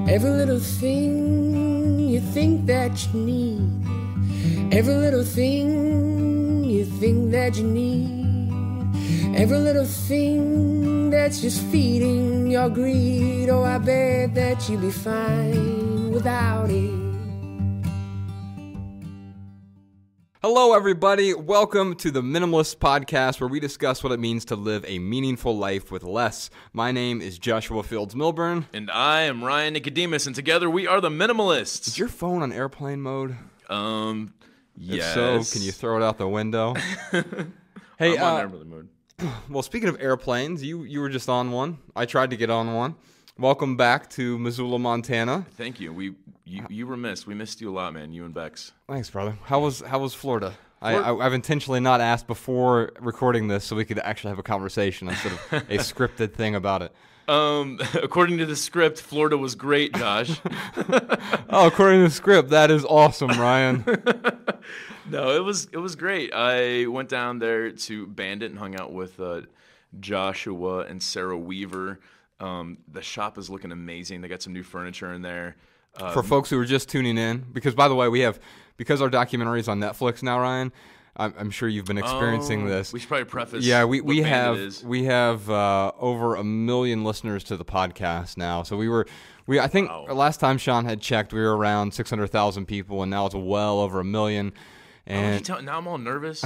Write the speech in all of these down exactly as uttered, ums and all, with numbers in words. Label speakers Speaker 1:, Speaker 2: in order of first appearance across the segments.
Speaker 1: Every little thing you think that you need. Every little thing you think that you need. Every little thing that's just feeding your greed. Oh, I bet that you'd be fine without it.
Speaker 2: Hello, everybody. Welcome to the Minimalists podcast, where we discuss what it means to live a meaningful life with less. My name is Joshua Fields Milburn.
Speaker 3: And I am Ryan Nicodemus, and together we are the Minimalists.
Speaker 2: Is your phone on airplane mode?
Speaker 3: Um, yes.
Speaker 2: If so, can you throw it out the window? Hey,
Speaker 3: I'm on
Speaker 2: uh,
Speaker 3: airplane mode.
Speaker 2: Well, speaking of airplanes, you, you were just on one. I tried to get on one. Welcome back to Missoula, Montana.
Speaker 3: Thank you. We you, you were missed. We missed you a lot, man. You and Bex.
Speaker 2: Thanks, brother. How was how was Florida? I, I, I've intentionally not asked before recording this so we could actually have a conversation instead of a scripted thing about it.
Speaker 3: Um, according to the script, Florida was great, Josh.
Speaker 2: Oh, according to the script, that is awesome, Ryan.
Speaker 3: No, it was it was great. I went down there to Bandit and hung out with uh, Joshua and Sarah Weaver. Um, the shop is looking amazing. They got some new furniture in there. Um,
Speaker 2: For folks who are just tuning in, because by the way, we have because our documentary is on Netflix now, Ryan. I'm, I'm sure you've been experiencing
Speaker 3: oh,
Speaker 2: this.
Speaker 3: We should probably preface.
Speaker 2: Yeah, we,
Speaker 3: what
Speaker 2: we
Speaker 3: Bandit
Speaker 2: have
Speaker 3: is.
Speaker 2: we have uh, over a million listeners to the podcast now. So we were we I think
Speaker 3: Wow.
Speaker 2: last time Sean had checked, we were around six hundred thousand people, and now it's well over a million. And
Speaker 3: Oh, you tell, now I'm all nervous.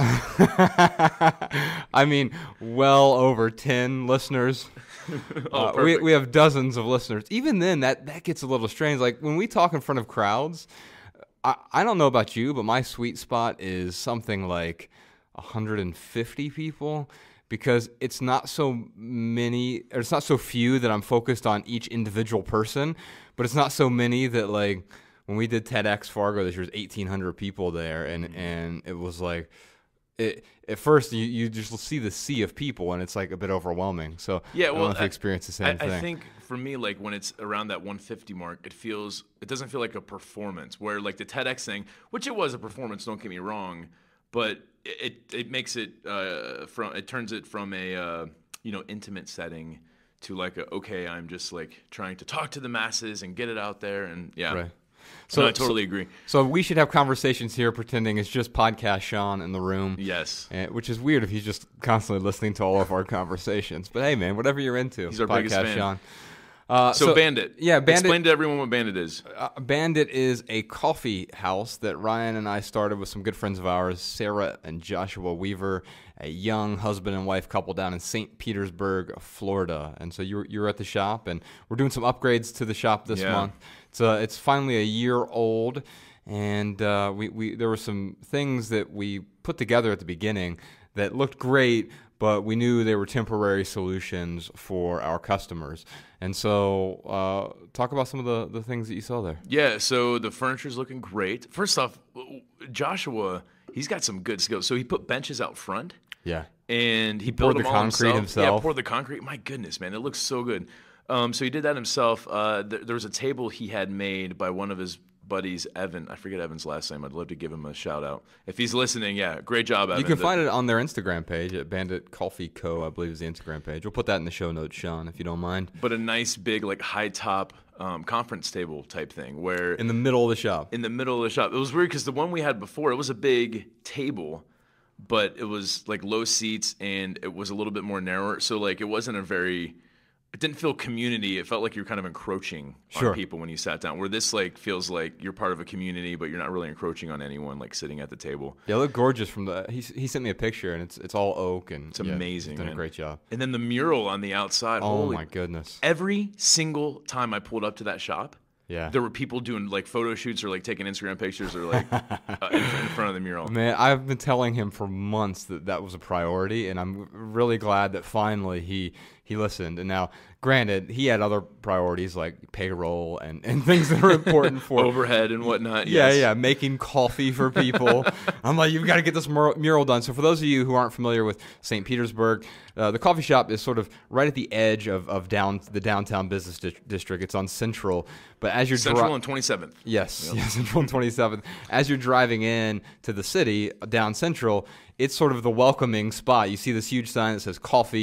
Speaker 2: I mean, well over ten listeners.
Speaker 3: Oh,
Speaker 2: uh, we
Speaker 3: perfect.
Speaker 2: we have dozens of listeners. Even then, that, that gets a little strange. Like when we talk in front of crowds, I, I don't know about you, but my sweet spot is something like one hundred fifty people, because it's not so many, or it's not so few that I'm focused on each individual person, but it's not so many that, like, when we did TEDx Fargo this year, there's eighteen hundred people there, and, and it was like, it, at first you, you just see the sea of people, and it's like a bit overwhelming. So
Speaker 3: Yeah,
Speaker 2: I don't
Speaker 3: well,
Speaker 2: know if you
Speaker 3: I-
Speaker 2: experience the same
Speaker 3: I,
Speaker 2: thing.
Speaker 3: I think for me, like when it's around that one fifty mark, it feels it doesn't feel like a performance. Where like the TEDx thing, which it was a performance, don't get me wrong, but it it, it makes it uh, from it turns it from a uh, you know intimate setting to like a okay, I'm just like trying to talk to the masses and get it out there, and yeah.
Speaker 2: Right.
Speaker 3: So
Speaker 2: So
Speaker 3: no, I totally
Speaker 2: so,
Speaker 3: agree.
Speaker 2: So we should have conversations here pretending it's just podcast Sean in the room.
Speaker 3: Yes.
Speaker 2: Uh, which is weird if he's just constantly listening to all of our conversations. But hey, man, whatever you're into.
Speaker 3: He's our
Speaker 2: podcast
Speaker 3: biggest fan.
Speaker 2: Sean. Uh,
Speaker 3: So, Bandit.
Speaker 2: Yeah, Bandit.
Speaker 3: Explain to everyone what Bandit is.
Speaker 2: Uh, Bandit is a coffee house that Ryan and I started with some good friends of ours, Sarah and Joshua Weaver, a young husband and wife couple down in Saint Petersburg, Florida. And so you were, you were at the shop, and we're doing some upgrades to the shop this
Speaker 3: Yeah.
Speaker 2: month. It's uh, it's finally a year old, and uh, we, we there were some things that we put together at the beginning that looked great, but we knew they were temporary solutions for our customers. And so uh, talk about some of the, the things that you saw there.
Speaker 3: Yeah, so the furniture's looking great. First off, Joshua, he's got some good skills. So he put benches out front,
Speaker 2: Yeah.
Speaker 3: and he,
Speaker 2: poured
Speaker 3: built
Speaker 2: the
Speaker 3: them all
Speaker 2: concrete
Speaker 3: himself.
Speaker 2: himself.
Speaker 3: Yeah, poured the concrete. My goodness, man, it looks so good. Um, so he did that himself. Uh, th- there was a table he had made by one of his buddies, Evan. I forget Evan's last name. I'd love to give him a shout out. If he's listening, yeah, great job, Evan.
Speaker 2: You can
Speaker 3: The-
Speaker 2: find it on their Instagram page at Bandit Coffee Co., I believe is the Instagram page. We'll put that in the show notes, Sean, if you don't mind.
Speaker 3: But a nice, big, like, high-top um, conference table type thing where
Speaker 2: In the middle of the shop.
Speaker 3: in the middle of the shop. It was weird because the one we had before, it was a big table, but it was like low seats and it was a little bit more narrower. So like it wasn't a very, it didn't feel community. It felt like you were kind of encroaching
Speaker 2: Sure.
Speaker 3: on people when you sat down. Where this like feels like you're part of a community, but you're not really encroaching on anyone like sitting at the table.
Speaker 2: Yeah, it looked gorgeous from the. He he sent me a picture, and it's it's all oak, and
Speaker 3: It's
Speaker 2: yeah,
Speaker 3: amazing,
Speaker 2: he's done
Speaker 3: man.
Speaker 2: a great job.
Speaker 3: And then the mural on the outside.
Speaker 2: Oh
Speaker 3: holy,
Speaker 2: my goodness.
Speaker 3: Every single time I pulled up to that shop,
Speaker 2: Yeah.
Speaker 3: there were people doing like photo shoots or like taking Instagram pictures or like uh, in, in front of the mural.
Speaker 2: Man, I've been telling him for months that that was a priority, and I'm really glad that finally he he listened. And now, granted, he had other priorities like payroll and, and things that are important for
Speaker 3: Overhead and whatnot.
Speaker 2: Yeah,
Speaker 3: yes.
Speaker 2: yeah, making coffee for people. I'm like, you've got to get this mur- mural done. So for those of you who aren't familiar with Saint Petersburg, uh, the coffee shop is sort of right at the edge of, of down the downtown business di- district. It's on Central. But as you're
Speaker 3: Central
Speaker 2: dri-
Speaker 3: and twenty-seventh.
Speaker 2: Yes,
Speaker 3: Yep.
Speaker 2: yes, Central and twenty-seventh. As you're driving in to the city, down Central, it's sort of the welcoming spot. You see this huge sign that says coffee,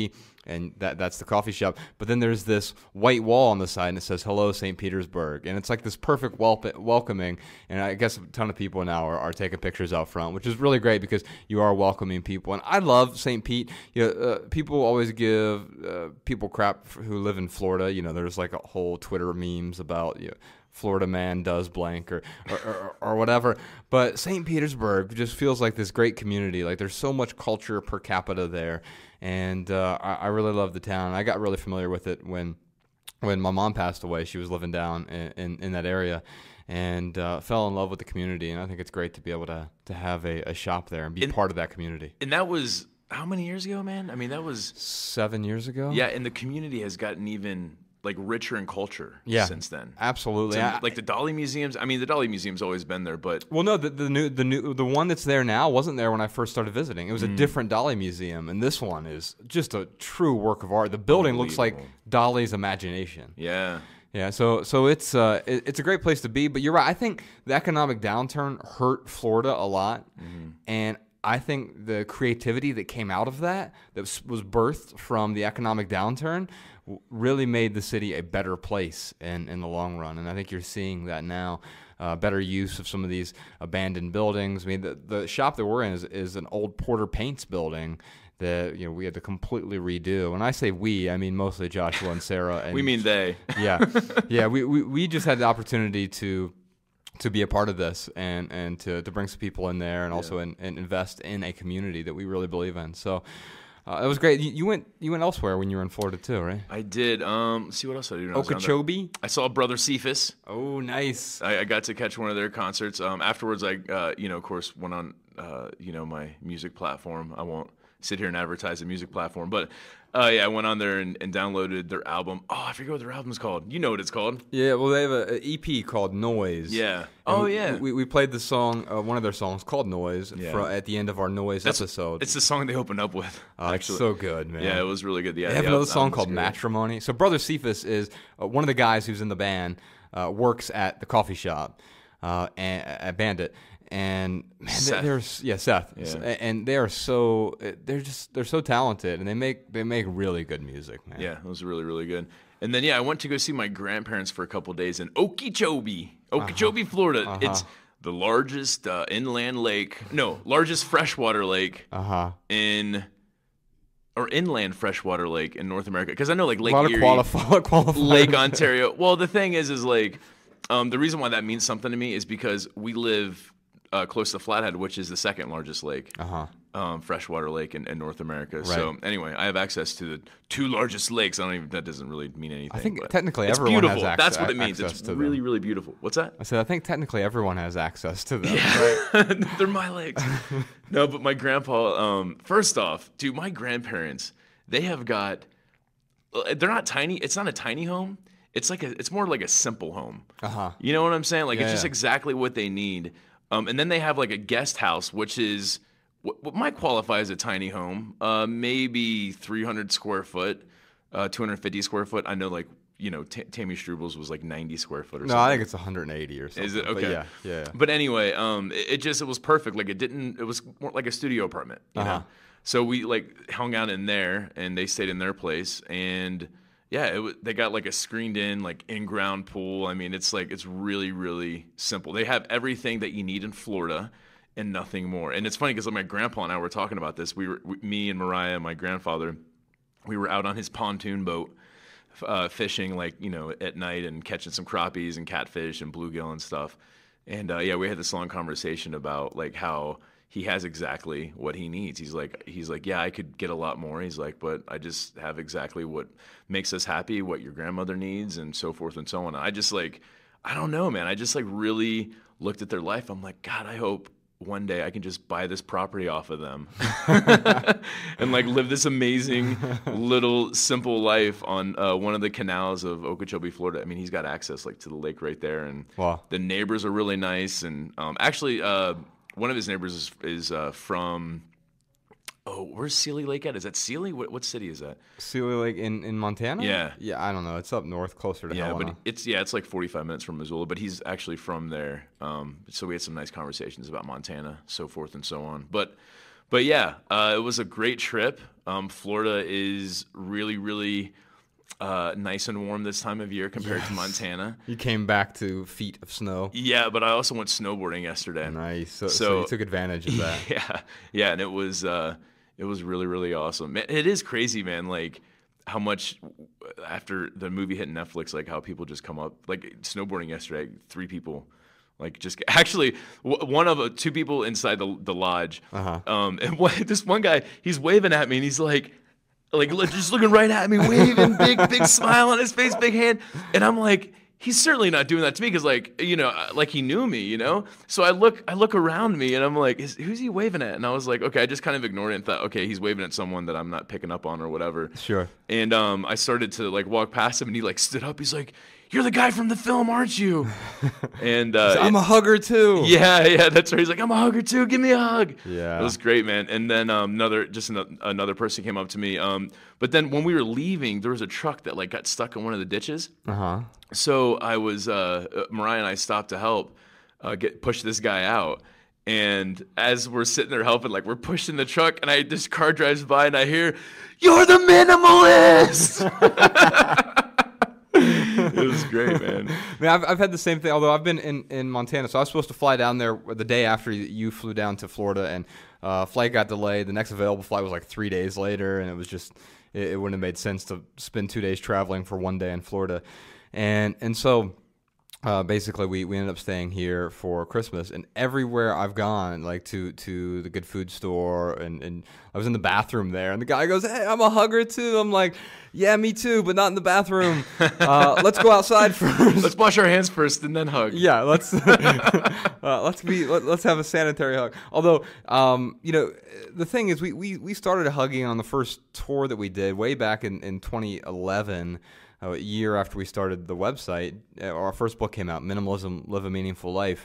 Speaker 2: and that that's the coffee shop. But then there's this white wall on the side, and it says "Hello, Saint Petersburg," and it's like this perfect wel- welcoming. And I guess a ton of people now are, are taking pictures out front, which is really great because you are welcoming people. And I love Saint Pete. You know, uh, people always give uh, people crap who live in Florida. You know, there's like a whole Twitter memes about you know, Florida man does blank or or, or or whatever. But Saint Petersburg just feels like this great community. Like there's so much culture per capita there. And uh, I, I really love the town. I got really familiar with it when when my mom passed away. She was living down in, in, in that area and uh, fell in love with the community. And I think it's great to be able to, to have a, a shop there and be
Speaker 3: and,
Speaker 2: part of that community.
Speaker 3: And that was how many years ago, man? I mean, that was...
Speaker 2: Seven years ago?
Speaker 3: Yeah, and the community has gotten even... like richer in culture
Speaker 2: yeah,
Speaker 3: since then.
Speaker 2: Absolutely.
Speaker 3: So,
Speaker 2: I,
Speaker 3: like the Dolly museums. I mean, the Dolly museum's always been there, but
Speaker 2: well, no, the, the new the new the one that's there now wasn't there when I first started visiting. It was
Speaker 3: mm.
Speaker 2: a different Dolly museum, and this one is just a true work of art. The building looks like Dolly's imagination.
Speaker 3: Yeah.
Speaker 2: Yeah, so so it's uh it, it's a great place to be, but you're right. I think the economic downturn hurt Florida a lot, mm-hmm. and I think the creativity that came out of that, that was, was birthed from the economic downturn, really made the city a better place in, in the long run. And I think you're seeing that now, uh, better use of some of these abandoned buildings. I mean, the, the shop that we're in is, is an old Porter Paints building that you know we had to completely redo. When I say we, I mean mostly Joshua and Sarah. And
Speaker 3: we mean they.
Speaker 2: Yeah, yeah. We, we, we just had the opportunity to to be a part of this and, and to, to bring some people in there and also yeah. in, and invest in a community that we really believe in. So uh, it was great. You, you went you went elsewhere when you were in Florida too, right?
Speaker 3: I did. Um, let's see what else I did. When
Speaker 2: Okeechobee?
Speaker 3: I, I saw Brother Cephas.
Speaker 2: Oh, nice.
Speaker 3: I, I got to catch one of their concerts. Um, afterwards, I, uh, you know, of course, went on, uh, you know, my music platform. I won't sit here and advertise a music platform, but uh, yeah, I went on there and, and downloaded their album. Oh, I forget what their album's called. You know what it's called?
Speaker 2: Yeah, well, they have an E P called Noise.
Speaker 3: Yeah.
Speaker 2: And
Speaker 3: oh,
Speaker 2: we,
Speaker 3: yeah.
Speaker 2: We we played the song, uh, one of their songs called Noise,
Speaker 3: yeah.
Speaker 2: for, at the end of our Noise
Speaker 3: That's,
Speaker 2: episode.
Speaker 3: It's the song they opened up with.
Speaker 2: Uh, it's so good, man.
Speaker 3: Yeah, it was really good. Yeah,
Speaker 2: they have
Speaker 3: the
Speaker 2: another
Speaker 3: album,
Speaker 2: song called
Speaker 3: great.
Speaker 2: Matrimony. So Brother Cephas is uh, one of the guys who's in the band, uh, works at the coffee shop uh, and, at Bandit. And man,
Speaker 3: Seth.
Speaker 2: they're yeah Seth,
Speaker 3: yeah.
Speaker 2: and they are so they're just they're so talented, and they make they make really good music, man.
Speaker 3: Yeah, it was really really good. And then yeah, I went to go see my grandparents for a couple days in Okeechobee, Okeechobee, uh-huh. Florida.
Speaker 2: Uh-huh.
Speaker 3: It's the largest uh, inland lake, no, largest freshwater lake
Speaker 2: uh-huh.
Speaker 3: in or inland freshwater lake in North America. Because I know like Lake
Speaker 2: a lot
Speaker 3: Erie,
Speaker 2: of quali- qualifiers.
Speaker 3: Lake Ontario. Well, the thing is, is like um, the reason why that means something to me is because we live. Uh, close to Flathead, which is the second largest lake,
Speaker 2: uh-huh.
Speaker 3: um, freshwater lake in, in North America.
Speaker 2: Right.
Speaker 3: So anyway, I have access to the two largest lakes. I don't even. That doesn't really mean anything.
Speaker 2: I think
Speaker 3: but
Speaker 2: technically
Speaker 3: it's
Speaker 2: everyone
Speaker 3: beautiful.
Speaker 2: has ac-
Speaker 3: That's what it means.
Speaker 2: access
Speaker 3: It's
Speaker 2: to
Speaker 3: really,
Speaker 2: them.
Speaker 3: really beautiful. What's that?
Speaker 2: I said I think technically everyone has access to them.
Speaker 3: Yeah. Right? They're my lakes. No, but my grandpa. Um, first off, dude, my grandparents. They have got. They're not tiny. It's not a tiny home. It's like a. It's more like a simple home.
Speaker 2: Uh huh.
Speaker 3: You know what I'm saying? Like
Speaker 2: yeah,
Speaker 3: it's just
Speaker 2: yeah.
Speaker 3: exactly what they need. Um, and then they have like a guest house, which is what, what might qualify as a tiny home, uh, maybe three hundred square foot, uh, two hundred fifty square foot. I know, like you know, T- Tammy Strubles was like ninety square foot or
Speaker 2: no,
Speaker 3: something.
Speaker 2: I think it's one hundred eighty or something.
Speaker 3: Is it okay?
Speaker 2: But yeah, yeah, yeah.
Speaker 3: But anyway, um, it, it just it was perfect. Like it didn't. It was more like a studio apartment, you
Speaker 2: Uh-huh.
Speaker 3: know. So we like hung out in there, and they stayed in their place, and. Yeah, it w- they got like a screened-in, like in-ground pool. I mean, it's like it's really, really simple. They have everything that you need in Florida, and nothing more. And it's funny because like my grandpa and I were talking about this. We were, we, me and Mariah, my grandfather, we were out on his pontoon boat, uh, fishing like you know at night and catching some crappies and catfish and bluegill and stuff. And uh, yeah, we had this long conversation about like how. He has exactly what he needs. He's like, he's like, yeah, I could get a lot more. He's like, but I just have exactly what makes us happy, what your grandmother needs, and so forth and so on. I just like, I don't know, man. I just like really looked at their life. I'm like, God, I hope one day I can just buy this property off of them and like live this amazing little simple life on uh, one of the canals of Okeechobee, Florida. I mean, he's got access like to the lake right there, and
Speaker 2: wow.
Speaker 3: The neighbors are really nice. And um, actually, uh, one of his neighbors is, is uh, from, oh, where's Sealy Lake at? Is that Sealy? What, what city is that?
Speaker 2: Sealy Lake in, in Montana?
Speaker 3: Yeah.
Speaker 2: Yeah, I don't know. It's up north, closer to
Speaker 3: yeah,
Speaker 2: Helena.
Speaker 3: but it's yeah, it's like forty-five minutes from Missoula, but he's actually from there. Um, so we had some nice conversations about Montana, so forth and so on. But but yeah, uh, it was a great trip. Um, Florida is really, really uh, nice and warm this time of year compared yes. to Montana.
Speaker 2: You came back to feet of snow.
Speaker 3: Yeah, but I also went snowboarding yesterday.
Speaker 2: Nice. So, so, so you took advantage of that.
Speaker 3: Yeah, yeah, and it was uh, it was really, really awesome. It is crazy, man. Like how much after the movie hit Netflix, like how people just come up. Like snowboarding yesterday, three people. Like just actually, one of uh, two people inside the the lodge, uh-huh. um, and one, this one guy, he's waving at me, and he's like, like just looking right at me, waving, big big smile on his face, big hand, and I'm like, he's certainly not doing that to me because like you know, like he knew me, you know. So I look, I look around me, and I'm like, Is, who's he waving at? And I was like, okay, I just kind of ignored it and thought, okay, he's waving at someone that I'm not picking up on or whatever.
Speaker 2: Sure.
Speaker 3: And um, I started to like walk past him, and he like stood up. He's like, you're the guy from the film, aren't you? And uh,
Speaker 2: I'm a hugger too.
Speaker 3: Yeah, yeah, that's right. He's like, I'm a hugger too. Give me a hug.
Speaker 2: Yeah,
Speaker 3: it was great, man. And then um, another, just an, another person came up to me. Um, but then when we were leaving, there was a truck that like got stuck in one of the ditches. Uh huh. So I was, uh, Mariah and I stopped to help uh, get push this guy out. And as we're sitting there helping, like we're pushing the truck, and I this car drives by, and I hear, "You're the minimalist." It was great, man.
Speaker 2: I mean, I've, I've had the same thing, although I've been in, in Montana. So I was supposed to fly down there the day after you flew down to Florida, and uh, flight got delayed. The next available flight was like three days later, and it was just, it, it wouldn't have made sense to spend two days traveling for one day in Florida. And and so uh, basically we, we ended up staying here for Christmas, and everywhere I've gone, like to, to the good food store, and, and I was in the bathroom there, and the guy goes, "Hey, I'm a hugger too." I'm like, "Yeah, me too, but not in the bathroom. Uh, let's go outside first.
Speaker 3: Let's wash our hands first and then hug."
Speaker 2: Yeah, let's uh, let's be let, let's have a sanitary hug. Although, um, you know, the thing is, we, we, we started hugging on the first tour that we did way back in, in twenty eleven. A year after we started the website, our first book came out, Minimalism, Live a Meaningful Life.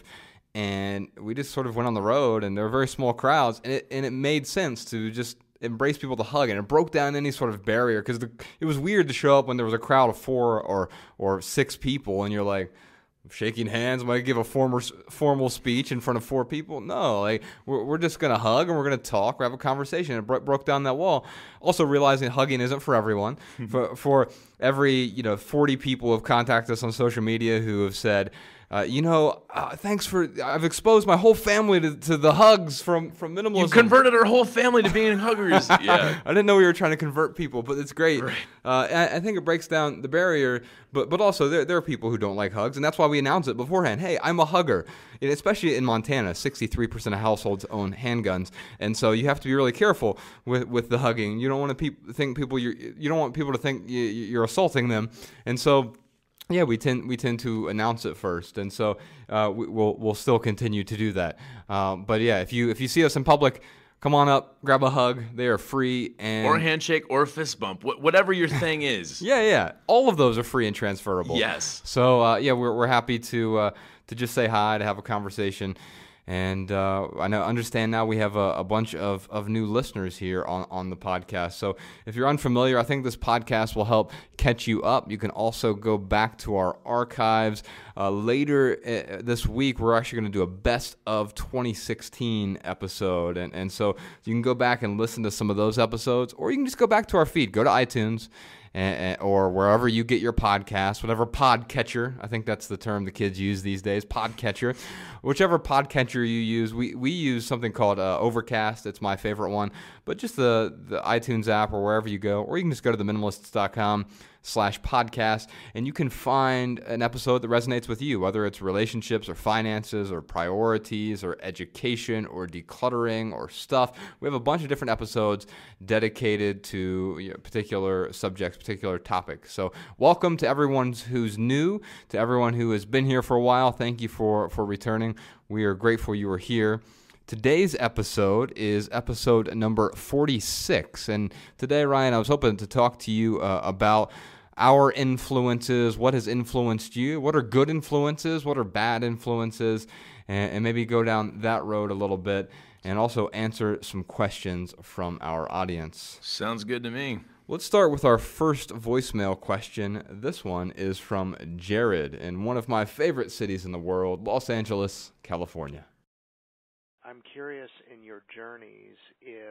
Speaker 2: And we just sort of went on the road, and there were very small crowds, and it and it made sense to just embrace people to hug, and it broke down any sort of barrier, because it was weird to show up when there was a crowd of four or or six people, and you're like, shaking hands, am I gonna give a formal formal speech in front of four people? No, like we're we're just gonna hug, and we're gonna talk, we have a conversation. It bro- broke down that wall. Also realizing hugging isn't for everyone. for for every you know forty people who have contacted us on social media who have said, Uh, you know, uh, thanks for, I've exposed my whole family to, to the hugs from, from minimalism.
Speaker 3: You converted our whole family to being huggers. Yeah.
Speaker 2: I didn't know we were trying to convert people, but it's great.
Speaker 3: Right.
Speaker 2: Uh, I, I think it breaks down the barrier, but but also there, there are people who don't like hugs, and that's why we announce it beforehand. Hey, I'm a hugger. And especially in Montana, sixty-three percent of households own handguns, and so you have to be really careful with, with the hugging. You don't want to pe- think people, you're, you don't want people to think you, you're assaulting them, and so yeah, we tend we tend to announce it first, and so uh, we, we'll we'll still continue to do that. Um, but yeah, if you if you see us in public, come on up, grab a hug. They are free, and
Speaker 3: or a handshake or a fist bump, Wh- whatever your thing is.
Speaker 2: yeah, yeah, all of those are free and transferable.
Speaker 3: Yes.
Speaker 2: So uh, yeah, we're we're happy to uh, to just say hi, to have a conversation. And uh, I know, understand now we have a, a bunch of, of new listeners here on, on the podcast. So if you're unfamiliar, I think this podcast will help catch you up. You can also go back to our archives. Uh, later uh, this week, we're actually going to do a best of twenty sixteen episode. And, and so you can go back and listen to some of those episodes, or you can just go back to our feed. Go to iTunes. And, or wherever you get your podcasts, whatever podcatcher, I think that's the term the kids use these days, podcatcher. Whichever podcatcher you use, we, we use something called uh, Overcast. It's my favorite one. But just the, the iTunes app or wherever you go, or you can just go to the minimalists dot com slash podcast, and you can find an episode that resonates with you, whether it's relationships or finances or priorities or education or decluttering or stuff. We have a bunch of different episodes dedicated to you know, particular subjects, particular topics. So welcome to everyone who's new, to everyone who has been here for a while. Thank you for, for returning. We are grateful you are here. Today's episode is episode number forty-six, and today, Ryan, I was hoping to talk to you uh, about our influences, what has influenced you, what are good influences, what are bad influences, and, and maybe go down that road a little bit, and also answer some questions from our audience.
Speaker 3: Sounds good to me.
Speaker 2: Let's start with our first voicemail question. This one is from Jared in one of my favorite cities in the world, Los Angeles, California.
Speaker 4: I'm curious in your journeys if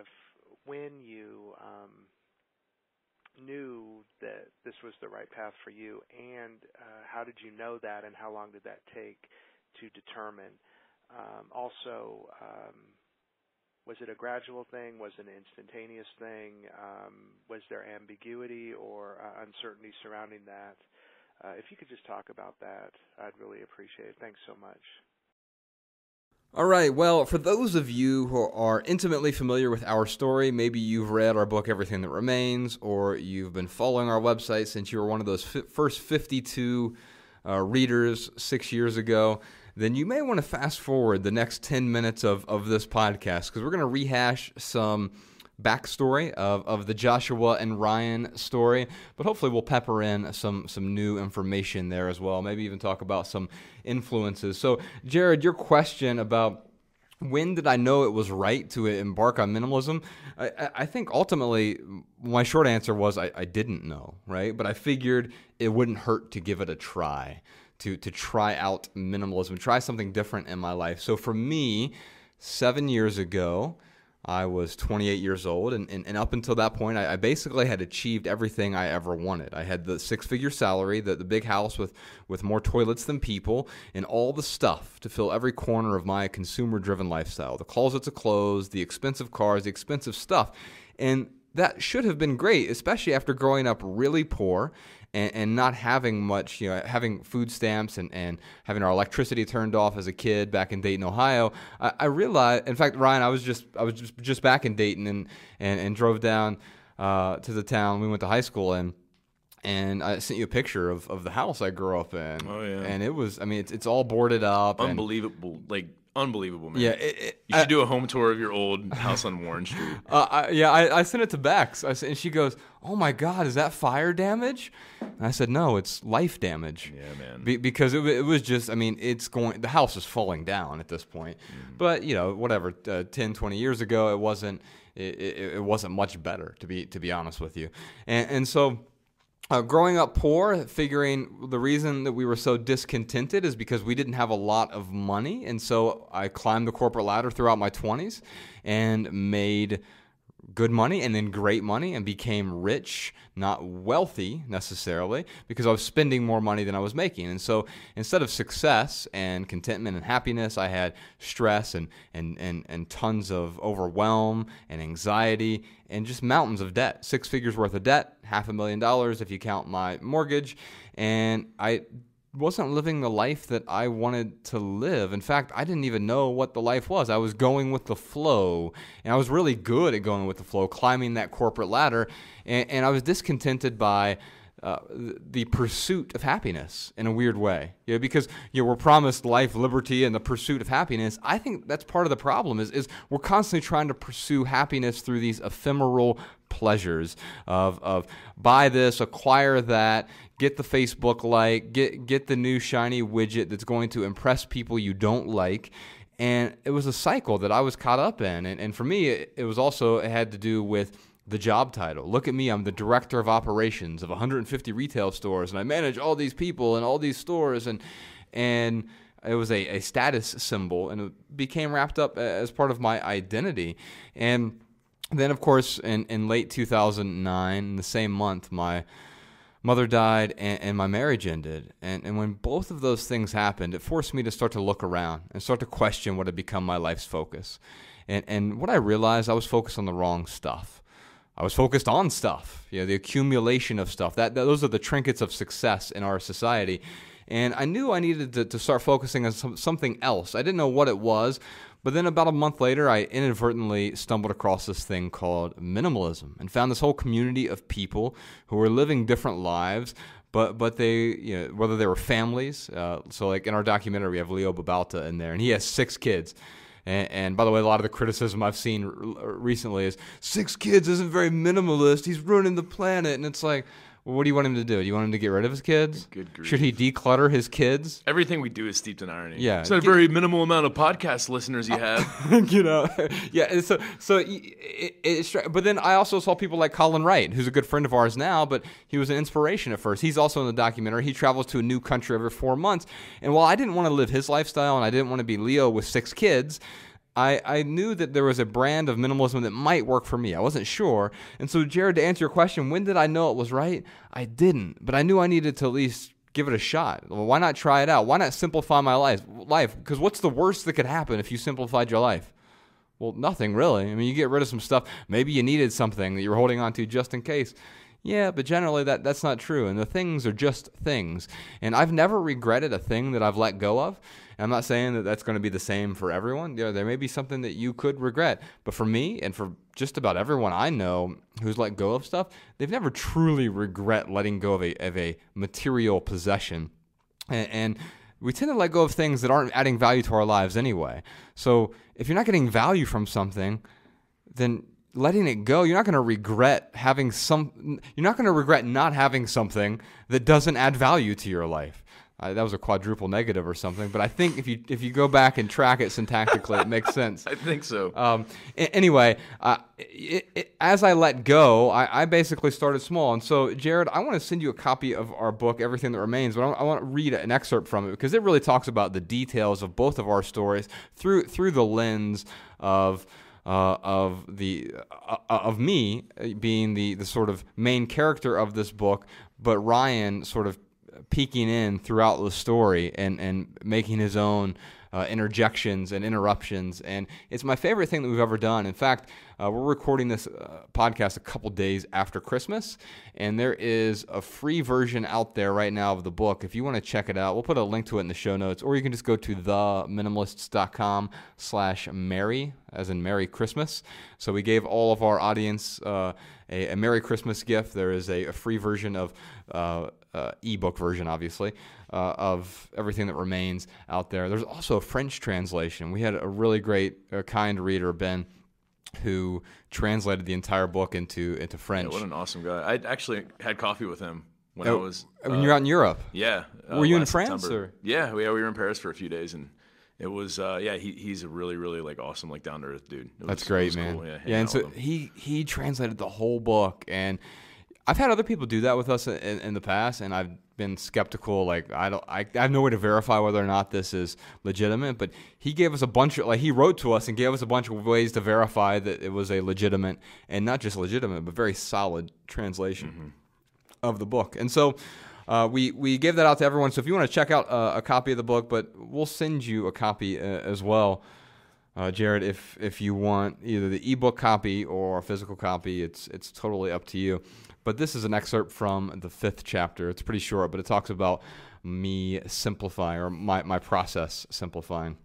Speaker 4: when you um, knew that this was the right path for you, and uh, how did you know that, and how long did that take to determine? Um, also, um, was it a gradual thing? Was it an instantaneous thing? Um, was there ambiguity or uh, uncertainty surrounding that? Uh, if you could just talk about that, I'd really appreciate it. Thanks so much.
Speaker 2: All right, well, for those of you who are intimately familiar with our story, maybe you've read our book, Everything That Remains, or you've been following our website since you were one of those f- first fifty-two uh, readers six years ago, then you may want to fast forward the next ten minutes of, of this podcast, because we're going to rehash some backstory of, of the Joshua and Ryan story, but hopefully we'll pepper in some some new information there as well, maybe even talk about some influences. So, Jared, your question about when did I know it was right to embark on minimalism, I, I think ultimately my short answer was I, I didn't know, right? But I figured it wouldn't hurt to give it a try, to, to try out minimalism, try something different in my life. So for me, seven years ago, I was twenty-eight years old, and, and, and up until that point, I, I basically had achieved everything I ever wanted. I had the six-figure salary, the, the big house with, with more toilets than people, and all the stuff to fill every corner of my consumer-driven lifestyle. The closets of clothes, the expensive cars, the expensive stuff. And that should have been great, especially after growing up really poor and, and not having much, you know, having food stamps and, and having our electricity turned off as a kid back in Dayton, Ohio. I, I realized, in fact, Ryan, I was just I was just, just back in Dayton and and, and drove down uh, to the town we went to high school in. And I sent you a picture of, of the house I grew up in.
Speaker 3: Oh, yeah.
Speaker 2: And it was, I mean, it's, it's all boarded up.
Speaker 3: Unbelievable. And, like, unbelievable, man.
Speaker 2: Yeah. It, it,
Speaker 3: you should
Speaker 2: I,
Speaker 3: do a home tour of your old house on Warren Street.
Speaker 2: Uh, I, yeah, I, I sent it to Bex. I, and she goes, "Oh, my God, is that fire damage?" And I said, "No, it's life damage."
Speaker 3: Yeah, man.
Speaker 2: Be, because it, it was just, I mean, it's going, the house is falling down at this point. Mm. But, you know, whatever, uh, ten, twenty years ago, it wasn't, it, it, it wasn't much better, to be, to be honest with you. And, and so... Uh, growing up poor, figuring the reason that we were so discontented is because we didn't have a lot of money. And so I climbed the corporate ladder throughout my twenties and made good money and then great money and became rich, not wealthy necessarily, because I was spending more money than I was making. And so instead of success and contentment and happiness, I had stress and, and, and, and tons of overwhelm and anxiety and just mountains of debt. Six figures worth of debt, half a million dollars if you count my mortgage. And I wasn't living the life that I wanted to live. In fact, I didn't even know what the life was. I was going with the flow, and I was really good at going with the flow, climbing that corporate ladder, and, and I was discontented by uh, the pursuit of happiness in a weird way. You know, because you know, we're promised life, liberty, and the pursuit of happiness. I think that's part of the problem is, is we're constantly trying to pursue happiness through these ephemeral pleasures of, of buy this, acquire that, get the Facebook like, get get the new shiny widget that's going to impress people you don't like. And it was a cycle that I was caught up in. And, and for me, it, it was also, it had to do with the job title. Look at me, I'm the director of operations of one hundred fifty retail stores, and I manage all these people and all these stores. And and it was a, a status symbol, and it became wrapped up as part of my identity. And then, of course, in, in late two thousand nine, in the same month, my mother died and, and my marriage ended. And, and when both of those things happened, it forced me to start to look around and start to question what had become my life's focus. And, and what I realized, I was focused on the wrong stuff. I was focused on stuff, you know, the accumulation of stuff. That, that those are the trinkets of success in our society. And I knew I needed to, to start focusing on some, something else. I didn't know what it was. But then about a month later, I inadvertently stumbled across this thing called minimalism and found this whole community of people who were living different lives, but but they, you know, whether they were families. Uh, so like in our documentary, we have Leo Babalta in there, and he has six kids. And, and by the way, a lot of the criticism I've seen r- recently is six kids isn't very minimalist. He's ruining the planet. And it's like, well, what do you want him to do? Do you want him to get rid of his kids?
Speaker 3: Good grief.
Speaker 2: Should he decldeclutter his kids?
Speaker 3: Everything we do is steeped in irony.
Speaker 2: Yeah.
Speaker 3: It's not a very minimal amount of podcast listeners you have.
Speaker 2: you know, yeah. So, so it, it, it's. But then I also saw people like Colin Wright, who's a good friend of ours now, but he was an inspiration at first. He's also in the documentary. He travels to a new country every four months. And while I didn't want to live his lifestyle and I didn't want to be Leo with six kids, I, I knew that there was a brand of minimalism that might work for me. I wasn't sure. And so, Jared, to answer your question, when did I know it was right? I didn't. But I knew I needed to at least give it a shot. Well, why not try it out? Why not simplify my life? Life? Because what's the worst that could happen if you simplified your life? Well, nothing really. I mean, you get rid of some stuff. Maybe you needed something that you were holding on to just in case. Yeah, but generally that, that's not true. And the things are just things. And I've never regretted a thing that I've let go of. And I'm not saying that that's going to be the same for everyone. You know, there may be something that you could regret. But for me and for just about everyone I know who's let go of stuff, they've never truly regret letting go of a, of a material possession. And, and we tend to let go of things that aren't adding value to our lives anyway. So if you're not getting value from something, then letting it go, you're not going to regret having some, you're not going to regret not having something that doesn't add value to your life. Uh, that was a quadruple negative or something, but I think if you if you go back and track it syntactically, it makes sense.
Speaker 3: I think so.
Speaker 2: Um, a- anyway, uh, it, it, as I let go, I, I basically started small. And so, Jared, I want to send you a copy of our book, Everything That Remains, but I, I want to read an excerpt from it because it really talks about the details of both of our stories through through the lens of Uh, of the uh, of me being the, the sort of main character of this book, but Ryan sort of peeking in throughout the story and, and making his own uh, interjections and interruptions. And it's my favorite thing that we've ever done. In fact, uh, we're recording this uh, podcast a couple days after Christmas, and there is a free version out there right now of the book. If you want to check it out, we'll put a link to it in the show notes, or you can just go to the minimalists dot com slash merry, as in Merry Christmas. So we gave all of our audience uh, a, a Merry Christmas gift. There is a, a free version of uh, uh, ebook version, obviously, uh, of Everything That Remains out there. There's also a French translation. We had a really great, uh, kind reader, Ben, who translated the entire book into into French.
Speaker 3: Yeah, what an awesome guy. I actually had coffee with him when
Speaker 2: oh,
Speaker 3: I was...
Speaker 2: When
Speaker 3: uh,
Speaker 2: you're out in Europe?
Speaker 3: Yeah. Uh,
Speaker 2: Were you in
Speaker 3: last
Speaker 2: France?
Speaker 3: September.
Speaker 2: Or?
Speaker 3: Yeah, we, yeah, we were in Paris for a few days, and it was, uh, yeah, he, he's a really, really, like, awesome, like, down-to-earth dude. It
Speaker 2: That's
Speaker 3: was,
Speaker 2: great,
Speaker 3: it was
Speaker 2: man.
Speaker 3: Cool. Yeah,
Speaker 2: yeah, and so he, he translated the whole book, and I've had other people do that with us in, in the past, and I've been skeptical. Like I don't, I, I have no way to verify whether or not this is legitimate. But he gave us a bunch of, like he wrote to us and gave us a bunch of ways to verify that it was a legitimate, and not just legitimate, but very solid translation mm-hmm. of the book. And so uh, we we gave that out to everyone. So if you want to check out uh, a copy of the book, but we'll send you a copy uh, as well. Uh, Jared, if if you want either the ebook copy or a physical copy, it's it's totally up to you. But this is an excerpt from the fifth chapter. It's pretty short, but it talks about me simplifying, or my, my process simplifying.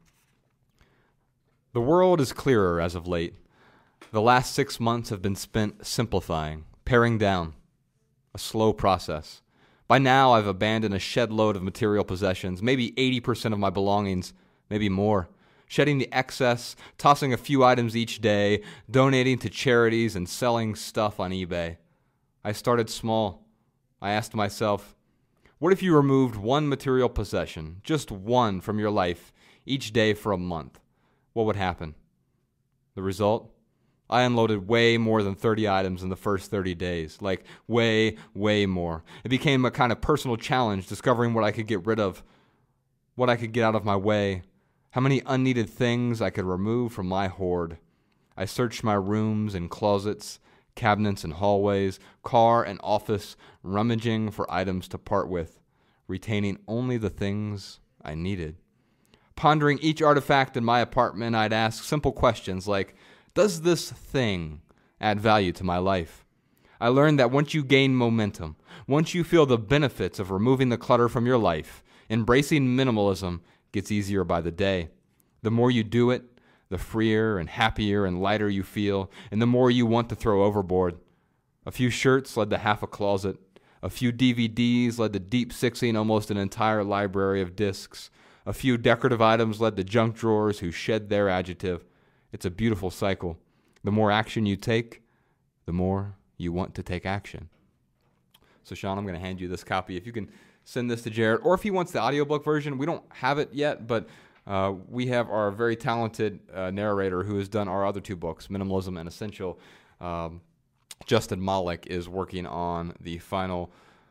Speaker 2: The world is clearer as of late. The last six months have been spent simplifying, paring down. A slow process. By now, I've abandoned a shed load of material possessions, maybe eighty percent of my belongings, maybe more. Shedding the excess, tossing a few items each day, donating to charities, and selling stuff on eBay. I started small. I asked myself, what if you removed one material possession, just one from your life, each day for a month? What would happen? The result? I unloaded way more than thirty items in the first thirty days. Like, way, way more. It became a kind of personal challenge, discovering what I could get rid of, what I could get out of my way, how many unneeded things I could remove from my hoard. I searched my rooms and closets, cabinets and hallways, car and office, rummaging for items to part with, retaining only the things I needed. Pondering each artifact in my apartment, I'd ask simple questions like, does this thing add value to my life? I learned that once you gain momentum, once you feel the benefits of removing the clutter from your life, embracing minimalism gets easier by the day. The more you do it, the freer and happier and lighter you feel, and the more you want to throw overboard. A few shirts led to half a closet. A few D V Ds led to deep sixing almost an entire library of discs. A few decorative items led to junk drawers who shed their adjective. It's a beautiful cycle. The more action you take, the more you want to take action. So, Sean, I'm going to hand you this copy. If you can send this to Jared, or if he wants the audiobook version, we don't have it yet, but Uh, we have our very talented uh, narrator who has done our other two books, Minimalism and Essential. Um, Justin Malik is working on the final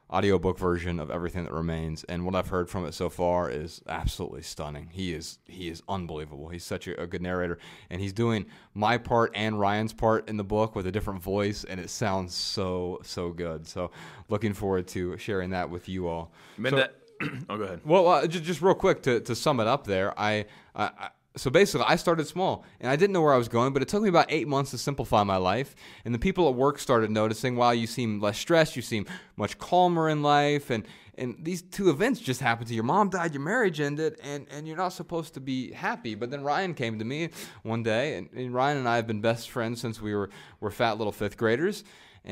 Speaker 2: audiobook version of Everything That Remains, and what I've heard from it so far is absolutely stunning. He is he is unbelievable. He's such a, a good narrator, and he's doing my part and Ryan's part in the book with a different voice, and it sounds so so good. So looking forward to sharing that with you all.
Speaker 3: Man,
Speaker 2: so,
Speaker 3: that, oh, go ahead.
Speaker 2: Well, uh, just, just real quick to, to sum it up there, I, I, I so basically I started small, and I didn't know where I was going, but it took me about eight months to simplify my life, and the people at work started noticing, wow, you seem less stressed, you seem much calmer in life, and, and these two events just happened to you. Your mom died, your marriage ended, and, and you're not supposed to be happy. But then Ryan came to me one day, and, and Ryan and I have been best friends since we were, were fat little fifth graders.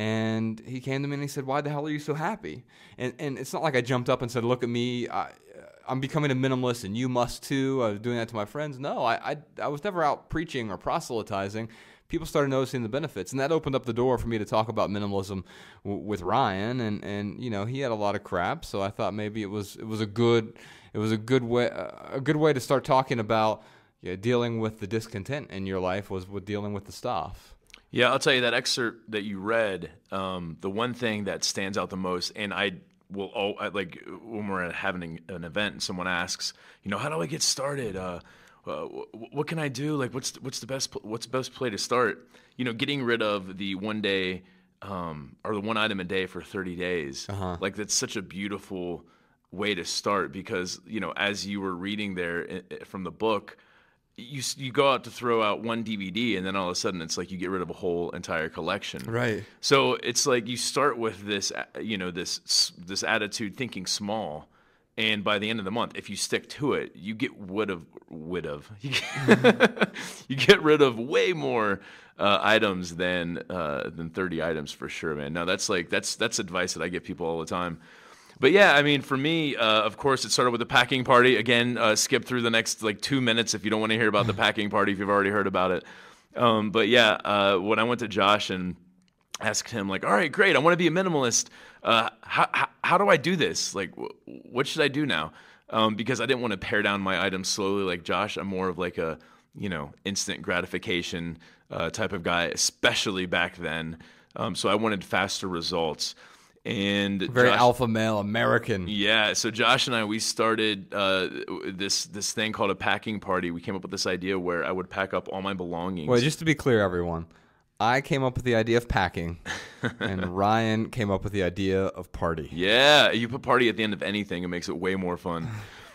Speaker 2: And he came to me and he said, why the hell are you so happy? And and it's not like I jumped up and said, look at me, I, I'm becoming a minimalist and you must too. I was doing that to my friends. No, I, I, I was never out preaching or proselytizing. People started noticing the benefits, and that opened up the door for me to talk about minimalism w- with Ryan. And, and you know, he had a lot of crap, so I thought maybe it was it was a good it was a good way uh, a good way to start talking about yeah, dealing with the discontent in your life was with dealing with the stuff.
Speaker 3: Yeah, I'll tell you that excerpt that you read, um, the one thing that stands out the most, and I will, oh, I, like when we're having an event and someone asks, you know, how do I get started? Uh, uh, what can I do? Like, what's what's the best what's the best play to start? You know, getting rid of the one day um, or the one item a day for thirty days.
Speaker 2: Uh-huh.
Speaker 3: Like, that's such a beautiful way to start because, you know, as you were reading there from the book, You you go out to throw out one D V D, and then all of a sudden it's like you get rid of a whole entire collection.
Speaker 2: Right.
Speaker 3: So it's like you start with this, you know, this this attitude, thinking small, and by the end of the month, if you stick to it, you get rid of rid of you get, you get rid of way more uh, items than uh, than thirty items for sure, man. Now that's like that's that's advice that I give people all the time. But yeah, I mean, for me, uh, of course, it started with the packing party. Again, uh, skip through the next like two minutes if you don't want to hear about the packing party, if you've already heard about it. Um, but yeah, uh, when I went to Josh and asked him, like, all right, great, I want to be a minimalist. Uh, how, how, how do I do this? Like, wh- what should I do now? Um, because I didn't want to pare down my items slowly like Josh. I'm more of like a, you know, instant gratification uh, type of guy, especially back then. Um, so I wanted faster results. And
Speaker 2: very
Speaker 3: Josh,
Speaker 2: alpha male American.
Speaker 3: Yeah, so Josh and I, we started uh, this this thing called a packing party. We came up with this idea where I would pack up all my belongings.
Speaker 2: Well, just to be clear, everyone, I came up with the idea of packing, and Ryan came up with the idea of party.
Speaker 3: Yeah, you put party at the end of anything, it makes it way more fun.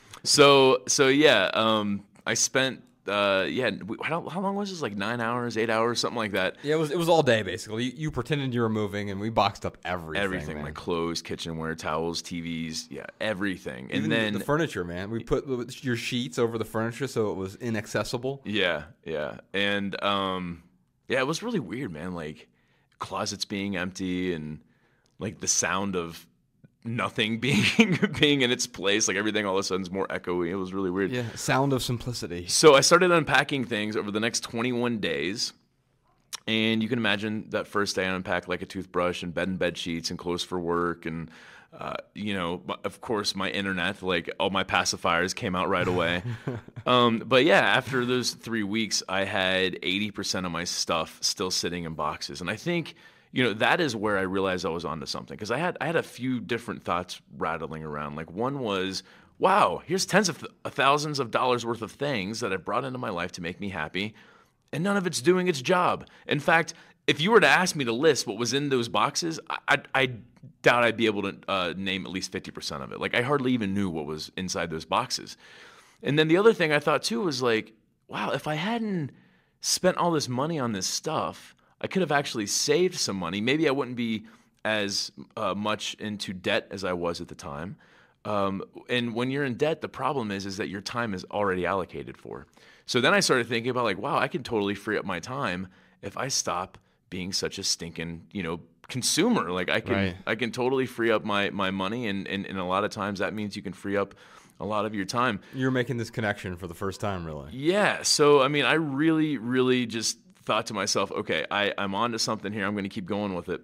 Speaker 3: so so yeah, um, I spent. Uh, yeah, we, how, how long was this? Like nine hours, eight hours, something like that.
Speaker 2: Yeah, it was it was all day basically. You, you pretended you were moving, and we boxed up everything.
Speaker 3: Everything,
Speaker 2: man.
Speaker 3: like clothes, kitchenware, towels, T Vs, yeah, everything. And
Speaker 2: Even
Speaker 3: then
Speaker 2: the furniture, man. We put your sheets over the furniture so it was inaccessible.
Speaker 3: Yeah, yeah, and um, yeah, it was really weird, man. Like closets being empty, and like the sound of nothing being being in its place, like everything all of a sudden is more echoey. It was really weird.
Speaker 2: Yeah, sound of simplicity.
Speaker 3: So I started unpacking things over the next twenty-one days, and you can imagine that first day I unpacked like a toothbrush and bed and bed sheets and clothes for work, and uh, you know, of course, my internet, like all my pacifiers came out right away. um, but yeah, after those three weeks, I had eighty percent of my stuff still sitting in boxes, and I think, you know, that is where I realized I was onto something, because I had I had a few different thoughts rattling around. Like one was, wow, here's tens of th- thousands of dollars worth of things that I brought into my life to make me happy, and none of it's doing its job. In fact, if you were to ask me to list what was in those boxes, I, I, I doubt I'd be able to uh, name at least fifty percent of it. Like I hardly even knew what was inside those boxes. And then the other thing I thought too was like, wow, if I hadn't spent all this money on this stuff, I could have actually saved some money. Maybe I wouldn't be as uh, much into debt as I was at the time. Um, and when you're in debt, the problem is, is that your time is already allocated for. So then I started thinking about like, wow, I can totally free up my time if I stop being such a stinking, you know, consumer. Like I can,
Speaker 2: Right.
Speaker 3: I can totally free up my, my money. And, and, and a lot of times that means you can free up a lot of your time.
Speaker 2: You're making this connection for the first time, really.
Speaker 3: Yeah. So, I mean, I really, really just thought to myself, okay, I, I'm on to something here. I'm going to keep going with it.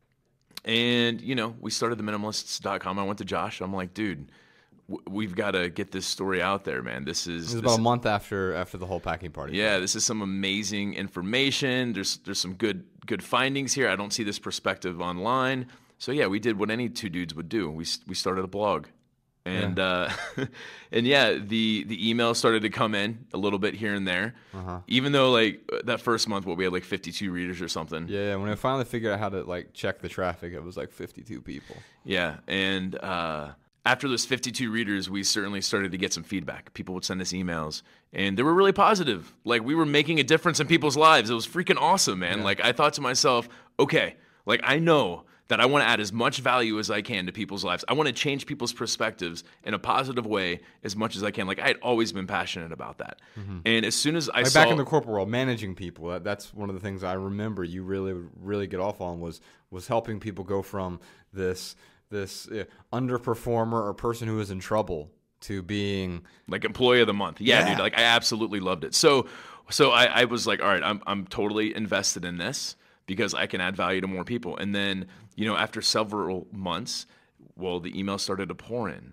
Speaker 3: And, you know, we started the minimalists dot com. I went to Josh. I'm like, dude, w- we've got to get this story out there, man. This is,
Speaker 2: It was
Speaker 3: this,
Speaker 2: about a month after after the whole packing party.
Speaker 3: yeah, this is some amazing information. There's there's some good good findings here. I don't see this perspective online. so yeah, we did what any two dudes would do. We we started a blog. And yeah. Uh, and yeah, the the email started to come in a little bit here and there. Uh-huh. Even though like that first month, what we had like fifty-two readers or something.
Speaker 2: Yeah, when I finally figured out how to like check the traffic, it was like fifty-two people.
Speaker 3: Yeah, and uh, after those fifty-two readers, we certainly started to get some feedback. People would send us emails, and they were really positive. Like we were making a difference in people's lives. It was freaking awesome, man. Yeah. Like I thought to myself, okay, like I know that I want to add as much value as I can to people's lives. I want to change people's perspectives in a positive way as much as I can. Like I had always been passionate about that. Mm-hmm. And as soon as I
Speaker 2: like
Speaker 3: saw
Speaker 2: back in the corporate world, managing people, that, that's one of the things I remember you really, really get off on was was helping people go from this this uh, underperformer or person who is in trouble to being
Speaker 3: like employee of the month. Yeah, yeah. Dude, like I absolutely loved it. So so I, I was like, all right, I'm I'm totally invested in this, because I can add value to more people. And then, you know, after several months, well, the email started to pour in.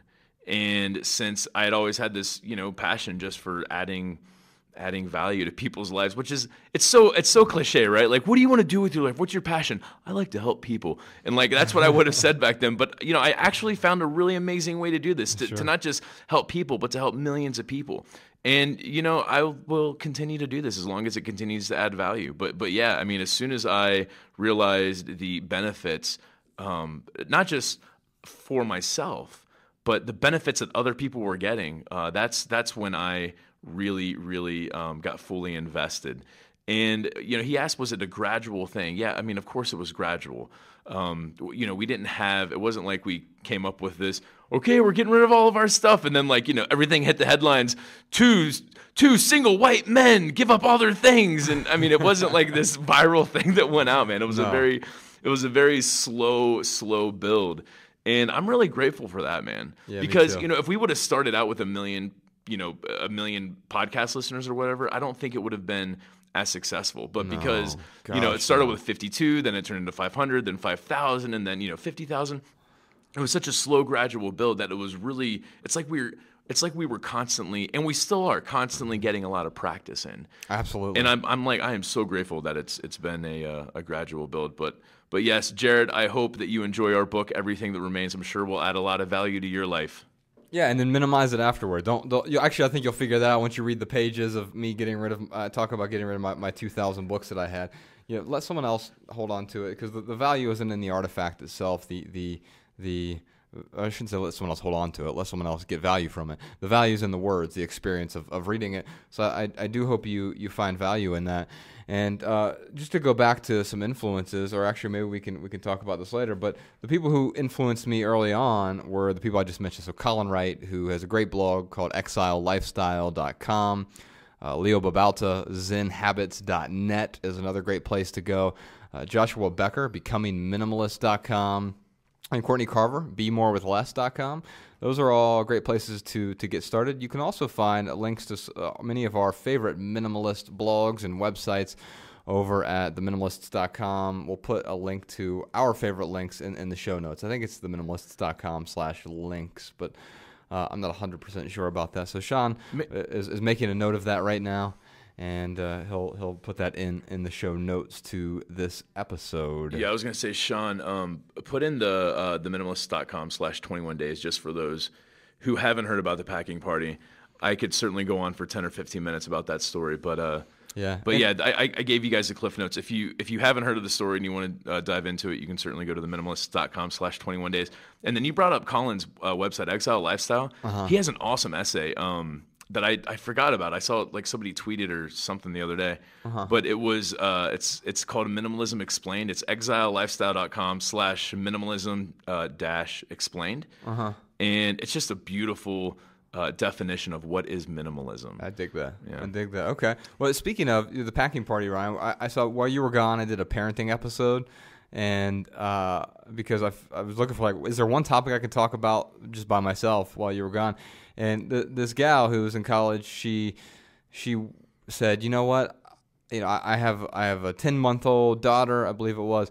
Speaker 3: And since I had always had this, you know, passion just for adding adding value to people's lives, which is, it's so it's so cliche, right? Like, what do you want to do with your life? What's your passion? I like to help people. And like, that's what I would have said back then. But, you know, I actually found a really amazing way to do this, to, sure. to not just help people, but to help millions of people. And, you know, I will continue to do this as long as it continues to add value. But, but yeah, I mean, as soon as I realized the benefits, um, not just for myself, but the benefits that other people were getting, uh, that's that's when I really, really um, got fully invested. And, you know, he asked, was it a gradual thing? Yeah, I mean, of course it was gradual. Um, you know, we didn't have, it wasn't like we came up with this, okay, we're getting rid of all of our stuff. And then like, you know, everything hit the headlines. Two, two single white men give up all their things. And I mean, it wasn't like this viral thing that went out, man. It was no. a very, it was a very slow, slow build. And I'm really grateful for that, man. Yeah, because, you know, if we would have started out with a million, you know, a million podcast listeners or whatever, I don't think it would have been as successful. But no, because, gosh, you know, it started no. with fifty-two, then it turned into five hundred, then five thousand, and then, you know, fifty thousand. It was such a slow, gradual build that it was really, it's like we were, it's like we were constantly, and we still are constantly getting a lot of practice in.
Speaker 2: Absolutely.
Speaker 3: And I'm, I'm like, I am so grateful that it's, it's been a, uh, a gradual build. But, but yes, Jared, I hope that you enjoy our book, Everything That Remains. I'm sure we'll add a lot of value to your life.
Speaker 2: Yeah, and then minimize it afterward. Don't, don't you, actually, I think you'll figure that out once you read the pages of me getting rid of, uh, talking about getting rid of my, my two thousand books that I had. You know, let someone else hold on to it, because the, the value isn't in the artifact itself. The, the, the, I shouldn't say let someone else hold on to it. Let someone else get value from it. The value is in the words, the experience of, of reading it. So I, I do hope you, you find value in that. And uh, just to go back to some influences, or actually maybe we can we can talk about this later, but the people who influenced me early on were the people I just mentioned. So Colin Wright, who has a great blog called exile lifestyle dot com. Uh, Leo Babauta, zen habits dot net is another great place to go. Uh, Joshua Becker, becoming minimalist dot com. And Courtney Carver, be more with less dot com. Those are all great places to to get started. You can also find links to uh, many of our favorite minimalist blogs and websites over at the minimalists dot com. We'll put a link to our favorite links in, in the show notes. I think it's the minimalists dot com slash links, but uh, I'm not one hundred percent sure about that. So Sean is, is making a note of that right now. And uh, he'll he'll put that in, in the show notes to this episode.
Speaker 3: Yeah, I was gonna say, Sean, um, put in the uh, the minimalists dot com slash twenty-one days just for those who haven't heard about the packing party. I could certainly go on for ten or fifteen minutes about that story, but uh,
Speaker 2: yeah,
Speaker 3: but yeah, I, I gave you guys the cliff notes. If you if you haven't heard of the story and you want to uh, dive into it, you can certainly go to the minimalists dot com slash twenty-one days. And then you brought up Colin's uh, website, Exile Lifestyle. Uh-huh. He has an awesome essay. Um, that I, I forgot about. I saw like somebody tweeted or something the other day, uh-huh. but it was uh, it's it's called Minimalism Explained. It's exile lifestyle dot com slash minimalism uh, dash explained, uh-huh. and it's just a beautiful uh, definition of what is minimalism.
Speaker 2: I dig that.
Speaker 3: Yeah.
Speaker 2: I dig that. Okay. Well, speaking of the packing party, Ryan, I, I saw while you were gone, I did a parenting episode. And uh, because I, I was looking for, like, is there one topic I could talk about just by myself while you were gone? And th- this gal who was in college, she she said, you know what, you know, I, I have I have a ten month old daughter, I believe it was,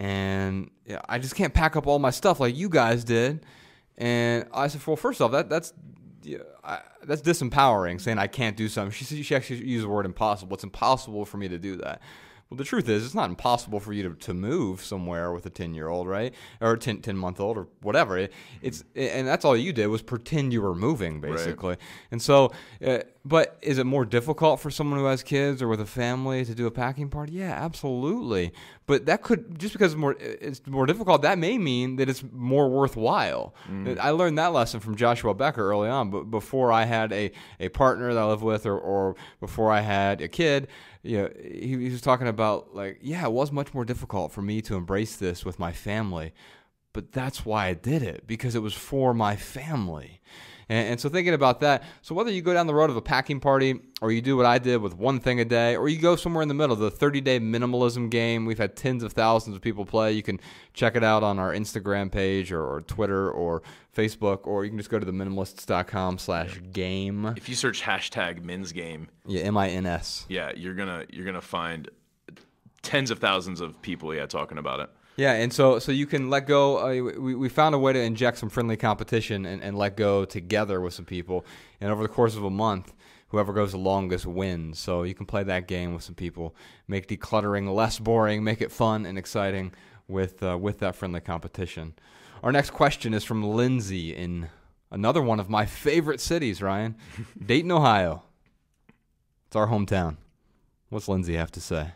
Speaker 2: and you know, I just can't pack up all my stuff like you guys did. And I said, well, first off, that that's yeah, I, that's disempowering, saying I can't do something. She she actually used the word impossible. It's impossible for me to do that. Well, the truth is, it's not impossible for you to, to move somewhere with a ten-year-old, right? Or ten, ten-month-old or whatever. It, it's and that's all you did was pretend you were moving, basically. Right. And so, uh, but is it more difficult for someone who has kids or with a family to do a packing party? Yeah, absolutely. But that could, just because it's more, it's more difficult, that may mean that it's more worthwhile. Mm. I learned that lesson from Joshua Becker early on, but before I had a, a partner that I live with or, or before I had a kid, you know, he, he was talking about, like, yeah, it was much more difficult for me to embrace this with my family, but that's why I did it, because it was for my family. And, and so thinking about that, so whether you go down the road of a packing party or you do what I did with one thing a day, or you go somewhere in the middle, the thirty-day minimalism game, we've had tens of thousands of people play. You can check it out on our Instagram page or, or Twitter or Facebook, or you can just go to the minimalists dot com slash game.
Speaker 3: If you search hashtag men's game.
Speaker 2: Yeah, M I N S.
Speaker 3: Yeah, you're gonna you're gonna find tens of thousands of people, yeah, talking about it.
Speaker 2: Yeah, and so so you can let go. Uh, we, we found a way to inject some friendly competition and, and let go together with some people. And over the course of a month, whoever goes the longest wins. So you can play that game with some people, make decluttering less boring, make it fun and exciting with uh, with that friendly competition. Our next question is from Lindsay in another one of my favorite cities, Ryan, Dayton, Ohio. It's our hometown. What's Lindsay have to say?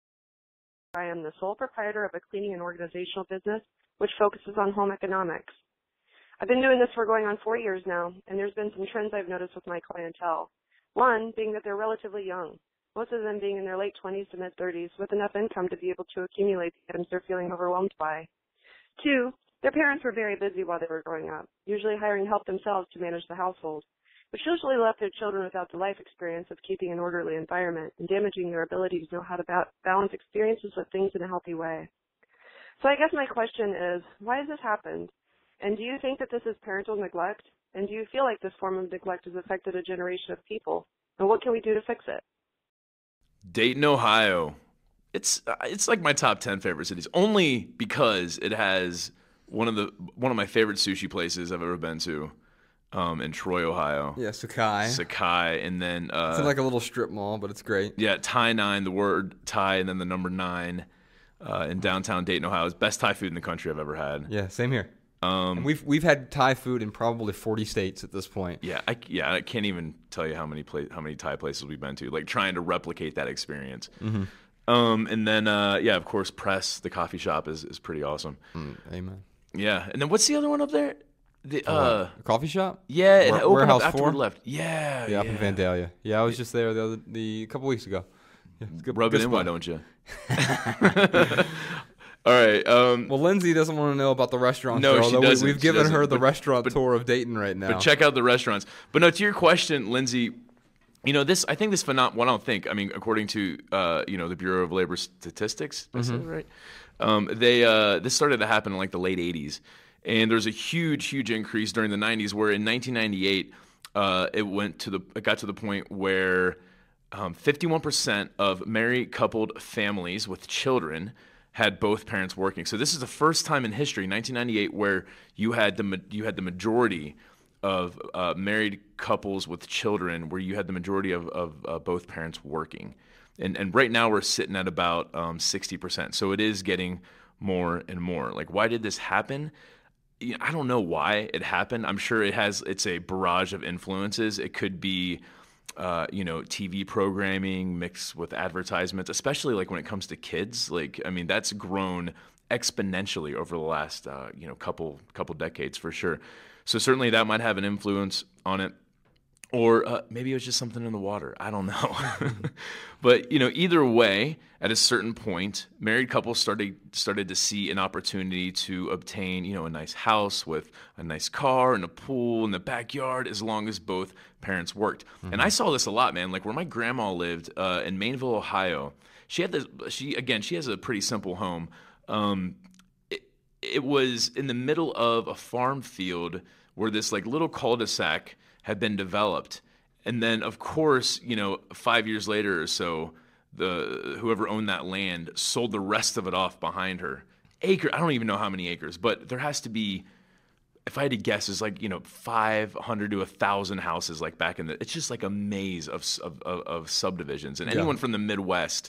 Speaker 5: I am the sole proprietor of a cleaning and organizational business which focuses on home economics. I've been doing this for going on four years now, and there's been some trends I've noticed with my clientele. One being that they're relatively young, most of them being in their late twenties to mid-thirties with enough income to be able to accumulate the items they're feeling overwhelmed by. Two, their parents were very busy while they were growing up, usually hiring help themselves to manage the household, which usually left their children without the life experience of keeping an orderly environment and damaging their ability to know how to ba- balance experiences with things in a healthy way. So I guess my question is, why has this happened? And do you think that this is parental neglect? And do you feel like this form of neglect has affected a generation of people? And what can we do to fix it?
Speaker 3: Dayton, Ohio. It's uh, it's like my top ten favorite cities, only because it has one of the one of my favorite sushi places I've ever been to. Um, in Troy, Ohio.
Speaker 2: Yeah, Sakai.
Speaker 3: Sakai, and then uh,
Speaker 2: it's like a little strip mall, but it's great.
Speaker 3: Yeah, Thai nine, the word Thai, and then the number nine uh, in downtown Dayton, Ohio. It's best Thai food in the country I've ever had.
Speaker 2: Yeah, same here.
Speaker 3: Um,
Speaker 2: and we've we've had Thai food in probably forty states at this point.
Speaker 3: Yeah, I, yeah, I can't even tell you how many pla- how many Thai places we've been to. Like trying to replicate that experience.
Speaker 2: Mm-hmm.
Speaker 3: Um, and then uh, yeah, of course, Press, the coffee shop, is is pretty awesome.
Speaker 2: Mm, amen.
Speaker 3: Yeah, and then what's the other one up there? The uh,
Speaker 2: a coffee shop?
Speaker 3: Yeah, it
Speaker 2: Ware-
Speaker 3: opened
Speaker 2: Warehouse
Speaker 3: up after
Speaker 2: four?
Speaker 3: we left. Yeah,
Speaker 2: yeah, up
Speaker 3: yeah.
Speaker 2: in Vandalia. Yeah, I was just there the other the a couple weeks ago. Yeah, it's good,
Speaker 3: Rub
Speaker 2: good
Speaker 3: it in,
Speaker 2: spot.
Speaker 3: why don't you? All right. Um,
Speaker 2: well, Lindsay doesn't want to know about the restaurant.
Speaker 3: No,
Speaker 2: tour,
Speaker 3: she
Speaker 2: although
Speaker 3: doesn't.
Speaker 2: We, we've
Speaker 3: She
Speaker 2: given
Speaker 3: doesn't.
Speaker 2: her the
Speaker 3: But-
Speaker 2: restaurant
Speaker 3: but-
Speaker 2: tour of Dayton right now.
Speaker 3: But check out the restaurants. But no, to your question, Lindsay, you know this. I think this phenomenon. Well, I don't think. I mean, according to uh, you know the Bureau of Labor Statistics, did I say that right? Um, they uh, this started to happen in like the late eighties, and there's a huge, huge increase during the nineties. Where in nineteen ninety-eight, uh, it went to the it got to the point where um, fifty-one percent of married coupled families with children had both parents working. So this is the first time in history, nineteen ninety-eight, where you had the ma- you had the majority of uh, married couples with children, where you had the majority of, of uh, both parents working. And and right now we're sitting at about um, sixty percent. So it is getting more and more. Like, why did this happen? You know, I don't know why it happened. I'm sure it has. It's a barrage of influences. It could be, uh, you know, T V programming mixed with advertisements, especially like when it comes to kids. Like, I mean, that's grown exponentially over the last, uh, you know, couple couple decades for sure. So certainly that might have an influence on it. Or uh, maybe it was just something in the water. I don't know. But, you know, either way, at a certain point, married couples started started to see an opportunity to obtain, you know, a nice house with a nice car and a pool in the backyard, as long as both parents worked. Mm-hmm. And I saw this a lot, man. Like where my grandma lived uh, in Maineville, Ohio, she had this, she, again, she has a pretty simple home. Um, it, it was in the middle of a farm field where this like little cul-de-sac had been developed. And then, of course, you know, five years later or so, the whoever owned that land sold the rest of it off behind her. Acre, I don't even know how many acres, but there has to be, if I had to guess, it's like, you know, five hundred to one thousand houses like back in the, it's just like a maze of of, of, of subdivisions. And
Speaker 2: Yeah.
Speaker 3: anyone from the Midwest,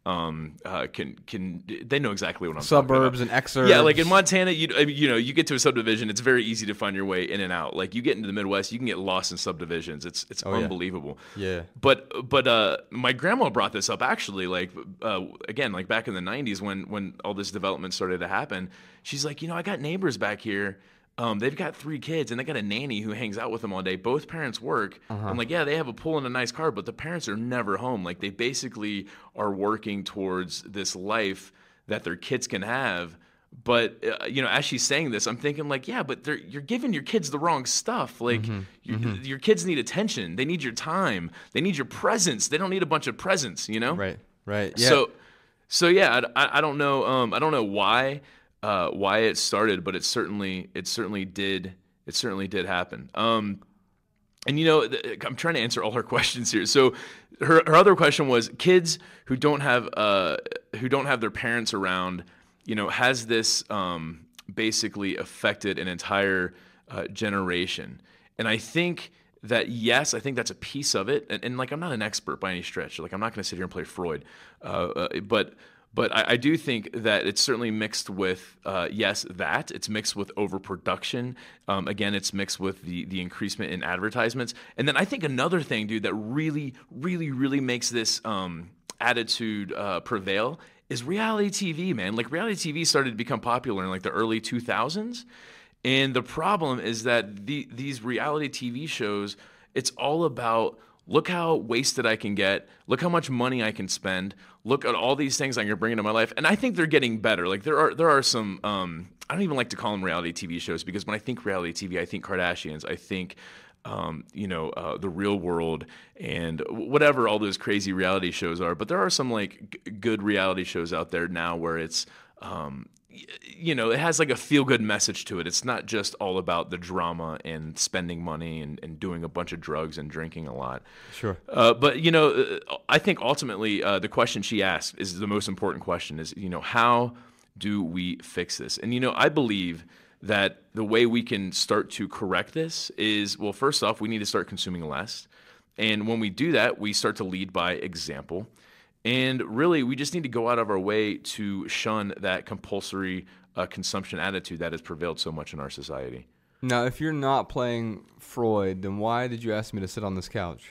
Speaker 3: um, uh, can can they know exactly what I'm
Speaker 2: Suburbs
Speaker 3: talking about.
Speaker 2: and exurbs.
Speaker 3: Yeah, like in Montana, you you know, you get to a subdivision, it's very easy to find your way in and out. Like you get into the Midwest, you can get lost in subdivisions. It's it's
Speaker 2: Oh, yeah.
Speaker 3: unbelievable.
Speaker 2: Yeah.
Speaker 3: But but uh, my grandma brought this up actually, like uh, again, like back in the nineties when when all this development started to happen. She's like, you know, I got neighbors back here. Um, they've got three kids, and they got a nanny who hangs out with them all day. Both parents work. Uh-huh. I'm like, yeah, they have a pool and a nice car, but the parents are never home. Like, they basically are working towards this life that their kids can have. But, uh, you know, as she's saying this, I'm thinking, like, yeah, but they're, you're giving your kids the wrong stuff. Like, mm-hmm. You, mm-hmm. your kids need attention. They need your time. They need your presence. They don't need a bunch of presents, you know?
Speaker 2: Right, right. Yeah.
Speaker 3: So, so yeah, I, I don't know. Um, I don't know why. Uh, why it started, but it certainly it certainly did it certainly did happen. Um, and you know, th- I'm trying to answer all her questions here. So her her other question was kids who don't have uh, who don't have their parents around. You know, has this um, basically affected an entire uh, generation? And I think that yes, I think that's a piece of it. And, and like I'm not an expert by any stretch. Like I'm not going to sit here and play Freud, uh, uh, but. But I, I do think that it's certainly mixed with, uh, yes, that. It's mixed with overproduction. Um, again, it's mixed with the the increasement in advertisements. And then I think another thing, dude, that really, really, really makes this um, attitude uh, prevail is reality T V, man. Like reality T V started to become popular in like the early two thousands. And the problem is that the, these reality T V shows, it's all about look how wasted I can get. Look how much money I can spend. Look at all these things I can bring into my life. And I think they're getting better. Like there are there are some, um, I don't even like to call them reality T V shows because when I think reality T V, I think Kardashians. I think, um, you know, uh, The Real World and whatever all those crazy reality shows are. But there are some like g- good reality shows out there now where it's, um, you know, it has like a feel-good message to it. It's not just all about the drama and spending money and, and doing a bunch of drugs and drinking a lot.
Speaker 2: Sure.
Speaker 3: Uh, but, you know, I think ultimately uh, the question she asked is the most important question is, you know, how do we fix this? And, you know, I believe that the way we can start to correct this is, well, first off, we need to start consuming less. And when we do that, we start to lead by example. And really, we just need to go out of our way to shun that compulsory uh, consumption attitude that has prevailed so much in our society.
Speaker 2: Now, if you're not playing Freud, then why did you ask me to sit on this couch?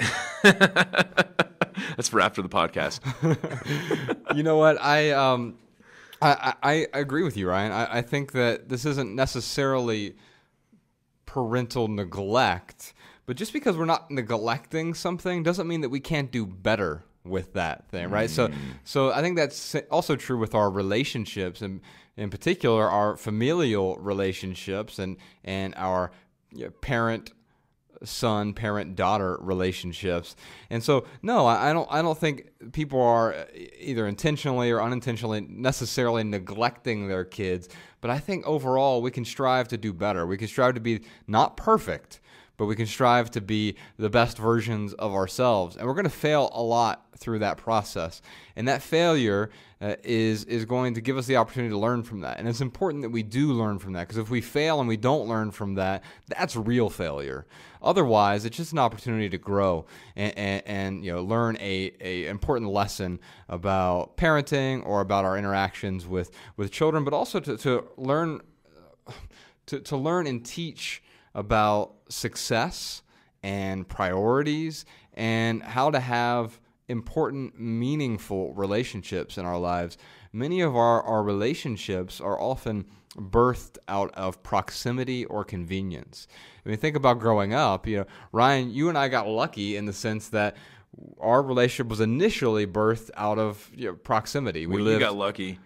Speaker 3: That's for after the podcast.
Speaker 2: You know what? I um, I, I, I agree with you, Ryan. I, I think that this isn't necessarily parental neglect, but just because we're not neglecting something doesn't mean that we can't do better with that thing, right? Mm. So, so I think that's also true with our relationships, and in particular, our familial relationships, and and our you know, parent-son, parent-daughter relationships. And so, no, I, I don't. I don't think people are either intentionally or unintentionally necessarily neglecting their kids. But I think overall, we can strive to do better. We can strive to be not perfect, but we can strive to be the best versions of ourselves. And we're going to fail a lot through that process. And that failure uh, is is going to give us the opportunity to learn from that. And it's important that we do learn from that, because if we fail and we don't learn from that, that's real failure. Otherwise, it's just an opportunity to grow and, and, and you know learn a, a important lesson about parenting or about our interactions with, with children, but also to, to learn to, to learn and teach about success and priorities and how to have important, meaningful relationships in our lives. Many of our, our relationships are often birthed out of proximity or convenience. I mean, think about growing up. You know, Ryan, you and I got lucky in the sense that our relationship was initially birthed out of you know, proximity. We
Speaker 3: well,
Speaker 2: lived,
Speaker 3: you got lucky.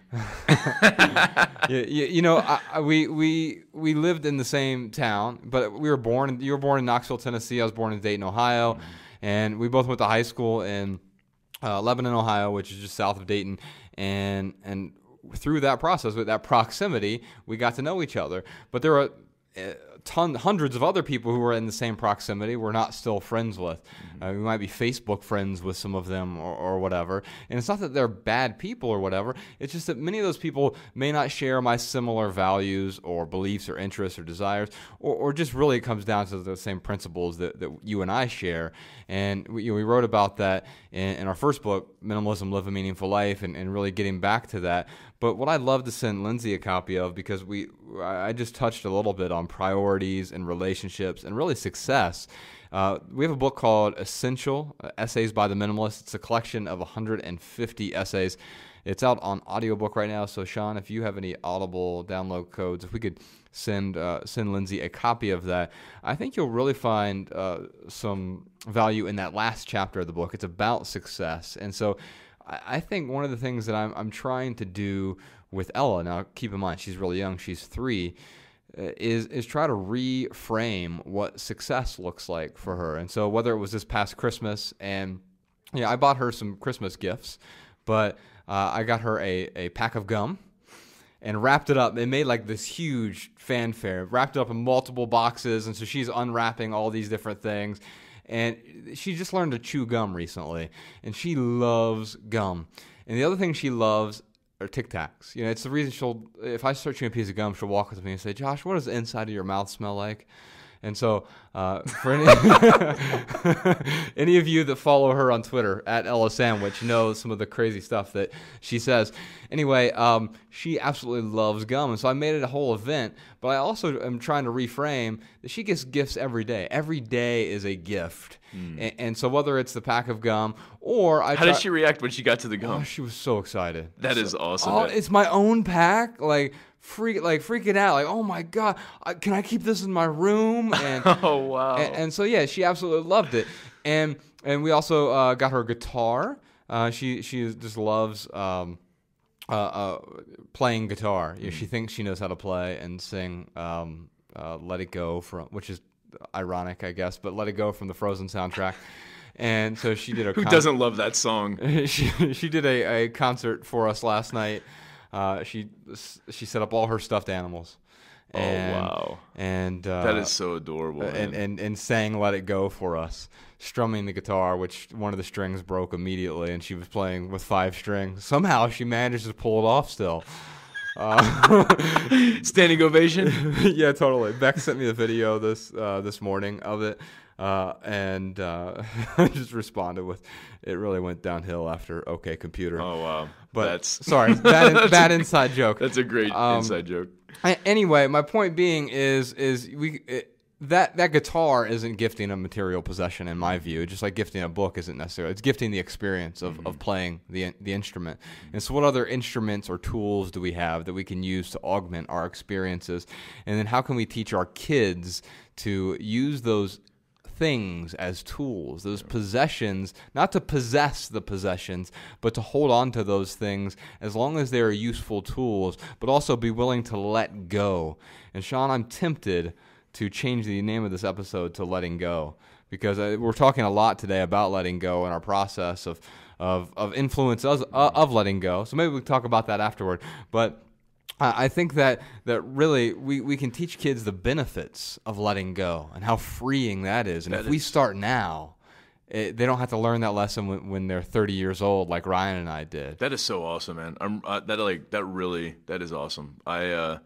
Speaker 2: you, you, you know, I, I, we we we lived in the same town, but we were born. In, you were born in Knoxville, Tennessee. I was born in Dayton, Ohio, mm-hmm. and we both went to high school in uh, Lebanon, Ohio, which is just south of Dayton. And and through that process, with that proximity, we got to know each other. But there were uh, ton, hundreds of other people who are in the same proximity we're not still friends with. Mm-hmm. Uh, we might be Facebook friends with some of them or, or whatever. And it's not that they're bad people or whatever. It's just that many of those people may not share my similar values or beliefs or interests or desires, or, or just really it comes down to the same principles that, that you and I share. And we, you know, we wrote about that in, in our first book, Minimalism, Live a Meaningful Life, and, and really getting back to that. But what I'd love to send Lindsay a copy of, because we I just touched a little bit on priorities and relationships and really success. Uh, we have a book called Essential, uh, Essays by the Minimalists. It's a collection of one hundred fifty essays. It's out on audiobook right now. So, Sean, if you have any Audible download codes, if we could send uh, send Lindsay a copy of that, I think you'll really find uh, some value in that last chapter of the book. It's about success. And so I, I think one of the things that I'm, I'm trying to do with Ella, now keep in mind she's really young, she's three, uh, is is try to reframe what success looks like for her. And so whether it was this past Christmas, and yeah, I bought her some Christmas gifts, but uh, I got her a, a pack of gum and wrapped it up. They made like this huge fanfare, wrapped it up in multiple boxes, and so she's unwrapping all these different things. And she just learned to chew gum recently, and she loves gum. And the other thing she loves are Tic Tacs. You know, it's the reason she'll, if I start chewing a piece of gum, she'll walk with me and say, "Josh, what does the inside of your mouth smell like?" And so, uh, for any, any of you that follow her on Twitter, at Ella Sandwich, know some of the crazy stuff that she says. Anyway, um, she absolutely loves gum, and so I made it a whole event, but I also am trying to reframe that she gets gifts every day. Every day is a gift. Mm. And, and so whether it's the pack of gum or I
Speaker 3: How
Speaker 2: try-
Speaker 3: did she react when she got to the gum?
Speaker 2: Oh, she was so excited.
Speaker 3: That
Speaker 2: so,
Speaker 3: is awesome.
Speaker 2: Oh, it's my own pack? Like, freak, like freaking out, like, oh my God, I, can I keep this in my room? And
Speaker 3: oh wow!
Speaker 2: And, and so yeah, she absolutely loved it. And and we also uh, got her a guitar. Uh, she she just loves um, uh, uh, playing guitar. Mm. You know, she thinks she knows how to play and sing um, uh, "Let It Go" from, which is ironic, I guess, but "Let It Go" from the Frozen soundtrack. And so she did a.
Speaker 3: Who
Speaker 2: con-
Speaker 3: doesn't love that song?
Speaker 2: she she did a, a concert for us last night. Uh, she she set up all her stuffed animals. And,
Speaker 3: oh wow!
Speaker 2: And uh,
Speaker 3: that is so adorable.
Speaker 2: And, and and sang "Let It Go" for us, strumming the guitar, which one of the strings broke immediately, and she was playing with five strings. Somehow she managed to pull it off still. Uh,
Speaker 3: Standing ovation.
Speaker 2: Yeah, totally. Beck sent me the video this uh, this morning of it. Uh, and uh, I just responded with, "It really went downhill after OK Computer."
Speaker 3: Oh wow!
Speaker 2: But
Speaker 3: that's
Speaker 2: sorry, bad, bad inside joke.
Speaker 3: That's a great
Speaker 2: um,
Speaker 3: inside joke.
Speaker 2: I, anyway, my point being is is we it, that that guitar isn't gifting a material possession in my view. Just like gifting a book isn't necessarily. It's gifting the experience of, mm-hmm. of playing the the instrument. And so, what other instruments or tools do we have that we can use to augment our experiences? And then, how can we teach our kids to use those things as tools, those possessions, not to possess the possessions, but to hold on to those things as long as they are useful tools, but also be willing to let go. And Sean, I'm tempted to change the name of this episode to Letting Go, because I, we're talking a lot today about letting go and our process of of, of influence of, of letting go. So maybe we can talk about that afterward. But I think that, that really we, we can teach kids the benefits of letting go and how freeing that is. And that if is. we start now, it, they don't have to learn that lesson when, when they're thirty years old, like Ryan and I did.
Speaker 3: That is so awesome, man. I'm uh, that like that really that is awesome. I uh,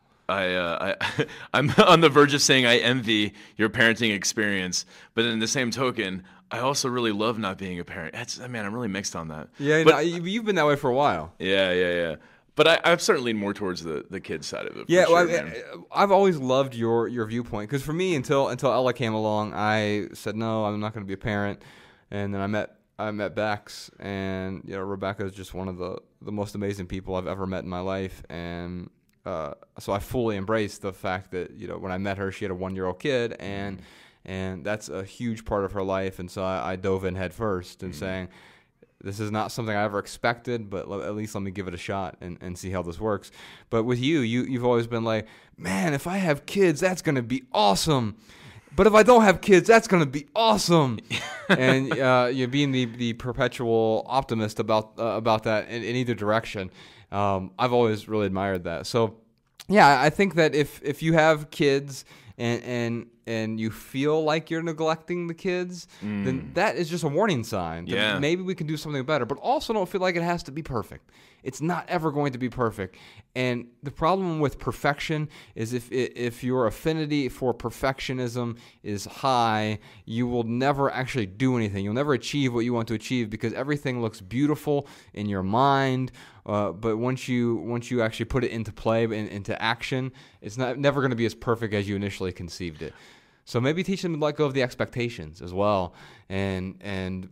Speaker 3: I uh, I I'm on the verge of saying I envy your parenting experience, but in the same token, I also really love not being a parent. That's man, I'm really mixed on that.
Speaker 2: Yeah,
Speaker 3: but,
Speaker 2: no, you've been that way for a while.
Speaker 3: Yeah, yeah, yeah. But I, I've certainly leaned more towards the, the kids side of it.
Speaker 2: Yeah,
Speaker 3: sure,
Speaker 2: well, I, I've always loved your, your viewpoint, because for me, until until Ella came along, I said no, I'm not going to be a parent. And then I met I met Bex, and you know Rebecca is just one of the, the most amazing people I've ever met in my life, and uh, so I fully embraced the fact that you know when I met her, she had a one year old kid, and mm-hmm. and that's a huge part of her life, and so I, I dove in head first and mm-hmm. saying, this is not something I ever expected, but l- at least let me give it a shot and, and see how this works. But with you, you, you've always been like, man, if I have kids, that's going to be awesome. But if I don't have kids, that's going to be awesome. And uh, you being the, the perpetual optimist about uh, about that in, in either direction, um, I've always really admired that. So, yeah, I think that if, if you have kids and and and you feel like you're neglecting the kids, mm. then that is just a warning sign that
Speaker 3: yeah.
Speaker 2: maybe we can do something better. But also don't feel like it has to be perfect. It's not ever going to be perfect. And the problem with perfection is if if your affinity for perfectionism is high, you will never actually do anything. You'll never achieve what you want to achieve because everything looks beautiful in your mind. Uh, but once you once you actually put it into play and into action, it's not never going to be as perfect as you initially conceived it. So maybe teach them to let go of the expectations as well, and and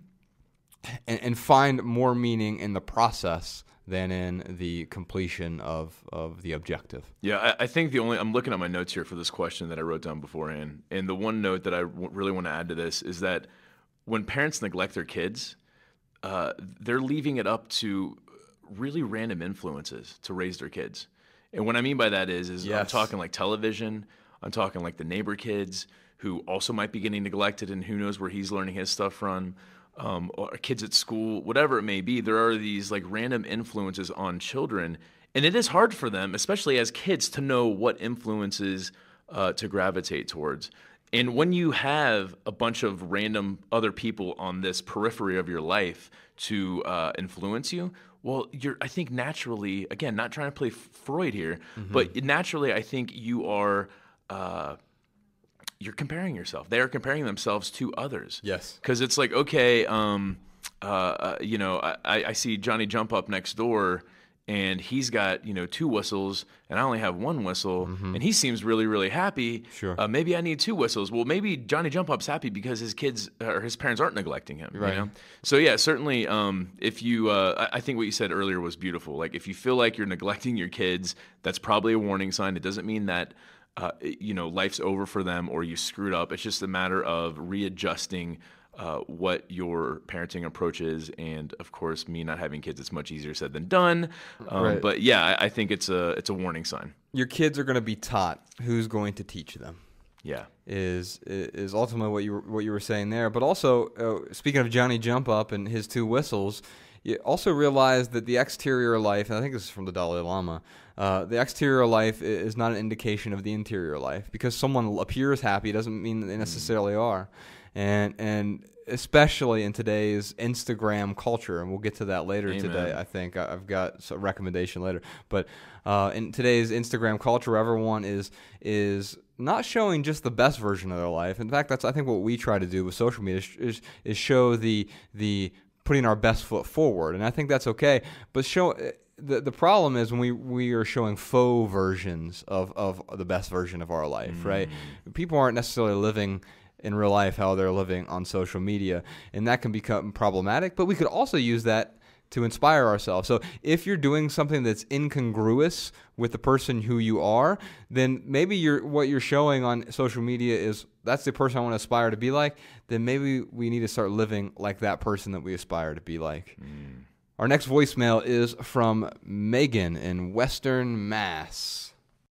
Speaker 2: and, and find more meaning in the process than in the completion of, of the objective.
Speaker 3: Yeah, I, I think the only, I'm looking at my notes here for this question that I wrote down beforehand, and the one note that I w- really want to add to this is that when parents neglect their kids, uh, they're leaving it up to really random influences to raise their kids. And what I mean by that is, is yes. I'm talking like television, I'm talking like the neighbor kids who also might be getting neglected and who knows where he's learning his stuff from. Um, or kids at school, whatever it may be, there are these like random influences on children, and it is hard for them, especially as kids, to know what influences uh, to gravitate towards. And when you have a bunch of random other people on this periphery of your life to uh, influence you, well, you're, I think naturally, again, not trying to play Freud here, mm-hmm. but naturally, I think you are. Uh, You're comparing yourself. They are comparing themselves to others.
Speaker 2: Yes.
Speaker 3: Because it's like, okay, um, uh, uh, you know, I, I see Johnny Jump Up next door, and he's got, you know, two whistles, and I only have one whistle, mm-hmm. and he seems really, really happy.
Speaker 2: Sure.
Speaker 3: Uh, maybe I need two whistles. Well, maybe Johnny Jump Up's happy because his kids or his parents aren't neglecting him.
Speaker 2: Right.
Speaker 3: You know? So yeah, certainly, um, if you, uh, I think what you said earlier was beautiful. Like if you feel like you're neglecting your kids, that's probably a warning sign. It doesn't mean that. Uh, you know, life's over for them or you screwed up. It's just a matter of readjusting uh, what your parenting approach is. And of course, me not having kids, it's much easier said than done. Um,
Speaker 2: right.
Speaker 3: But yeah, I, I think it's a it's a warning sign.
Speaker 2: Your kids are going to be taught who's going to teach them.
Speaker 3: Yeah,
Speaker 2: is is ultimately what you were, what you were saying there. But also, uh, speaking of Johnny Jump Up and his two whistles, you also realize that the exterior life, and I think this is from the Dalai Lama, uh, the exterior life is not an indication of the interior life. Because someone appears happy doesn't mean that they necessarily mm. are. And and especially in today's Instagram culture, and we'll get to that later
Speaker 3: Amen.
Speaker 2: today, I think. I've got a recommendation later. But uh, in today's Instagram culture, everyone is is not showing just the best version of their life. In fact, that's I think what we try to do with social media is, is, is show the the putting our best foot forward, and I think that's okay. But show the the problem is when we, we are showing faux versions of, of the best version of our life, mm. right? People aren't necessarily living in real life how they're living on social media, and that can become problematic. But we could also use that to inspire ourselves. So if you're doing something that's incongruous with the person who you are, then maybe you're, what you're showing on social media is that's the person I want to aspire to be like, then maybe we need to start living like that person that we aspire to be like. Mm. Our next voicemail is from Megan in Western Mass.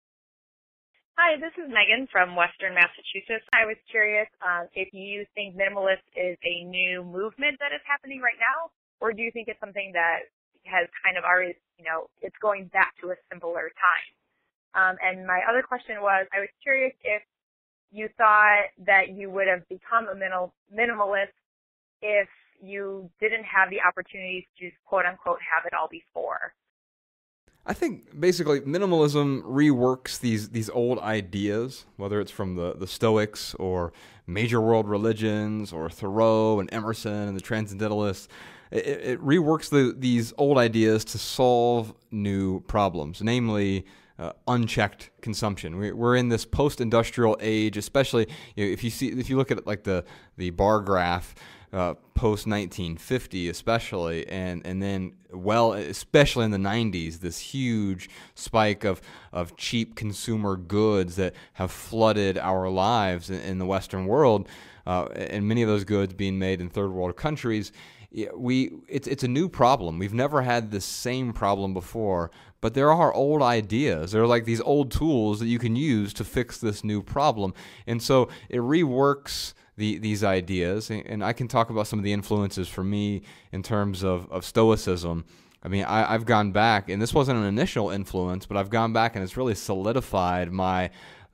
Speaker 6: Hi, this is Megan from Western Massachusetts. I was curious uh, if you think minimalist is a new movement that is happening right now, or do you think it's something that has kind of already, you know, it's going back to a simpler time? Um, and my other question was, I was curious if you thought that you would have become a minimal, minimalist if you didn't have the opportunities to, quote unquote, have it all before.
Speaker 2: I think basically minimalism reworks these these old ideas, whether it's from the, the Stoics or major world religions or Thoreau and Emerson and the Transcendentalists. It, it reworks the, these old ideas to solve new problems, namely uh, unchecked consumption. We, we're in this post-industrial age, especially you know, if you see if you look at like the the bar graph. Uh, post nineteen fifty especially, and, and then, well, especially in the nineties, this huge spike of, of cheap consumer goods that have flooded our lives in, in the Western world, uh, and many of those goods being made in third world countries. We it's it's a new problem. We've never had the same problem before, but there are old ideas. There are like these old tools that you can use to fix this new problem, and so it reworks The, these ideas, and I can talk about some of the influences for me in terms of, of Stoicism. I mean, I, I've gone back, and this wasn't an initial influence, but I've gone back and it's really solidified my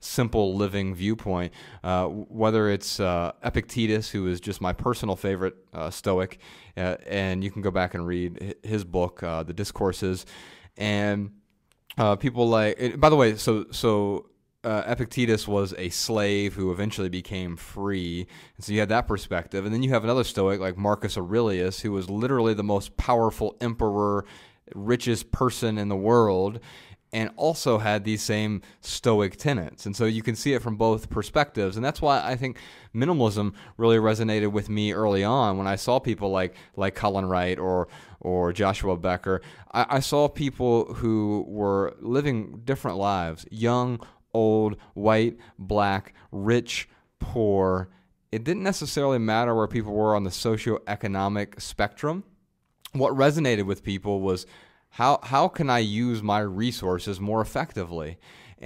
Speaker 2: simple living viewpoint, uh, whether it's uh, Epictetus, who is just my personal favorite uh, Stoic, uh, and you can go back and read his book, uh, The Discourses, and uh, people like, by the way, so so uh, Epictetus was a slave who eventually became free, and so you had that perspective, and then you have another Stoic like Marcus Aurelius, who was literally the most powerful emperor, richest person in the world, and also had these same Stoic tenets. And so you can see it from both perspectives. And that's why I think minimalism really resonated with me early on when I saw people like like Colin Wright or or Joshua Becker. I, I saw people who were living different lives, young, old, white, black, rich, poor. It didn't necessarily matter where people were on the socioeconomic spectrum. What resonated with people was How how can I use my resources more effectively?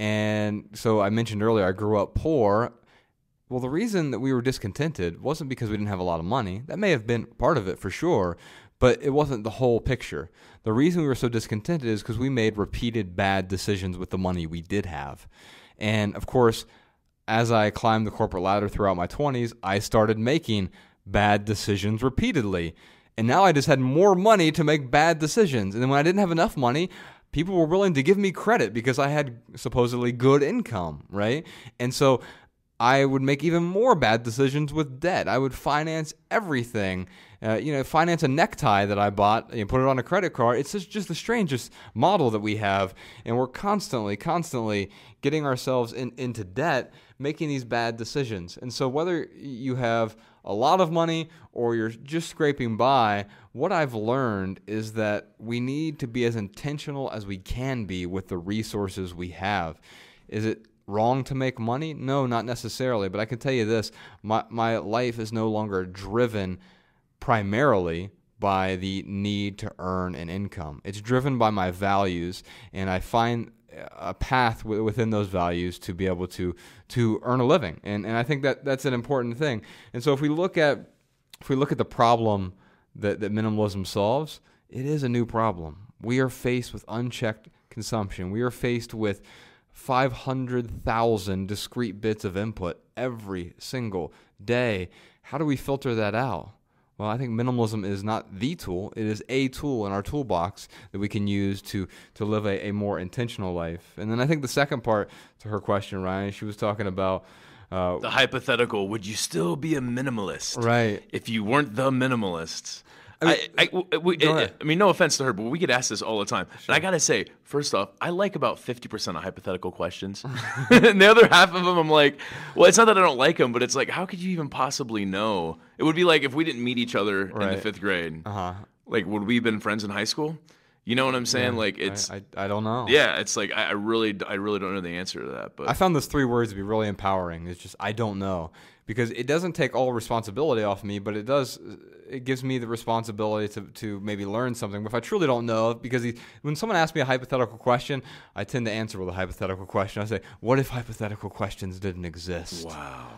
Speaker 2: And so I mentioned earlier, I grew up poor. Well, the reason that we were discontented wasn't because we didn't have a lot of money. That may have been part of it for sure, but it wasn't the whole picture. The reason we were so discontented is because we made repeated bad decisions with the money we did have. And of course, as I climbed the corporate ladder throughout my twenties, I started making bad decisions repeatedly. And now I just had more money to make bad decisions. And then when I didn't have enough money, people were willing to give me credit because I had supposedly good income, right? And so I would make even more bad decisions with debt. I would finance everything. Uh, you know, finance a necktie that I bought and put it on a credit card. It's just, just the strangest model that we have. And we're constantly, constantly getting ourselves in, into debt, making these bad decisions. And so whether you have a lot of money or you're just scraping by, what I've learned is that we need to be as intentional as we can be with the resources we have. Is it wrong to make money? No, not necessarily. But I can tell you this, my, my life is no longer driven primarily by the need to earn an income. It's driven by my values, and I find a path w- within those values to be able to to earn a living, and and I think that that's an important thing. And so if we look at if we look at the problem that that minimalism solves, it is a new problem. We are faced with unchecked consumption. We are faced with five hundred thousand discrete bits of input every single day. How do we filter that out? Well, I think minimalism is not the tool. It is a tool in our toolbox that we can use to to live a, a more intentional life. And then I think the second part to her question, Ryan, she was talking about uh,
Speaker 3: the hypothetical, would you still be a minimalist
Speaker 2: right.
Speaker 3: if you weren't the minimalists?
Speaker 2: I mean,
Speaker 3: I, I, we, I, I mean, no offense to her, but we get asked this all the time. Sure. And I got to say, first off, I like about fifty percent of hypothetical questions. And the other half of them, I'm like, well, it's not that I don't like them, but it's like, how could you even possibly know? It would be like if we didn't meet each other right. in the fifth grade. Uh-huh. Like, would we have been friends in high school? You know what I'm saying?
Speaker 2: Yeah,
Speaker 3: like, it's...
Speaker 2: I, I, I don't know.
Speaker 3: Yeah, it's like, I, I really I really don't know the answer to that. But
Speaker 2: I found those three words to be really empowering. It's just, I don't know. Because it doesn't take all responsibility off me, but it does. It gives me the responsibility to, to maybe learn something. But if I truly don't know, because he, when someone asks me a hypothetical question, I tend to answer with a hypothetical question. I say, what if hypothetical questions didn't exist?
Speaker 3: Wow.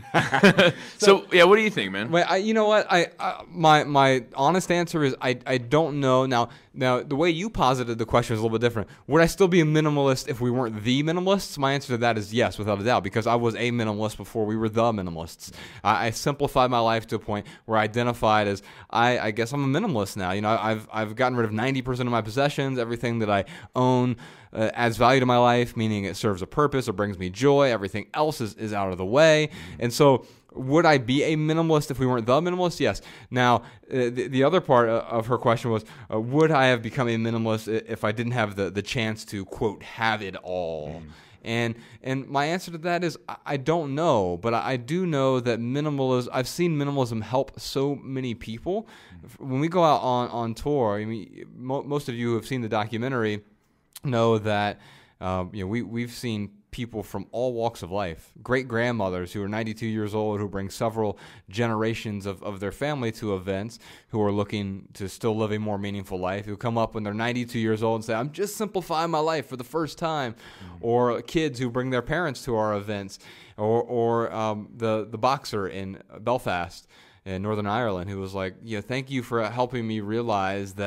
Speaker 3: so, so, yeah, what do you think, man?
Speaker 2: Wait, I, you know what? I, I my my honest answer is I, I don't know. Now, now the way you posited the question is a little bit different. Would I still be a minimalist if we weren't the minimalists? My answer to that is yes, without a doubt, because I was a minimalist before we were the minimalists. I, I simplified my life to a point where I identified as I, I guess I'm a minimalist now. You know, I've I've gotten rid of ninety percent of my possessions. Everything that I own uh, adds value to my life, meaning it serves a purpose or brings me joy. Everything else is, is out of the way. And so would I be a minimalist if we weren't the minimalist? Yes. Now, uh, the, the other part of her question was, uh, would I have become a minimalist if I didn't have the, the chance to, quote, have it all? Mm. And and my answer to that is I don't know, but I do know that minimalism, I've seen minimalism help so many people. When we go out on, on tour, I mean, mo- most of you who have seen the documentary know that um, you know we, we've seen people from all walks of life, great-grandmothers who are ninety-two years old, who bring several generations of, of their family to events, who are looking to still live a more meaningful life, who come up when they're ninety-two years old and say, I'm just simplifying my life for the first time, mm-hmm. or kids who bring their parents to our events, or, or um, the, the boxer in Belfast in Northern Ireland who was like, yeah, thank you for helping me realize that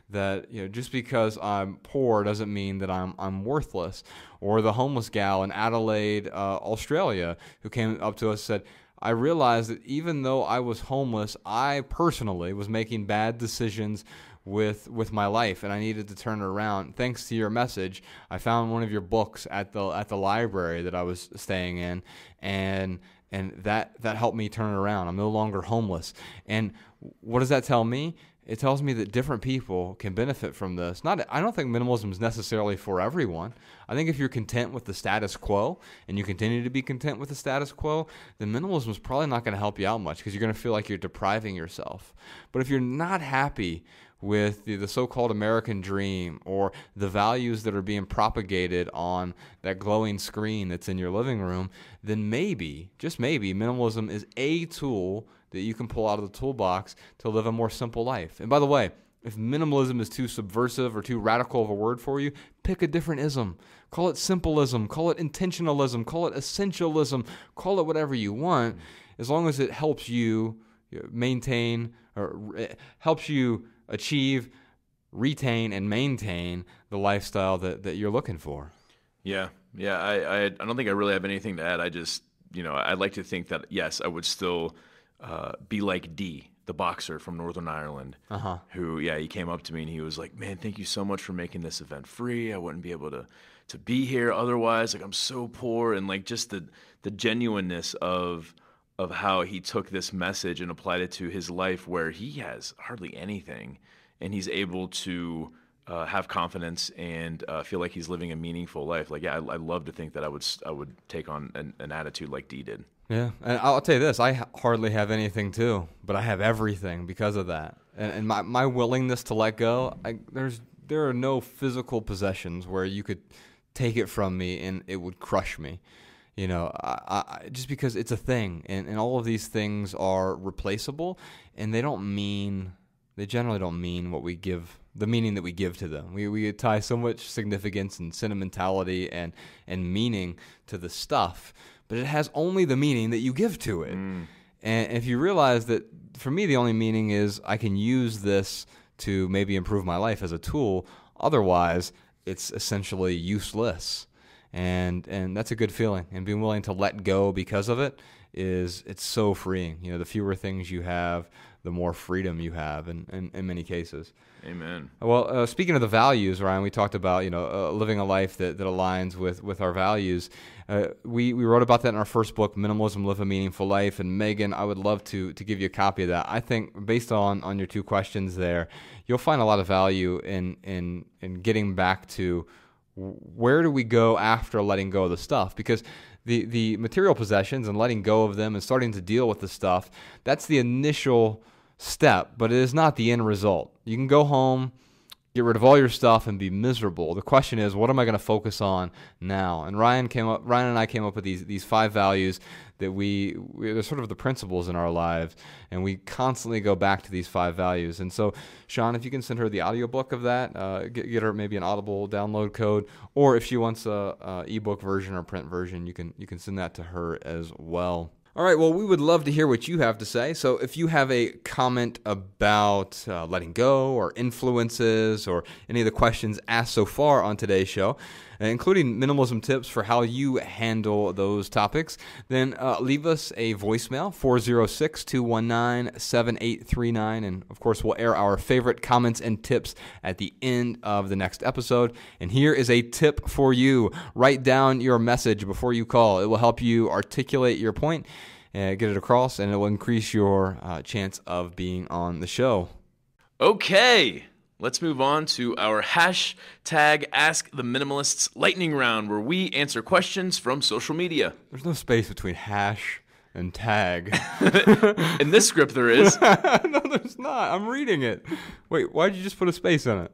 Speaker 2: that, you know, just because I'm poor doesn't mean that I'm I'm worthless. Or the homeless gal in Adelaide, uh, Australia, who came up to us and said, I realized that even though I was homeless, I personally was making bad decisions with with my life, and I needed to turn it around. Thanks to your message, I found one of your books at the at the library that I was staying in, and and that that helped me turn it around. I'm no longer homeless. And what does that tell me? It tells me that different people can benefit from this. Not, I don't think minimalism is necessarily for everyone. I think if you're content with the status quo and you continue to be content with the status quo, then minimalism is probably not going to help you out much because you're going to feel like you're depriving yourself. But if you're not happy with the, the so-called American dream or the values that are being propagated on that glowing screen that's in your living room, then maybe, just maybe, minimalism is a tool that you can pull out of the toolbox to live a more simple life. And by the way, if minimalism is too subversive or too radical of a word for you, pick a different ism. Call it simplism, call it intentionalism, call it essentialism, call it whatever you want, as long as it helps you maintain or helps you achieve, retain, and maintain the lifestyle that, that you're looking for.
Speaker 3: Yeah, yeah. I, I I don't think I really have anything to add. I just, you know, I'd like to think that, yes, I would still uh, be like D, the boxer from Northern Ireland,
Speaker 2: uh-huh.
Speaker 3: who, yeah, he came up to me and he was like, man, thank you so much for making this event free. I wouldn't be able to, to be here otherwise. Like, I'm so poor. And like just the, the genuineness of of how he took this message and applied it to his life where he has hardly anything, and he's able to uh, have confidence and uh, feel like he's living a meaningful life. Like, yeah, I, I love to think that I would I would take on an, an attitude like Dee did.
Speaker 2: Yeah, and I'll tell you this, I hardly have anything too, but I have everything because of that. And, and my, my willingness to let go, I, there's there are no physical possessions where you could take it from me and it would crush me. You know, I, I, just because it's a thing, and, and all of these things are replaceable, and they don't mean, they generally don't mean what we give, the meaning that we give to them. We we tie so much significance and sentimentality and, and meaning to the stuff, but it has only the meaning that you give to it. Mm. And if you realize that, for me, the only meaning is I can use this to maybe improve my life as a tool, otherwise it's essentially useless. And and that's a good feeling, and being willing to let go because of it is, it's so freeing. You know, the fewer things you have, the more freedom you have in, in, in many cases.
Speaker 3: Amen.
Speaker 2: Well, uh, speaking of the values, Ryan, we talked about, you know, uh, living a life that, that aligns with, with our values. Uh, we, we wrote about that in our first book, Minimalism, Live a Meaningful Life. And Megan, I would love to to give you a copy of that. I think based on, on your two questions there, you'll find a lot of value in in in getting back to where do we go after letting go of the stuff? Because the, the material possessions and letting go of them and starting to deal with the stuff, that's the initial step, but it is not the end result. You can go home, get rid of all your stuff, and be miserable. The question is, what am I going to focus on now? And Ryan came up. Ryan and I came up with these these five values that we, we they're sort of the principles in our lives, and we constantly go back to these five values. And so, Sean, if you can send her the audiobook of that, uh, get, get her maybe an Audible download code, or if she wants a, a ebook version or print version, you can you can send that to her as well. All right, well, we would love to hear what you have to say. So if you have a comment about uh, letting go or influences or any of the questions asked so far on today's show, including minimalism tips for how you handle those topics, then uh, leave us a voicemail, four oh six, two one nine, seven eight three nine. And, of course, we'll air our favorite comments and tips at the end of the next episode. And here is a tip for you. Write down your message before you call. It will help you articulate your point, uh, get it across, and it will increase your uh, chance of being on the show.
Speaker 3: Okay. Let's move on to our hashtag Ask the Minimalists lightning round, where we answer questions from social media.
Speaker 2: There's no space between hash and tag.
Speaker 3: In this script, there is.
Speaker 2: No, there's not. I'm reading it. Wait, why did you just put a space in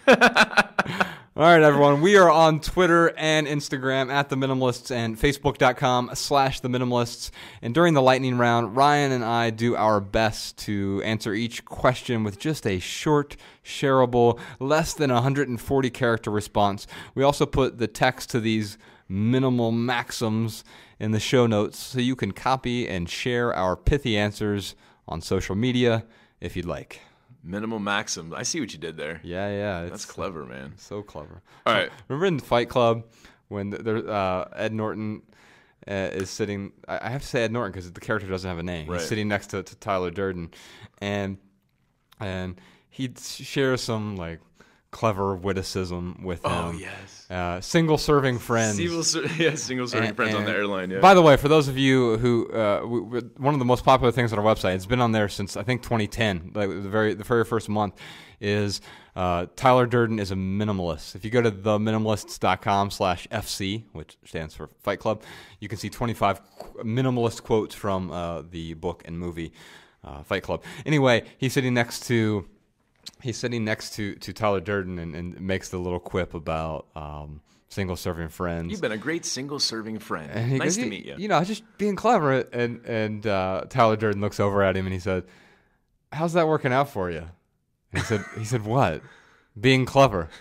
Speaker 2: it? All right, everyone. We are on Twitter and Instagram at The Minimalists and Facebook.com slash The Minimalists. And during the lightning round, Ryan and I do our best to answer each question with just a short, shareable, less than one hundred forty character response. We also put the text to these minimal maxims in the show notes so you can copy and share our pithy answers on social media if you'd like.
Speaker 3: Minimal maxim. I see what you did there.
Speaker 2: Yeah, yeah.
Speaker 3: That's
Speaker 2: It's
Speaker 3: clever, man.
Speaker 2: so clever.
Speaker 3: All right.
Speaker 2: Remember in Fight Club when there, uh, Ed Norton uh, is sitting. I I have to say Ed Norton because the character doesn't have a name.
Speaker 3: Right.
Speaker 2: He's sitting next to, to Tyler Durden, and and he shares some like clever witticism with him.
Speaker 3: Oh yes.
Speaker 2: Uh, single serving friends.
Speaker 3: Single, ser- yeah, single serving
Speaker 2: And-
Speaker 3: friends on
Speaker 2: and
Speaker 3: the airline. Yeah.
Speaker 2: By the way, for those of you who, uh, w- w- one of the most popular things on our website, it's been on there since I think twenty ten, like the very the very first month, is uh, Tyler Durden is a minimalist. If you go to the minimalists dot com slash F C, which stands for Fight Club, you can see twenty-five qu- minimalist quotes from uh, the book and movie uh, Fight Club. Anyway, he's sitting next to. He's sitting next to, to Tyler Durden and, and makes the little quip about um, single-serving friends.
Speaker 3: You've been a great single-serving friend.
Speaker 2: And he
Speaker 3: Nice
Speaker 2: goes,
Speaker 3: to meet you.
Speaker 2: You know, just being clever. And and uh, Tyler Durden looks over at him and he said, "How's that working out for you?" And he said, "He said what? Being clever."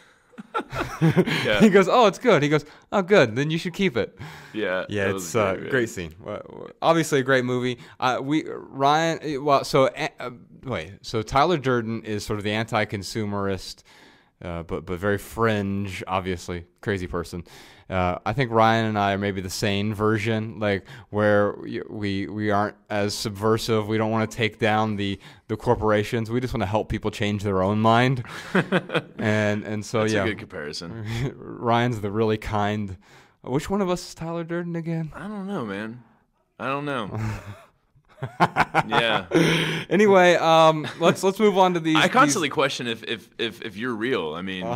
Speaker 3: Yeah.
Speaker 2: He goes, "Oh, it's good." He goes, "Oh, good. Then you should keep it."
Speaker 3: Yeah.
Speaker 2: Yeah,
Speaker 3: that was
Speaker 2: it's a
Speaker 3: great, man.
Speaker 2: great scene. Well, well, Obviously, a great movie. Uh, we Ryan. eh, Well, so uh, wait. So Tyler Durden is sort of the anti-consumerist, uh, but but very fringe. Obviously, crazy person. Uh, I think Ryan and I are maybe the sane version, like where we we, we aren't as subversive. We don't want to take down the, the corporations. We just want to help people change their own mind. and and so
Speaker 3: That's
Speaker 2: yeah,
Speaker 3: a good comparison.
Speaker 2: Ryan's the really kind. Which one of us is Tyler Durden again?
Speaker 3: I don't know, man. I don't know. Yeah.
Speaker 2: Anyway, um, let's let's move on to these.
Speaker 3: I constantly
Speaker 2: these,
Speaker 3: question if, if, if, if you're real. I mean,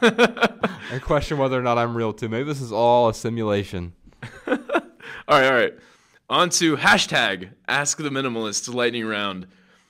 Speaker 2: I question whether or not I'm real too. Maybe this is all a simulation.
Speaker 3: all right, all right. On to hashtag Ask the Minimalists lightning round.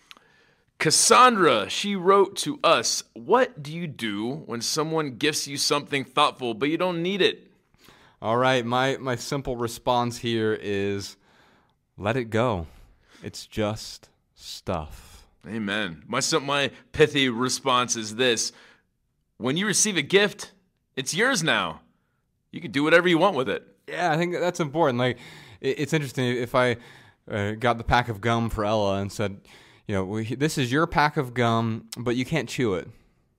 Speaker 3: Cassandra, she wrote to us, "What do you do when someone gifts you something thoughtful but you don't need it?"
Speaker 2: All right, my my simple response here is, let it go. It's just stuff.
Speaker 3: Amen. My some- my pithy response is this: when you receive a gift, it's yours now. You can do whatever you want with it.
Speaker 2: Yeah, I think that's important. Like, it, it's interesting if I uh, got the pack of gum for Ella and said, you know, we, this is your pack of gum, but you can't chew it.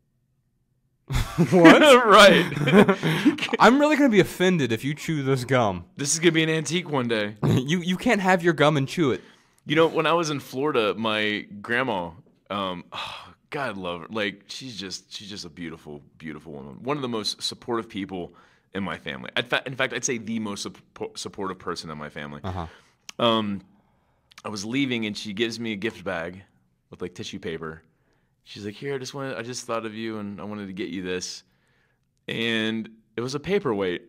Speaker 2: What?
Speaker 3: Right.
Speaker 2: I'm really going to be offended if you chew this gum.
Speaker 3: This is gonna be an antique one day.
Speaker 2: you you can't have your gum and chew it.
Speaker 3: You know, when I was in Florida, my grandma, um, oh, God love her. Like, she's just she's just a beautiful, beautiful woman. One of the most supportive people in my family. In fact, in fact I'd say the most suppo- supportive person in my family.
Speaker 2: Uh-huh.
Speaker 3: Um, I was leaving, and she gives me a gift bag with like tissue paper. She's like, "Here, I just wanted, I just thought of you, and I wanted to get you this." And it was a paperweight.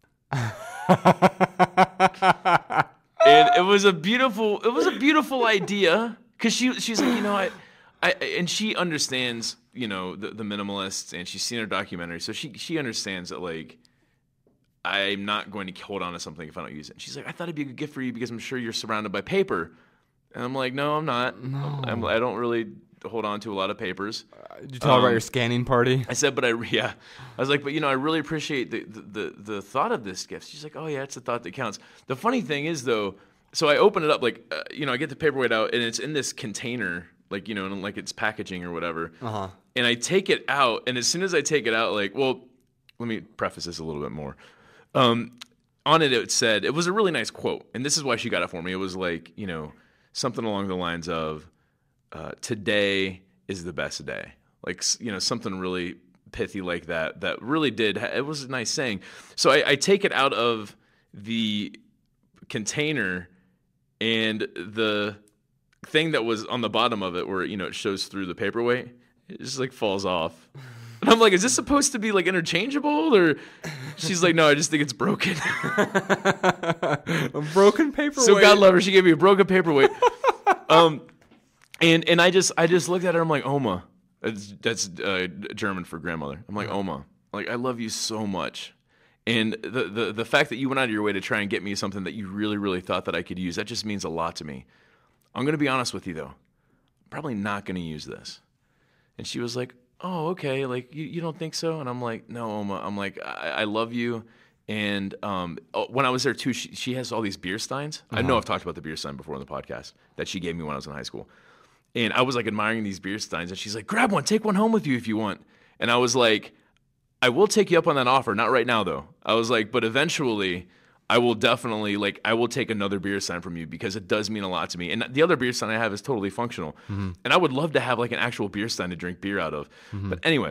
Speaker 3: And it was a beautiful, it was a beautiful idea, because she she's like, you know, I, I, and she understands, you know, the, the minimalists, and she's seen her documentary, so she she understands that, like, I'm not going to hold on to something if I don't use it. And she's like, "I thought it'd be a good gift for you because I'm sure you're surrounded by paper." And I'm like, "No, I'm not.
Speaker 2: No.
Speaker 3: I'm, I don't really hold on to a lot of papers."
Speaker 2: Did you tell her
Speaker 3: Um,
Speaker 2: about your scanning party?
Speaker 3: I said, but I, yeah, I was like, but you know, I really appreciate the, the, the, the thought of this gift. She's like, "Oh yeah, it's the thought that counts." The funny thing is though, so I open it up, like, uh, you know, I get the paperweight out, and it's in this container, like, you know, and like it's packaging or whatever.
Speaker 2: Uh-huh.
Speaker 3: And I take it out, and as soon as I take it out, like, well, let me preface this a little bit more. Um, on it, it said, it was a really nice quote, and this is why she got it for me. It was like, you know, something along the lines of, uh, "Today is the best day." Like, you know, something really pithy like that, that really did, it was a nice saying. So I, I take it out of the container, and the thing that was on the bottom of it, where, you know, it shows through the paperweight, it just like falls off. And I'm like, "Is this supposed to be like interchangeable?" Or she's like, "No, I just think it's broken."
Speaker 2: A broken paperweight.
Speaker 3: So God love her, she gave me a broken paperweight. um, and and I just I just looked at her. I'm like, "Oma," that's that's uh, German for grandmother. I'm like, "Oma, like, I love you so much." And the, the the fact that you went out of your way to try and get me something that you really, really thought that I could use, that just means a lot to me. I'm going to be honest with you, though. I'm probably not going to use this. And she was like, "Oh, okay. Like, you, you don't think so?" And I'm like, "No, Oma." I'm like, I, I love you. And um, when I was there, too, she, she has all these beer steins. Uh-huh. I know I've talked about the beer stein before on the podcast that she gave me when I was in high school. And I was like admiring these beer steins, and she's like, grab one, take one home with you if you want. And I was like, I will take you up on that offer, not right now though. I was like, but eventually I will definitely, like, I will take another beer stein from you because it does mean a lot to me. And the other beer stein I have is totally functional. Mm-hmm. And I would love to have like an actual beer stein to drink beer out of. Mm-hmm. But anyway,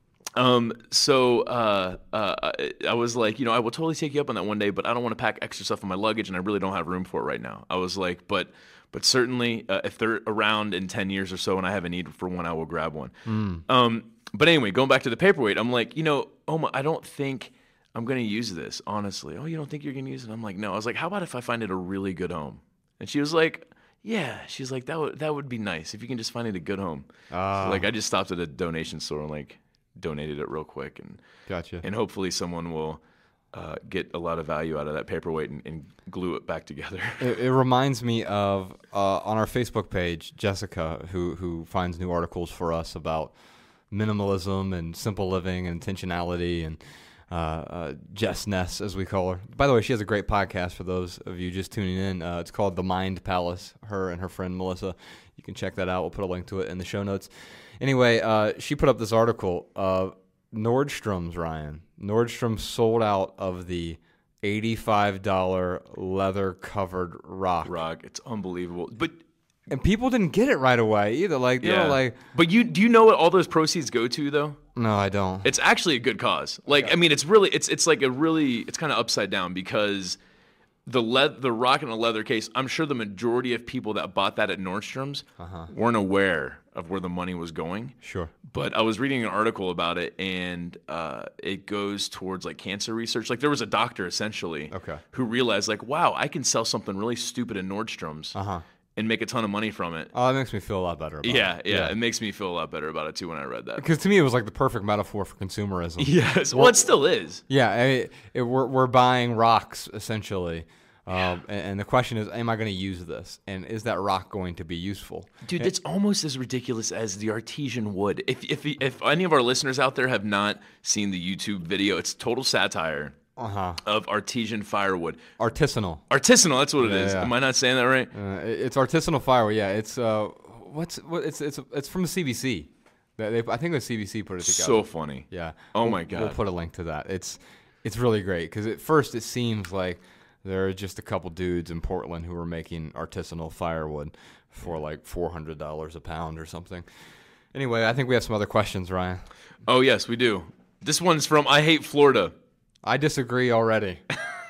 Speaker 3: um, so uh, uh, I was like, you know, I will totally take you up on that one day, but I don't want to pack extra stuff in my luggage, and I really don't have room for it right now. I was like, but but certainly uh, if they're around in ten years or so and I have a need for one, I will grab one. Mm. Um, but anyway, going back to the paperweight, I'm like, you know, Oma, I don't think I'm going to use this, honestly. Oh, you don't think you're going to use it? I'm like, no. I was like, how about if I find it a really good home? And she was like, yeah. She's like, that would that would be nice if you can just find it a good home. Uh, so like, I just stopped at a donation store and like donated it real quick, and
Speaker 2: gotcha.
Speaker 3: And hopefully someone will uh, get a lot of value out of that paperweight and, and glue it back together.
Speaker 2: It, it reminds me of uh, on our Facebook page, Jessica, who who finds new articles for us about minimalism and simple living and intentionality, and uh, uh, Jess Ness, as we call her. By the way, she has a great podcast for those of you just tuning in. Uh, it's called The Mind Palace, her and her friend Melissa. You can check that out. We'll put a link to it in the show notes. Anyway, uh, she put up this article of Nordstrom's, Ryan. Nordstrom sold out of the eighty-five dollars leather-covered rock.
Speaker 3: Rock. It's unbelievable. But
Speaker 2: and people didn't get it right away either. Like they
Speaker 3: yeah.
Speaker 2: were like,
Speaker 3: but you do you know what all those proceeds go to though?
Speaker 2: No, I don't.
Speaker 3: It's actually a good cause. Like yeah. I mean, it's really it's it's like a really it's kind of upside down because the le- the rock in a leather case. I'm sure the majority of people that bought that at Nordstrom's uh-huh. weren't aware of where the money was going.
Speaker 2: Sure.
Speaker 3: But I was reading an article about it, and uh, it goes towards like cancer research. Like there was a doctor essentially
Speaker 2: okay.
Speaker 3: who realized like, wow, I can sell something really stupid in Nordstrom's.
Speaker 2: Uh-huh.
Speaker 3: And make a ton of money from it.
Speaker 2: Oh, that makes me feel a lot better about
Speaker 3: yeah,
Speaker 2: it.
Speaker 3: Yeah, yeah, it makes me feel a lot better about it, too, when I read that.
Speaker 2: Because to me, it was like the perfect metaphor for consumerism.
Speaker 3: Yes, well, it still is.
Speaker 2: Yeah, I mean, it, we're, we're buying rocks, essentially. Yeah. Um, and, and the question is, am I going to use this? And is that rock going to be useful?
Speaker 3: Dude,
Speaker 2: and,
Speaker 3: it's almost as ridiculous as the artesian wood. If, if, if any of our listeners out there have not seen the YouTube video, it's total satire.
Speaker 2: Uh-huh.
Speaker 3: Of artesian firewood.
Speaker 2: Artisanal.
Speaker 3: Artisanal, that's what it
Speaker 2: yeah,
Speaker 3: is.
Speaker 2: Yeah.
Speaker 3: Am I not saying that right?
Speaker 2: Uh, it's artisanal firewood. Yeah, it's uh, what's what? It's it's it's from the C B C. They, they, I think the C B C put it together.
Speaker 3: So funny.
Speaker 2: Yeah.
Speaker 3: Oh
Speaker 2: we'll,
Speaker 3: my god.
Speaker 2: We'll put a link to that. It's it's really great because at first it seems like there are just a couple dudes in Portland who are making artisanal firewood for like four hundred dollars a pound or something. Anyway, I think we have some other questions, Ryan.
Speaker 3: Oh yes, we do. This one's from I Hate Florida.
Speaker 2: I disagree already.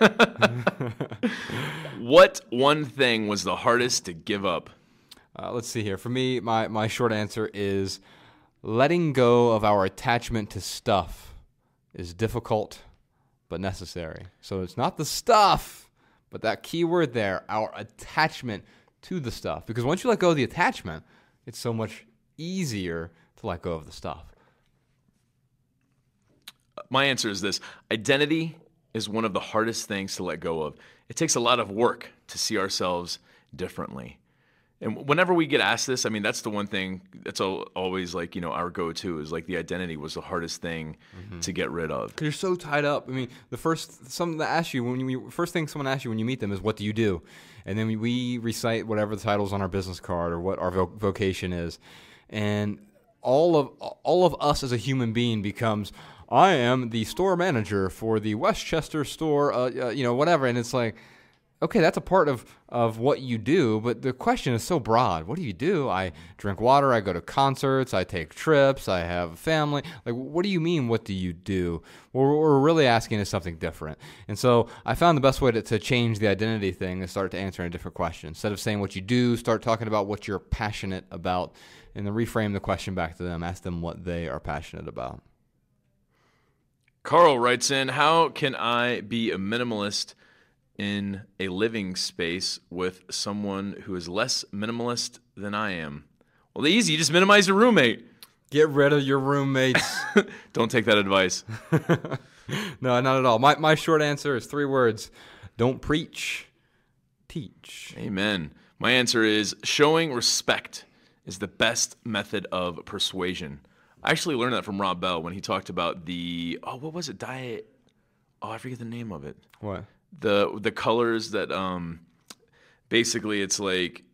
Speaker 3: What one thing was the hardest to give up?
Speaker 2: Uh, let's see here. For me, my, my short answer is letting go of our attachment to stuff is difficult but necessary. So it's not the stuff, but that key word there, our attachment to the stuff. Because once you let go of the attachment, it's so much easier to let go of the stuff.
Speaker 3: My answer is this. Identity is one of the hardest things to let go of. It takes a lot of work to see ourselves differently. And whenever we get asked this, I mean, that's the one thing that's always like, you know, our go-to is like the identity was the hardest thing mm-hmm. to get rid of.
Speaker 2: Because you're so tied up. I mean, the first something that asks you when you first thing someone asks you when you meet them is, what do you do? And then we, we recite whatever the title's on our business card or what our vo- vocation is. And all of all of us as a human being becomes, I am the store manager for the Westchester store, uh, uh, you know, whatever. And it's like, okay, that's a part of, of what you do, but the question is so broad. What do you do? I drink water, I go to concerts, I take trips, I have a family. Like, what do you mean, what do you do? What we're really asking is something different. And so I found the best way to, to change the identity thing is start to answer a different question. Instead of saying what you do, start talking about what you're passionate about, and then reframe the question back to them. Ask them what they are passionate about.
Speaker 3: Carl writes in, how can I be a minimalist in a living space with someone who is less minimalist than I am? Well, easy. You just minimize your roommate.
Speaker 2: Get rid of your roommates.
Speaker 3: Don't take that advice.
Speaker 2: No, not at all. My my short answer is three words. Don't preach, teach.
Speaker 3: Amen. My answer is showing respect is the best method of persuasion. I actually learned that from Rob Bell when he talked about the, oh, what was it? Diet. Oh, I forget the name of it.
Speaker 2: What?
Speaker 3: The the colors that, um, basically it's like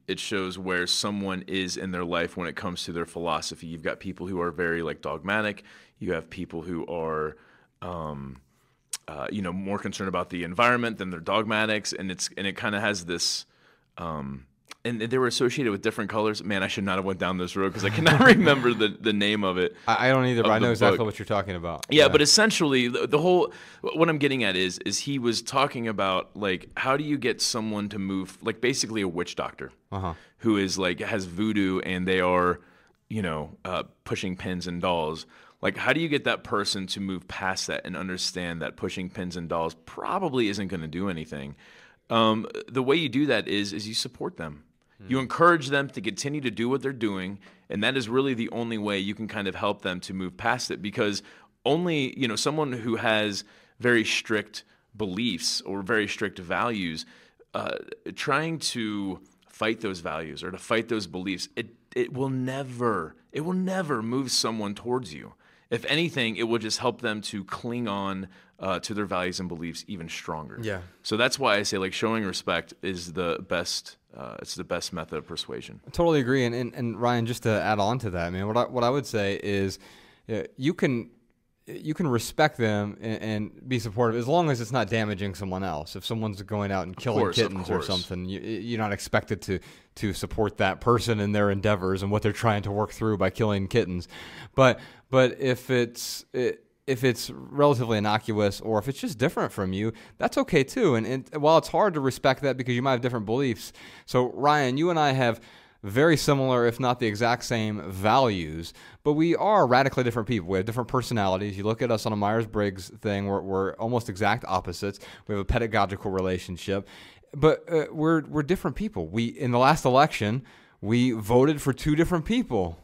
Speaker 3: it shows where someone is in their life when it comes to their philosophy. You've got people who are very like dogmatic. You have people who are, um, uh, you know, more concerned about the environment than their dogmatics, and it's and it kind of has this. Um, And they were associated with different colors. Man, I should not have went down this road because I cannot remember the, the name of it.
Speaker 2: I, I don't either, but I know exactly
Speaker 3: book.
Speaker 2: what you're talking about.
Speaker 3: Yeah, yeah. But essentially, the, the whole what I'm getting at is is he was talking about like how do you get someone to move, like basically a witch doctor
Speaker 2: uh-huh.
Speaker 3: who is like has voodoo and they are, you know, uh, pushing pins and dolls. Like, how do you get that person to move past that and understand that pushing pins and dolls probably isn't going to do anything? Um, the way you do that is is you support them. You encourage them to continue to do what they're doing, and that is really the only way you can kind of help them to move past it, because only, you know, someone who has very strict beliefs or very strict values, uh, trying to fight those values or to fight those beliefs, it it will never, it will never move someone towards you. If anything, it will just help them to cling on uh, to their values and beliefs even stronger.
Speaker 2: Yeah.
Speaker 3: So that's why I say like showing respect is the best. Uh, it's the best method of persuasion.
Speaker 2: I totally agree. And, and and Ryan, just to add on to that, man, what I what I would say is, uh, you can you can respect them and, and be supportive as long as it's not damaging someone else. If someone's going out and killing
Speaker 3: course,
Speaker 2: kittens or something, you, you're not expected to to support that person in their endeavors and what they're trying to work through by killing kittens. But but if it's it, if it's relatively innocuous or if it's just different from you, that's okay too. And, and while it's hard to respect that because you might have different beliefs. So Ryan, you and I have very similar, if not the exact same values, but we are radically different people. We have different personalities. You look at us on a Myers-Briggs thing, we're, we're almost exact opposites. We have a pedagogical relationship, but uh, we're we're different people. We in the last election, we voted for two different people.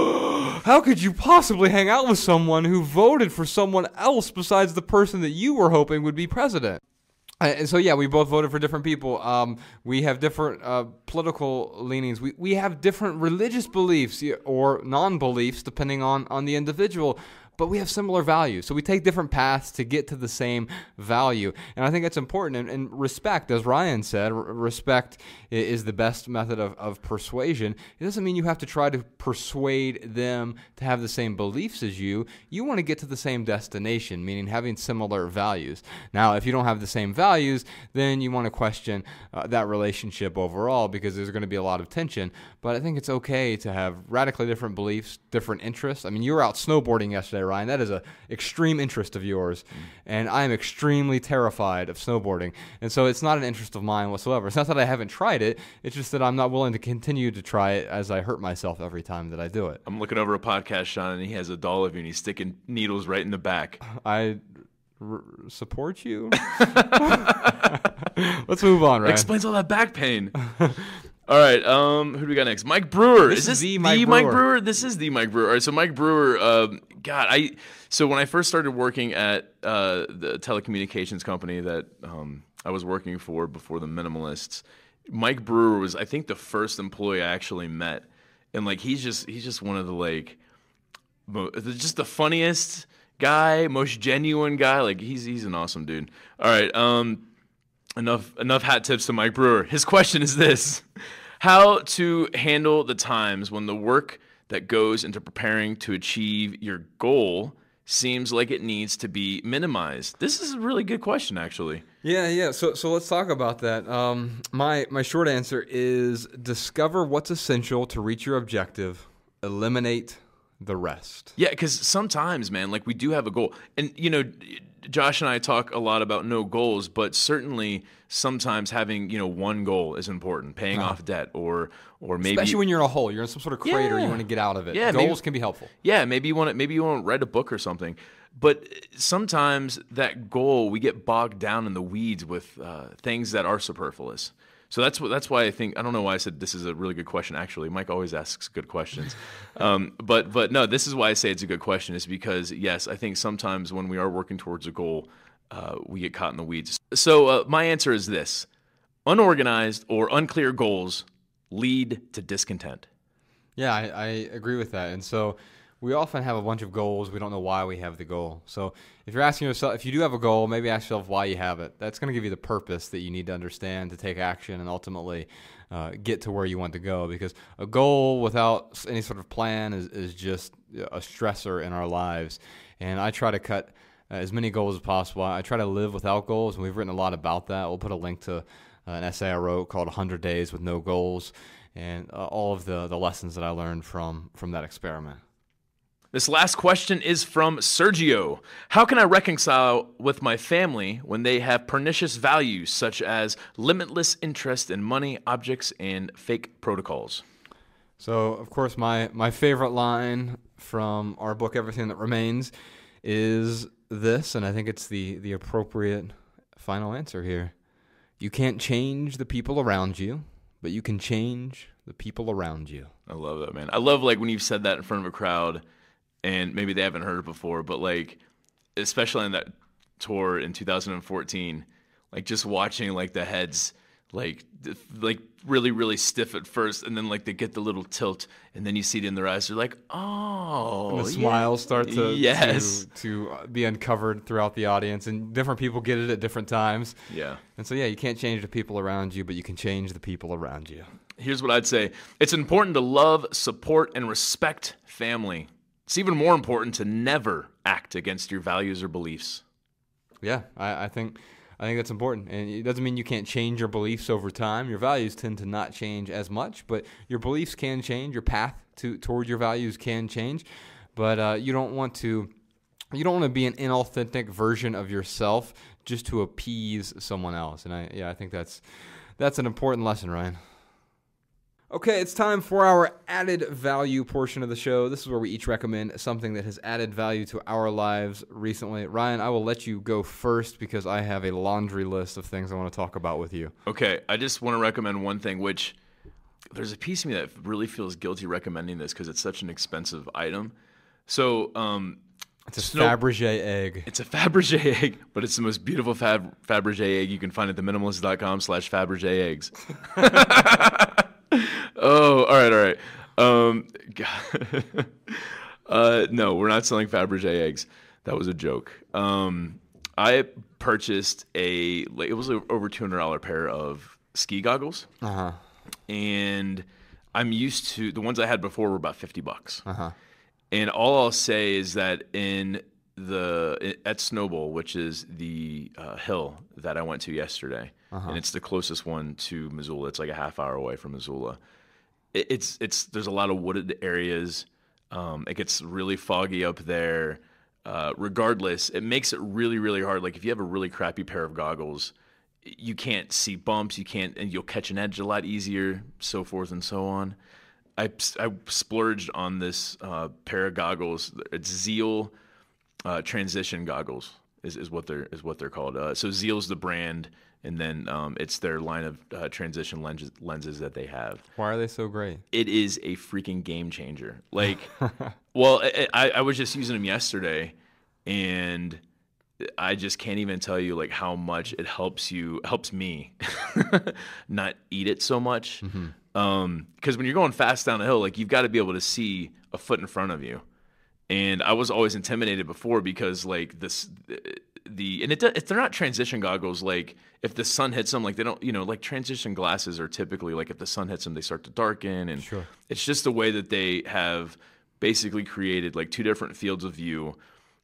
Speaker 2: How could you possibly hang out with someone who voted for someone else besides the person that you were hoping would be president? And so, yeah, we both voted for different people. Um, we have different uh, political leanings. We we have different religious beliefs or non-beliefs, depending on, on the individual. But we have similar values. So we take different paths to get to the same value. And I think that's important. And, and respect, as Ryan said, r- respect is the best method of, of persuasion. It doesn't mean you have to try to persuade them to have the same beliefs as you. You want to get to the same destination, meaning having similar values. Now, if you don't have the same values, then you want to question uh, that relationship overall because there's going to be a lot of tension. But I think it's okay to have radically different beliefs, different interests. I mean, you were out snowboarding yesterday, Ryan. That is an extreme interest of yours, mm. and I am extremely terrified of snowboarding. And so it's not an interest of mine whatsoever. It's not that I haven't tried it. It's just that I'm not willing to continue to try it as I hurt myself every time that I do it.
Speaker 3: I'm looking over a podcast, Sean, and he has a doll of you, and he's sticking needles right in the back.
Speaker 2: I r- support you. Let's move on, Ryan.
Speaker 3: That explains all that back pain. All right, um, who do we got next? Mike Brewer.
Speaker 2: This
Speaker 3: is this
Speaker 2: is the
Speaker 3: the
Speaker 2: Mike
Speaker 3: Mike
Speaker 2: Brewer.
Speaker 3: Brewer? This is the Mike Brewer. All right, so Mike Brewer, um, God, I so when I first started working at uh, the telecommunications company that um, I was working for before the Minimalists, Mike Brewer was, I think, the first employee I actually met, and like he's just he's just one of the like, mo- just the funniest guy, most genuine guy. Like he's he's an awesome dude. All right, um. Enough enough hat tips to Mike Brewer. His question is this: how to handle the times when the work that goes into preparing to achieve your goal seems like it needs to be minimized? This is a really good question, actually.
Speaker 2: Yeah, yeah. So so let's talk about that. Um, my my short answer is discover what's essential to reach your objective, eliminate the rest.
Speaker 3: Yeah, because sometimes, man, like we do have a goal. And, you know, Josh and I talk a lot about no goals, but certainly sometimes having, you know, one goal is important, paying
Speaker 2: uh-huh.
Speaker 3: off debt or or maybe...
Speaker 2: Especially when you're in a hole, you're in some sort of crater,
Speaker 3: yeah.
Speaker 2: you want to get out of it.
Speaker 3: Yeah,
Speaker 2: Goals
Speaker 3: maybe,
Speaker 2: can be helpful.
Speaker 3: Yeah, maybe you want to maybe you want to write a book or something. But sometimes that goal, we get bogged down in the weeds with uh, things that are superfluous. So that's what that's why I think I don't know why I said this is a really good question. Actually, Mike always asks good questions, um, but but no, this is why I say it's a good question. Is because yes, I think sometimes when we are working towards a goal, uh, we get caught in the weeds. So uh, my answer is this: unorganized or unclear goals lead to discontent.
Speaker 2: Yeah, I, I agree with that. And so we often have a bunch of goals. We don't know why we have the goal. So if you're asking yourself, if you do have a goal, maybe ask yourself why you have it. That's going to give you the purpose that you need to understand to take action and ultimately uh, get to where you want to go. Because a goal without any sort of plan is, is just a stressor in our lives. And I try to cut uh, as many goals as possible. I try to live without goals, and we've written a lot about that. We'll put a link to uh, an essay I wrote called one hundred days with No Goals, and uh, all of the, the lessons that I learned from, from that experiment.
Speaker 3: This last question is from Sergio. How can I reconcile with my family when they have pernicious values such as limitless interest in money, objects, and fake protocols?
Speaker 2: So, of course, my, my favorite line from our book, Everything That Remains, is this, and I think it's the, the appropriate final answer here. You can't change the people around you, but you can change the people around you.
Speaker 3: I love that, man. I love like when you've said that in front of a crowd, and maybe they haven't heard it before, but like, especially on that tour in two thousand fourteen, like just watching like the heads, like, like really, really stiff at first, and then like they get the little tilt, and then you see it in their eyes. They're like, oh,
Speaker 2: and the
Speaker 3: yeah.
Speaker 2: smiles start to,
Speaker 3: yes.
Speaker 2: to to be uncovered throughout the audience, and different people get it at different times.
Speaker 3: Yeah.
Speaker 2: And so, yeah, you can't change the people around you, but you can change the people around you.
Speaker 3: Here's what I'd say. It's important to love, support, and respect family. It's even more important to never act against your values or beliefs.
Speaker 2: Yeah, I, I think I think that's important. And it doesn't mean you can't change your beliefs over time. Your values tend to not change as much, but your beliefs can change. Your path to toward your values can change. But uh, you don't want to you don't want to be an inauthentic version of yourself just to appease someone else. And I yeah, I think that's that's an important lesson, Ryan. Okay, it's time for our added value portion of the show. This is where we each recommend something that has added value to our lives recently. Ryan, I will let you go first because I have a laundry list of things I want to talk about with you.
Speaker 3: Okay, I just want to recommend one thing, which there's a piece of me that really feels guilty recommending this because it's such an expensive item. So, um,
Speaker 2: it's a
Speaker 3: snow- Fabergé
Speaker 2: egg.
Speaker 3: It's a Fabergé egg, but it's the most beautiful Fab- Fabergé egg you can find at the minimalist dot com slash Fabergé eggs. Oh, all right, all right. Um, uh, no, we're not selling Fabergé eggs. That was a joke. Um, I purchased a, it was a over two hundred dollars pair of ski goggles.
Speaker 2: Uh-huh.
Speaker 3: And I'm used to, the ones I had before were about fifty bucks.
Speaker 2: Uh-huh.
Speaker 3: And all I'll say is that in the, at Snowball, which is the uh, hill that I went to yesterday, uh-huh. and it's the closest one to Missoula. It's like a half hour away from Missoula. It, it's it's there's a lot of wooded areas. Um, it gets really foggy up there. Uh, regardless, it makes it really really hard. Like if you have a really crappy pair of goggles, you can't see bumps. You can't, and you'll catch an edge a lot easier. So forth and so on. I I splurged on this uh, pair of goggles. It's Zeal uh, Transition goggles is, is what they're is what they're called. Uh, so Zeal's the brand. And then um, it's their line of uh, transition lenses, lenses that they have.
Speaker 2: Why are they so great?
Speaker 3: It is a freaking game changer. Like, well, I, I was just using them yesterday, and I just can't even tell you like how much it helps you, helps me not eat it so much. Because mm-hmm. um, when you're going fast down the hill, like you've got to be able to see a foot in front of you. And I was always intimidated before because like this. The and it if they're not transition goggles, like if the sun hits them, like they don't, you know, like transition glasses are typically like if the sun hits them, they start to darken, and
Speaker 2: sure. It's
Speaker 3: just the way that they have basically created like two different fields of view,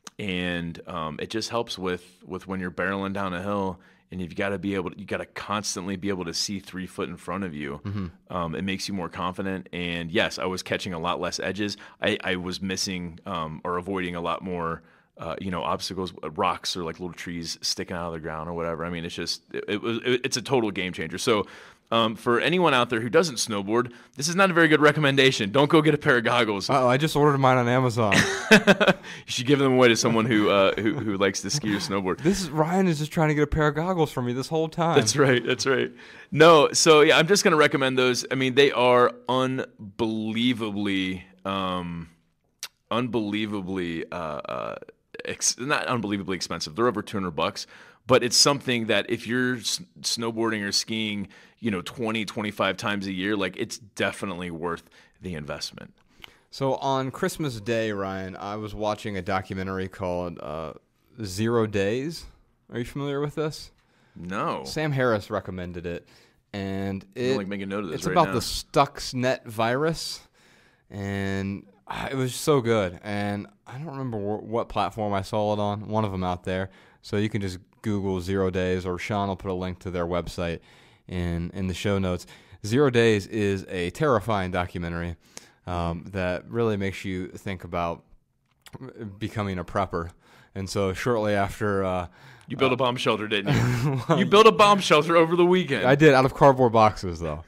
Speaker 3: and um, it just helps with with when you're barreling down a hill, and you've got to be able, to, you got to constantly be able to see three foot in front of you.
Speaker 2: Mm-hmm.
Speaker 3: Um, it makes you more confident, and yes, I was catching a lot less edges. I, I was missing um, or avoiding a lot more. Uh, you know, obstacles, rocks, or like little trees sticking out of the ground or whatever. I mean, it's just, it, it was, it, it's a total game changer. So um, for anyone out there who doesn't snowboard, this is not a very good recommendation. Don't go get a pair of goggles.
Speaker 2: Oh, I just ordered mine on Amazon.
Speaker 3: You should give them away to someone who, uh, who who likes to ski or snowboard.
Speaker 2: This is Ryan is just trying to get a pair of goggles for me this whole time.
Speaker 3: That's right. That's right. No, so yeah, I'm just going to recommend those. I mean, they are unbelievably, um, unbelievably, uh, uh, Ex- not unbelievably expensive. They're over two hundred bucks, but it's something that if you're s- snowboarding or skiing, you know, twenty, twenty-five times a year, like it's definitely worth the investment.
Speaker 2: So on Christmas Day, Ryan, I was watching a documentary called uh, Zero Days. Are you familiar with this?
Speaker 3: No.
Speaker 2: Sam Harris recommended it, and it,
Speaker 3: I'm like making note of this
Speaker 2: it's
Speaker 3: right
Speaker 2: about
Speaker 3: now.
Speaker 2: the Stuxnet virus, and it was so good. And I don't remember wh- what platform I saw it on. One of them out there, so you can just Google Zero Days, or Sean will put a link to their website in in the show notes. Zero Days is a terrifying documentary um, that really makes you think about becoming a prepper. And so shortly after... Uh,
Speaker 3: you built uh, a bomb shelter, didn't you? You built a bomb shelter over the weekend.
Speaker 2: I did, out of cardboard boxes, though.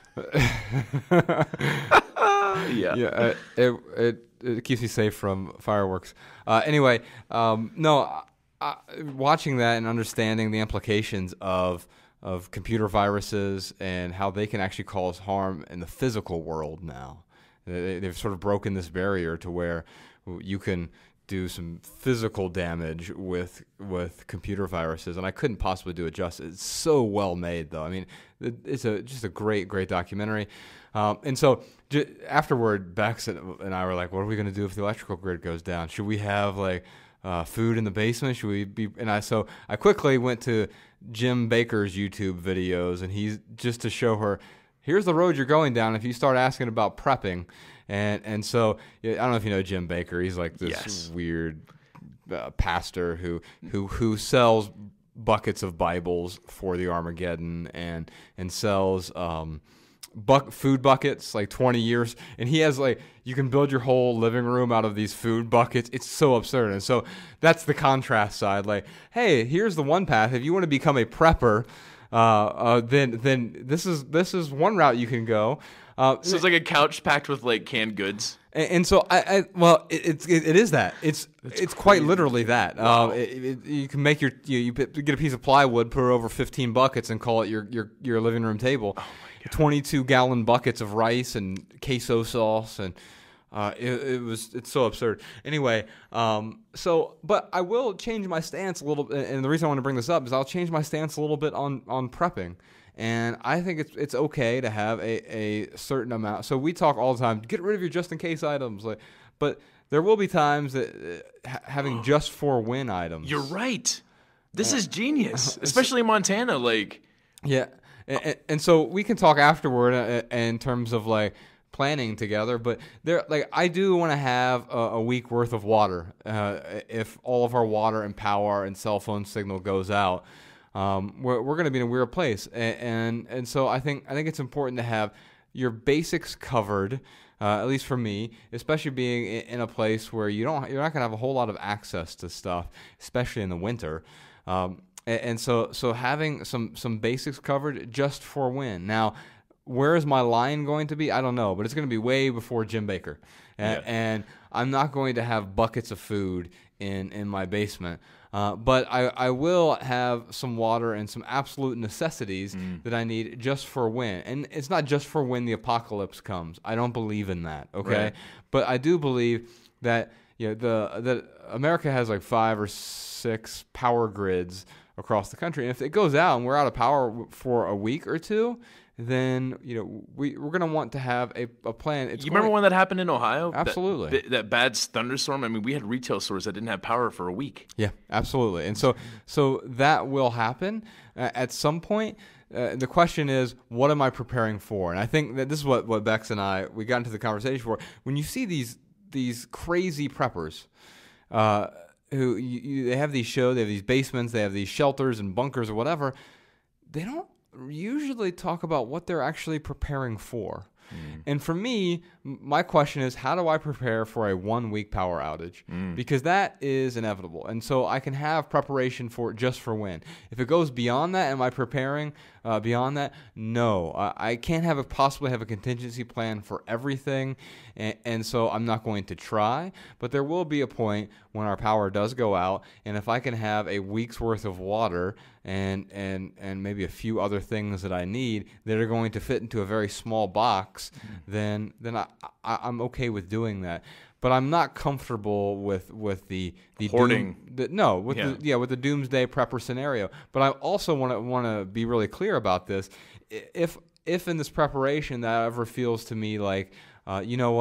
Speaker 3: yeah.
Speaker 2: Yeah, it, it, it keeps me safe from fireworks. Uh, anyway, um, no, I, watching that and understanding the implications of of computer viruses and how they can actually cause harm in the physical world now. They, they've sort of broken this barrier to where you can do some physical damage with with computer viruses, and I couldn't possibly do it justice. It's so well made, though. I mean, it, it's a just a great, great documentary. Um, and so j- afterward, Bex and I were like, "What are we going to do if the electrical grid goes down? Should we have like uh, food in the basement? Should we be?" And I so I quickly went to Jim Baker's YouTube videos, and he's just to show her, here's the road you're going down if you start asking about prepping. And and so I don't know if you know Jim Baker. He's like this
Speaker 3: yes.
Speaker 2: weird uh, pastor who who who sells buckets of Bibles for the Armageddon and and sells um, buck food buckets like twenty years. And he has like you can build your whole living room out of these food buckets. It's so absurd. And so that's the contrast side. Like, hey, here's the one path. If you want to become a prepper, uh, uh, then then this is this is one route you can go. Uh,
Speaker 3: so it's like a couch packed with like canned goods.
Speaker 2: And, and so I, I well, it, it's it, it is that. It's That's it's crazy. Quite literally that.
Speaker 3: Wow.
Speaker 2: Uh, it, it, you can make your you, you get a piece of plywood, put it over fifteen buckets, and call it your your, your living room table.
Speaker 3: Oh my God.
Speaker 2: twenty-two gallon buckets of rice and queso sauce, and uh, it, it was it's so absurd. Anyway, um, so but I will change my stance a little bit, and the reason I want to bring this up is I'll change my stance a little bit on on prepping. And I think it's it's okay to have a, a certain amount. So we talk all the time, get rid of your just-in-case items. Like, but there will be times that uh, ha- having just-for-win items.
Speaker 3: You're right. This uh, is genius, especially in Montana. Like,
Speaker 2: yeah. And, and so we can talk afterward uh, in terms of, like, planning together. But there, like, I do want to have a, a week worth of water uh, if all of our water and power and cell phone signal goes out. Um, we're we're going to be in a weird place, and, and and so I think I think it's important to have your basics covered, uh, at least for me, especially being in, in a place where you don't you're not going to have a whole lot of access to stuff, especially in the winter. Um, and, and so so having some some basics covered just for when. Now, where is my line going to be? I don't know, but it's going to be way before Jim Baker, and,
Speaker 3: yeah.
Speaker 2: and I'm not going to have buckets of food in in my basement. Uh, but I, I will have some water and some absolute necessities mm. that I need just for when. And it's not just for when the apocalypse comes. I don't believe in that, okay?
Speaker 3: Right.
Speaker 2: But I do believe that you know the that America has like five or six power grids across the country. And if it goes out and we're out of power for a week or two, then you know we we're gonna want to have a, a plan. It's
Speaker 3: you remember
Speaker 2: going,
Speaker 3: when that happened in Ohio?
Speaker 2: Absolutely.
Speaker 3: That, that bad thunderstorm. I mean, we had retail stores that didn't have power for a week.
Speaker 2: Yeah, absolutely. And so so that will happen uh, at some point. Uh, the question is, what am I preparing for? And I think that this is what what Bex and I we got into the conversation for. When you see these these crazy preppers, uh, who you, you, they have these shows, they have these basements, they have these shelters and bunkers or whatever, they don't usually talk about what they're actually preparing for. Mm. And for me, my question is, how do I prepare for a one-week power outage? Mm. Because that is inevitable. And so I can have preparation for just for when. If it goes beyond that, am I preparing uh, beyond that? No. I, I can't have a possibly have a contingency plan for everything, and, and so I'm not going to try. But there will be a point when our power does go out, and if I can have a week's worth of water and and and maybe a few other things that I need that are going to fit into a very small box, mm. then then I, I I'm okay with doing that. But I'm not comfortable with with the the
Speaker 3: hoarding.
Speaker 2: Doom, the, no, with
Speaker 3: yeah.
Speaker 2: the yeah with the doomsday prepper scenario. But I also want to want to be really clear about this. If if in this preparation that ever feels to me like uh, you know what,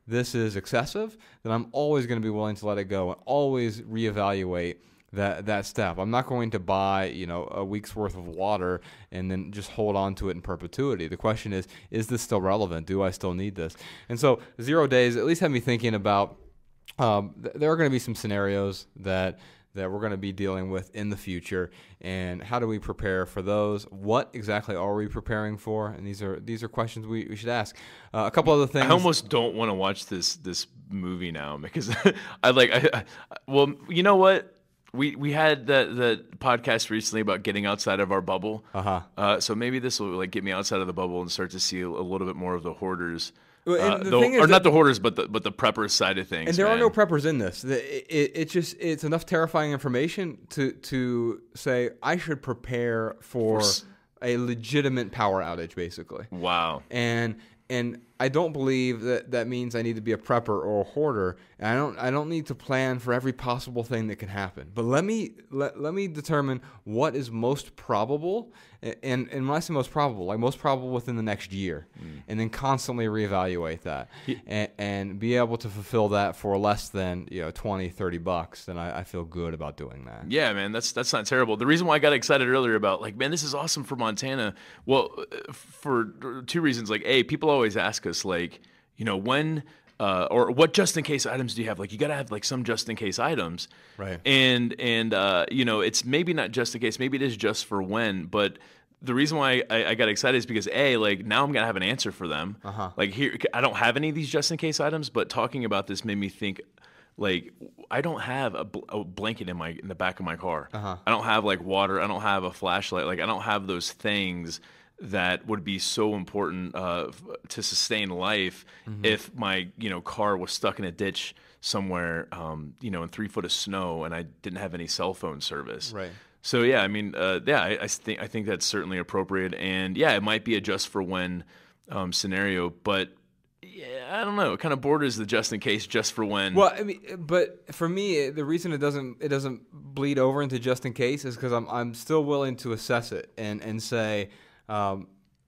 Speaker 2: this is excessive, then I'm always going to be willing to let it go and always reevaluate that that step. I'm not going to buy, you know, a week's worth of water and then just hold on to it in perpetuity. The question is, is this still relevant? Do I still need this? And so zero days at least had me thinking about um, th- there are going to be some scenarios that that we're going to be dealing with in the future, and how do we prepare for those? What exactly are we preparing for? And these are these are questions we, we should ask. Uh, a couple other things.
Speaker 3: I almost don't want to watch this this movie now because I like I, I well, you know what? We we had the the podcast recently about getting outside of our bubble.
Speaker 2: Uh-huh.
Speaker 3: Uh, so maybe this will like get me outside of the bubble and start to see a, a little bit more of the hoarders.
Speaker 2: Well,
Speaker 3: Uh,
Speaker 2: the
Speaker 3: though,
Speaker 2: thing is
Speaker 3: or
Speaker 2: that-
Speaker 3: not the hoarders, but the but the preppers side of things.
Speaker 2: And there
Speaker 3: man.
Speaker 2: are no preppers in this. The- It, it, it just it's enough terrifying information to to say I should prepare for
Speaker 3: For s-
Speaker 2: a legitimate power outage, basically.
Speaker 3: Wow.
Speaker 2: And and I don't believe that that means I need to be a prepper or a hoarder. And I don't I don't need to plan for every possible thing that can happen. But let me let, let me determine what is most probable, and and when I say most probable, like most probable within the next year, mm. and then constantly reevaluate that, yeah. and, and be able to fulfill that for less than you know twenty, thirty bucks. Then I, I feel good about doing that.
Speaker 3: Yeah, man, that's that's not terrible. The reason why I got excited earlier about like, man, this is awesome for Montana. Well, for two reasons. Like, A, people always ask us like, you know, when. Uh, or what just in case items do you have? Like you got to have like some just in case items,
Speaker 2: right?
Speaker 3: And and uh, you know, it's maybe not just in case, maybe it is just for when. But the reason why I, I got excited is because A, like now I'm gonna have an answer for them.
Speaker 2: Uh-huh.
Speaker 3: Like here, I don't have any of these just in case items, but talking about this made me think. Like I don't have a, bl- a blanket in my in the back of my car.
Speaker 2: Uh-huh.
Speaker 3: I don't have like water. I don't have a flashlight. Like I don't have those things that would be so important uh, f- to sustain life mm-hmm. if my you know car was stuck in a ditch somewhere, um, you know, in three foot of snow, and I didn't have any cell phone service.
Speaker 2: Right.
Speaker 3: So yeah, I mean, uh, yeah, I, I think I think that's certainly appropriate, and yeah, it might be a just for when um, scenario, but. Yeah, I don't know. It kind of borders the just in case, just for when.
Speaker 2: Well, I mean, but for me, the reason it doesn't it doesn't bleed over into just in case is because I'm I'm still willing to assess it and and say, um,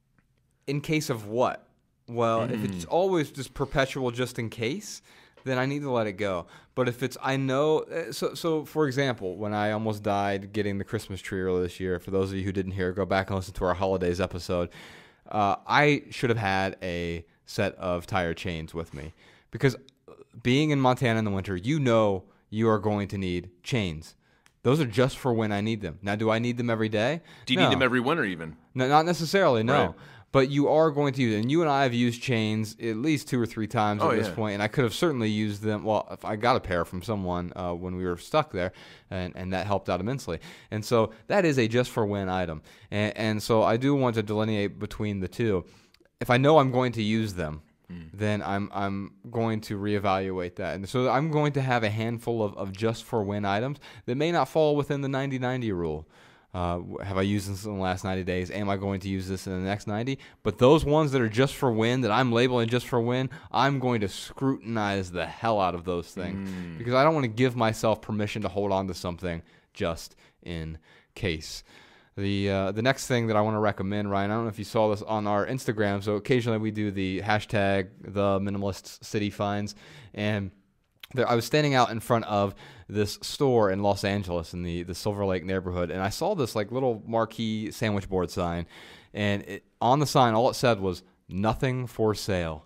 Speaker 2: in case of what? Well, mm. if it's always just perpetual just in case, then I need to let it go. But if it's I know, so so for example, when I almost died getting the Christmas tree earlier this year, for those of you who didn't hear, go back and listen to our holidays episode. Uh, I should have had a set of tire chains with me because being in Montana in the winter, you know you are going to need chains. Those are just for when I need them. Now, do I need them every day?
Speaker 3: Do you
Speaker 2: no.
Speaker 3: need them every winter even?
Speaker 2: No, not necessarily, no.
Speaker 3: Right.
Speaker 2: But you are going to use it. And you and I have used chains at least two or three times
Speaker 3: oh,
Speaker 2: at this
Speaker 3: yeah.
Speaker 2: point, and I could have certainly used them. Well, if I got a pair from someone uh, when we were stuck there, and, and that helped out immensely. And so that is a just-for-when item. And, and so I do want to delineate between the two. If I know I'm going to use them, mm. then I'm I'm going to reevaluate that. And so I'm going to have a handful of, of just-for-when items that may not fall within the ninety ninety rule. Uh, have I used this in the last ninety days? Am I going to use this in the next ninety? But those ones that are just for when, that I'm labeling just for when, I'm going to scrutinize the hell out of those things mm. because I don't want to give myself permission to hold on to something just in case. The uh, the next thing that I want to recommend, Ryan, I don't know if you saw this on our Instagram, so occasionally we do the hashtag the Minimalists City Finds, and there, I was standing out in front of this store in Los Angeles in the, the Silver Lake neighborhood, and I saw this like little marquee sandwich board sign, and it, on the sign, all it said was, nothing for sale.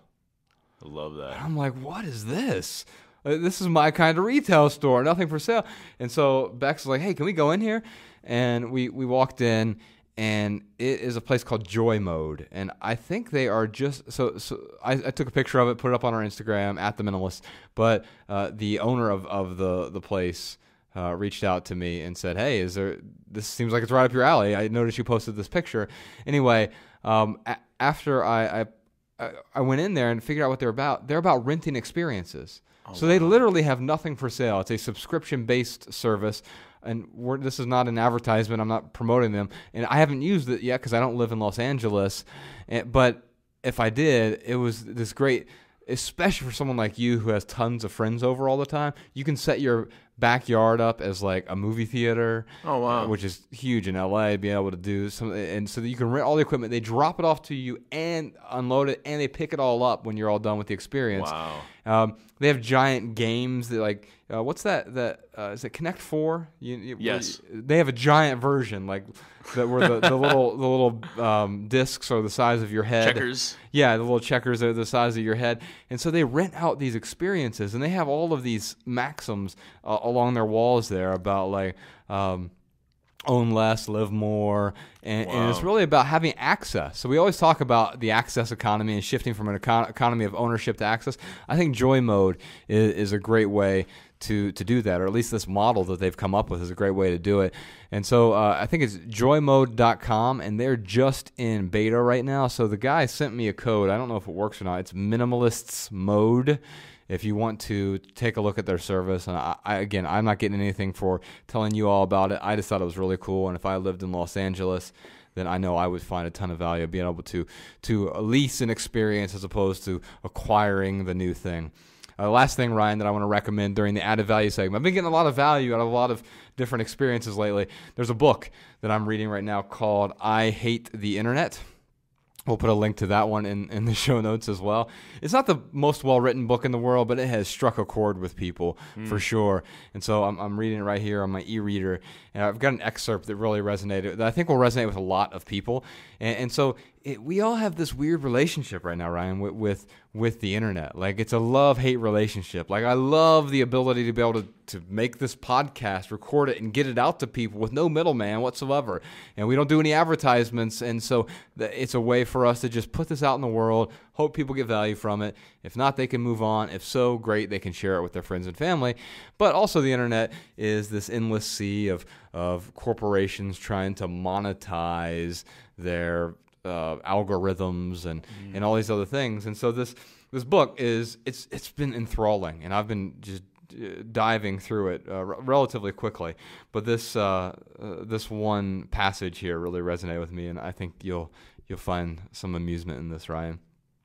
Speaker 3: I love that.
Speaker 2: And I'm like, what is this? Uh, this is my kind of retail store, nothing for sale. And so Bex was like, hey, can we go in here? And we, we walked in, and it is a place called Joy Mode. And I think they are just, so so I, I took a picture of it, put it up on our Instagram, at the Minimalists. But uh, the owner of, of the, the place uh, reached out to me and said, hey, is there, this seems like it's right up your alley. I noticed you posted this picture. Anyway, um, a- after I, I, I went in there and figured out what they're about, they're about renting experiences. Oh, so wow. They literally have nothing for sale. It's a subscription-based service. And we're, this is not an advertisement. I'm not promoting them. And I haven't used it yet because I don't live in Los Angeles. And, but if I did, it was this great, especially for someone like you who has tons of friends over all the time. You can set your backyard up as like a movie theater.
Speaker 3: Oh, wow.
Speaker 2: Uh, which is huge in L A, being able to do some. And so that you can rent all the equipment. They drop it off to you and unload it, and they pick it all up when you're all done with the experience.
Speaker 3: Wow.
Speaker 2: Um, they have giant games that like uh, what's that? That uh, is it Connect Four? You, you,
Speaker 3: Yes.
Speaker 2: They have a giant version like that where the, the little the little um, discs are the size of your head.
Speaker 3: Checkers.
Speaker 2: Yeah, the little checkers are the size of your head, and so they rent out these experiences, and they have all of these maxims uh, along their walls there about like. Um, own less, live more, and,
Speaker 3: Wow.
Speaker 2: and it's really about having access. So we always talk about the access economy and shifting from an econ- economy of ownership to access. I think Joy Mode is, is a great way to to do that, or at least this model that they've come up with is a great way to do it. And so uh, I think it's joy mode dot com, and they're just in beta right now. So the guy sent me a code. I don't know if it works or not. It's Minimalists Mode. If you want to take a look at their service, and I, I, again, I'm not getting anything for telling you all about it. I just thought it was really cool, and if I lived in Los Angeles, then I know I would find a ton of value being able to to lease an experience as opposed to acquiring the new thing. Uh, last thing, Ryan, that I want to recommend during the added value segment. I've been getting a lot of value out of a lot of different experiences lately. There's a book that I'm reading right now called I Hate the Internet. We'll put a link to that one in, in the show notes as well. It's not the most well-written book in the world, but it has struck a chord with people mm. for sure. And so I'm, I'm reading it right here on my e-reader, and I've got an excerpt that really resonated, that I think will resonate with a lot of people. And, and so it, we all have this weird relationship right now, Ryan, with, with with the internet. Like, it's a love-hate relationship. Like, I love the ability to be able to, to make this podcast, record it, and get it out to people with no middleman whatsoever. And we don't do any advertisements, and so the, it's a way for us to just put this out in the world, hope people get value from it. If not, they can move on. If so, great, they can share it with their friends and family. But also the internet is this endless sea of, of corporations trying to monetize their Uh, algorithms and, mm. and all these other things. And so this this book is it's it's been enthralling, and I've been just uh, diving through it uh, r- relatively quickly. But this uh, uh, this one passage here really resonated with me, and I think you'll you'll find some amusement in this, Ryan.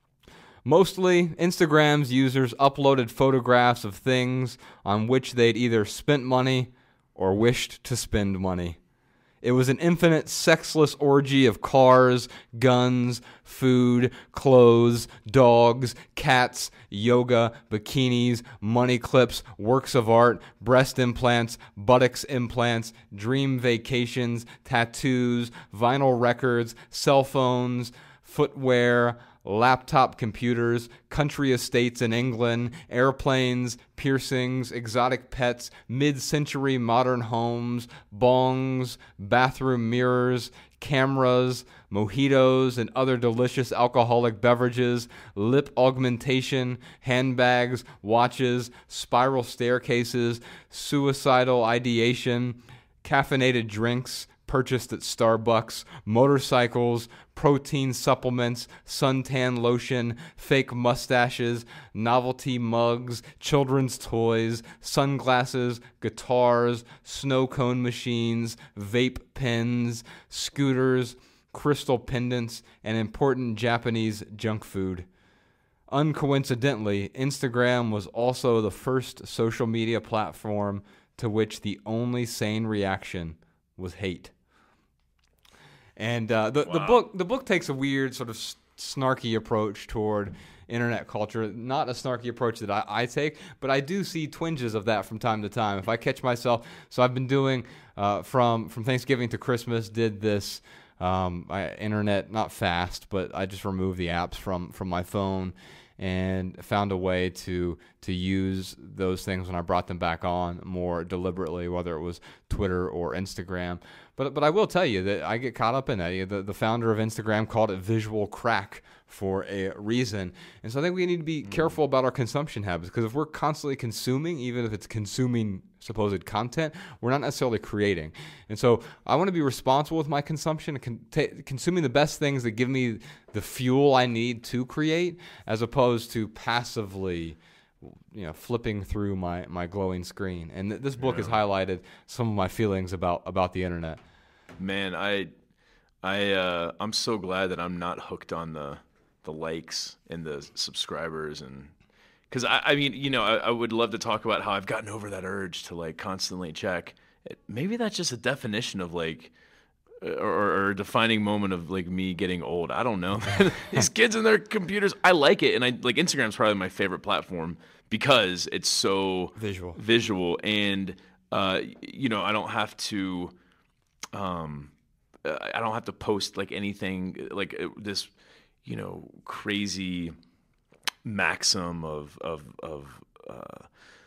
Speaker 2: Mostly, Instagram's users uploaded photographs of things on which they'd either spent money or wished to spend money. It was an infinite, sexless orgy of cars, guns, food, clothes, dogs, cats, yoga, bikinis, money clips, works of art, breast implants, buttocks implants, dream vacations, tattoos, vinyl records, cell phones, footwear, laptop computers, country estates in England, airplanes, piercings, exotic pets, mid-century modern homes, bongs, bathroom mirrors, cameras, mojitos, and other delicious alcoholic beverages, lip augmentation, handbags, watches, spiral staircases, suicidal ideation, caffeinated drinks purchased at Starbucks, motorcycles, protein supplements, suntan lotion, fake mustaches, novelty mugs, children's toys, sunglasses, guitars, snow cone machines, vape pens, scooters, crystal pendants, and important Japanese junk food. Uncoincidentally, Instagram was also the first social media platform to which the only sane reaction was hate. And uh, the, wow. the book the book takes a weird sort of snarky approach toward internet culture. Not a snarky approach that I, I take, but I do see twinges of that from time to time. If I catch myself, so I've been doing uh, from from Thanksgiving to Christmas, did this um, I, internet not fast, but I just removed the apps from from my phone and found a way to to use those things when I brought them back on more deliberately, whether it was Twitter or Instagram. But but I will tell you that I get caught up in that. The, the founder of Instagram called it visual crack for a reason. And so I think we need to be mm. careful about our consumption habits, because if we're constantly consuming, even if it's consuming supposed content, we're not necessarily creating. And so I want to be responsible with my consumption, and con- t- consuming the best things that give me the fuel I need to create, as opposed to passively, you know, flipping through my, my glowing screen. And th- this book yeah. has highlighted some of my feelings about, about the internet.
Speaker 3: Man, I, I, uh, I'm so glad that I'm not hooked on the, the likes and the subscribers, and because I, I mean, you know, I, I would love to talk about how I've gotten over that urge to like constantly check. It, maybe that's just a definition of like or, or a defining moment of like me getting old. I don't know. These kids and their computers. I like it, and I like Instagram's probably my favorite platform because it's so
Speaker 2: visual,
Speaker 3: visual, and uh, you know, I don't have to, um, I don't have to post like anything like this, you know, crazy maxim of of of. Uh,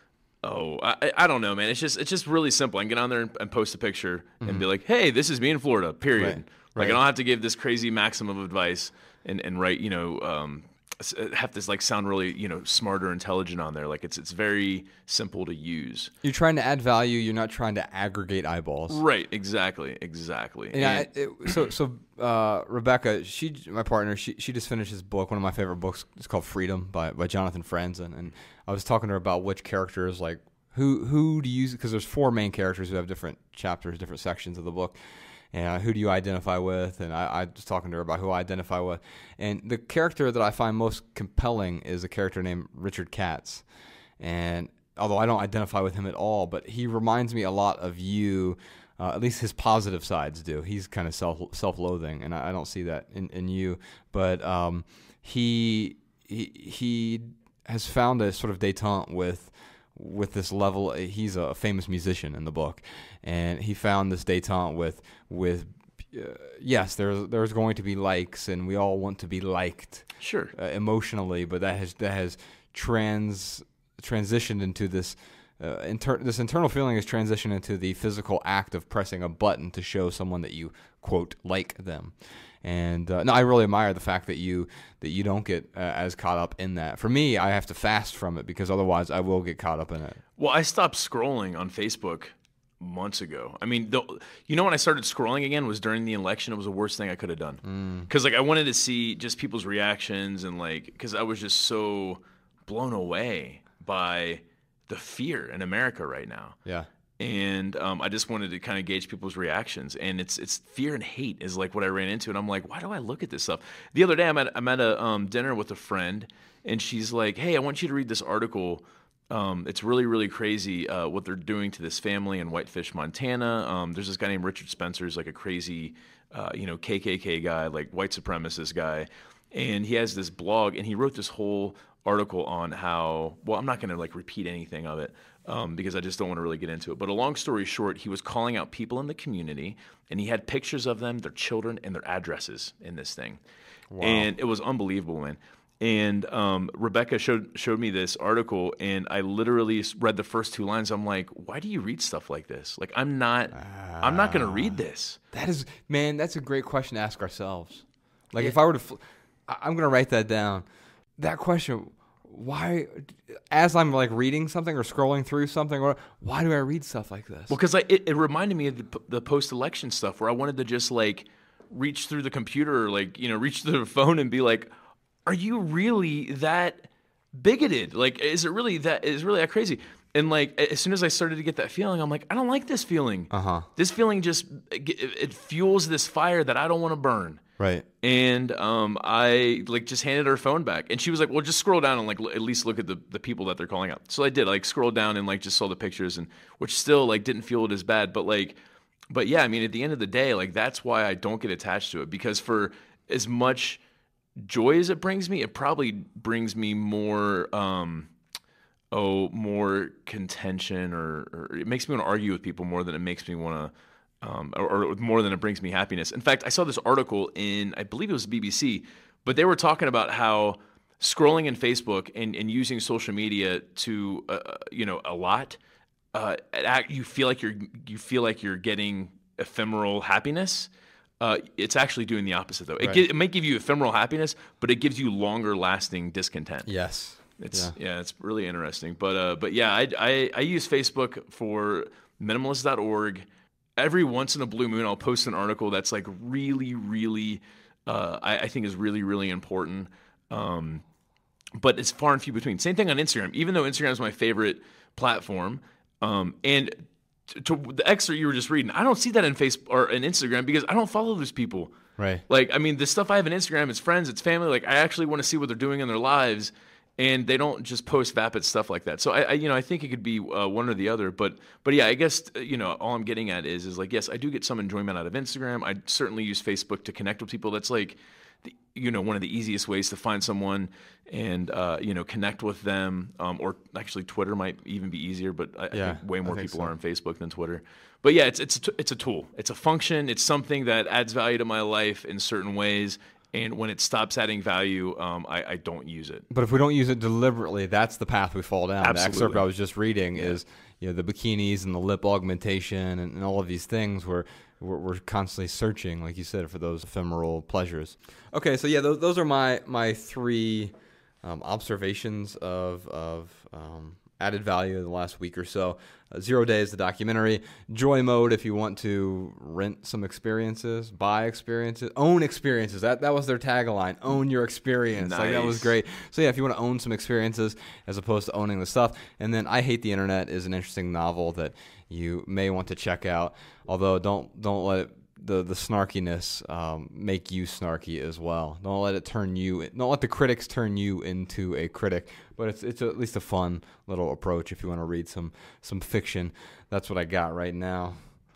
Speaker 3: Oh, I, I don't know, man. It's just it's just really simple. I can get on there and, and post a picture and mm-hmm. be like, "Hey, this is me in Florida." Period. Right. Like right. I don't have to give this crazy maxim of advice and, and write, you know, um, have this like sound really, you know, smart or intelligent on there. Like it's it's very simple to use.
Speaker 2: You're trying to add value. You're not trying to aggregate eyeballs.
Speaker 3: Right. Exactly. Exactly.
Speaker 2: Yeah. And, so so uh, Rebecca, she my partner, she she just finished this book. One of my favorite books. It's called Freedom by by Jonathan Franzen, and I was talking to her about which characters, like who who do you, because there's four main characters who have different chapters, different sections of the book, and uh, who do you identify with? And I, I was talking to her about who I identify with, and the character that I find most compelling is a character named Richard Katz, and although I don't identify with him at all, but he reminds me a lot of you. Uh, at least his positive sides do. He's kind of self self-loathing, and I, I don't see that in, in you. But um, he he he has found a sort of détente with with this level. He's a famous musician in the book, and he found this détente with with uh, yes, there's there's going to be likes, and we all want to be liked,
Speaker 3: sure,
Speaker 2: uh, emotionally. But that has that has trans transitioned into this. Uh, inter- this internal feeling is transitioned into the physical act of pressing a button to show someone that you, quote, like them. And uh, no, I really admire the fact that you that you don't get uh, as caught up in that. For me, I have to fast from it because otherwise I will get caught up in it.
Speaker 3: Well, I stopped scrolling on Facebook months ago. I mean, the, you know when I started scrolling again was during the election. It was the worst thing I could have done. Because mm. like I wanted to see just people's reactions and like because I was just so blown away by the fear in America right now.
Speaker 2: Yeah.
Speaker 3: And um, I just wanted to kind of gauge people's reactions. And it's it's fear and hate is like what I ran into. And I'm like, why do I look at this stuff? The other day I'm at, I'm at a um, dinner with a friend, and she's like, hey, I want you to read this article. Um, it's really, really crazy uh, what they're doing to this family in Whitefish, Montana. Um, there's this guy named Richard Spencer, who's like a crazy, uh, you know, K K K guy, like white supremacist guy. And he has this blog, and he wrote this whole article on how, well, I'm not going to like repeat anything of it um, because I just don't want to really get into it. But a long story short, he was calling out people in the community, and he had pictures of them, their children, and their addresses in this thing. Wow. And it was unbelievable, man. And um, Rebecca showed showed me this article, and I literally read the first two lines. I'm like, why do you read stuff like this? Like, I'm not, uh, I'm not going to read this.
Speaker 2: That is, man, that's a great question to ask ourselves. Like, yeah. if I were to, fl- I'm going to write that down. That question, why, as I'm like reading something or scrolling through something, or why do I read stuff like this?
Speaker 3: Well, because it, it reminded me of the, the post-election stuff where I wanted to just like reach through the computer or like, you know, reach through the phone and be like, are you really that bigoted? Like, is it really that, is it really that crazy? And like, as soon as I started to get that feeling, I'm like, I don't like this feeling.
Speaker 2: Uh-huh.
Speaker 3: This feeling just, it, it fuels this fire that I don't want to burn.
Speaker 2: Right.
Speaker 3: And um, I like just handed her phone back, and she was like, "Well, just scroll down and like l- at least look at the, the people that they're calling out." So I did. I, like scrolled down and like just saw the pictures, and which still like didn't feel it as bad, but like, but yeah, I mean, at the end of the day, like that's why I don't get attached to it, because for as much joy as it brings me, it probably brings me more, um, oh, more contention, or, or it makes me want to argue with people more than it makes me want to. Um, or, or more than it brings me happiness. In fact, I saw this article in, I believe it was B B C, but they were talking about how scrolling in Facebook and, and using social media to, uh, you know, a lot, uh, you feel like you're you feel like you're getting ephemeral happiness. Uh, it's actually doing the opposite, though. It,
Speaker 2: right.
Speaker 3: gi- it might give you ephemeral happiness, but it gives you longer lasting discontent.
Speaker 2: Yes,
Speaker 3: it's
Speaker 2: yeah,
Speaker 3: yeah it's really interesting. But uh, but yeah, I, I I use Facebook for minimalist dot org. Every once in a blue moon, I'll post an article that's like really, really, uh, I, I think is really, really important. Um, but it's far and few between. Same thing on Instagram. Even though Instagram is my favorite platform, um, and to, to the excerpt you were just reading, I don't see that in Facebook or in Instagram because I don't follow those people.
Speaker 2: Right.
Speaker 3: Like, I mean, the stuff I have on Instagram, it's friends, it's family. Like, I actually want to see what they're doing in their lives. and they don't just post vapid stuff like that. So I, I you know, I think it could be uh, one or the other. But but yeah, I guess you know, all I'm getting at is is like, yes, I do get some enjoyment out of Instagram. I certainly use Facebook to connect with people. That's like, the, you know, one of the easiest ways to find someone and uh, you know, connect with them. Um, or actually, Twitter might even be easier, but I,
Speaker 2: Yeah,
Speaker 3: I think way more
Speaker 2: think
Speaker 3: people
Speaker 2: so.
Speaker 3: are on Facebook than Twitter. But yeah, it's it's a t- it's a tool. It's a function. It's something that adds value to my life in certain ways. And when it stops adding value, um, I, I don't use it.
Speaker 2: But if we don't use it deliberately, that's the path we fall down.
Speaker 3: Absolutely.
Speaker 2: The excerpt I was just reading
Speaker 3: Yeah.
Speaker 2: is, you know, the bikinis and the lip augmentation and, and all of these things where we're, we're constantly searching, like you said, for those ephemeral pleasures. Okay, so yeah, those, those are my my three um, observations of of um, added value in the last week or so. Uh, Zero Days, the documentary. Joy Mode, if you want to rent some experiences, buy experiences, own experiences. That that was their tagline. Own your experience. Like, that was
Speaker 3: Nice.
Speaker 2: great. So yeah, if you want to own some experiences as opposed to owning the stuff. And then I Hate the Internet is an interesting novel that you may want to check out. Although don't don't let it, the the snarkiness um, make you snarky as well. Don't let it turn you. Don't let the critics turn you into a critic. But it's it's at least a fun little approach if you want to read some some fiction. That's what I got right now.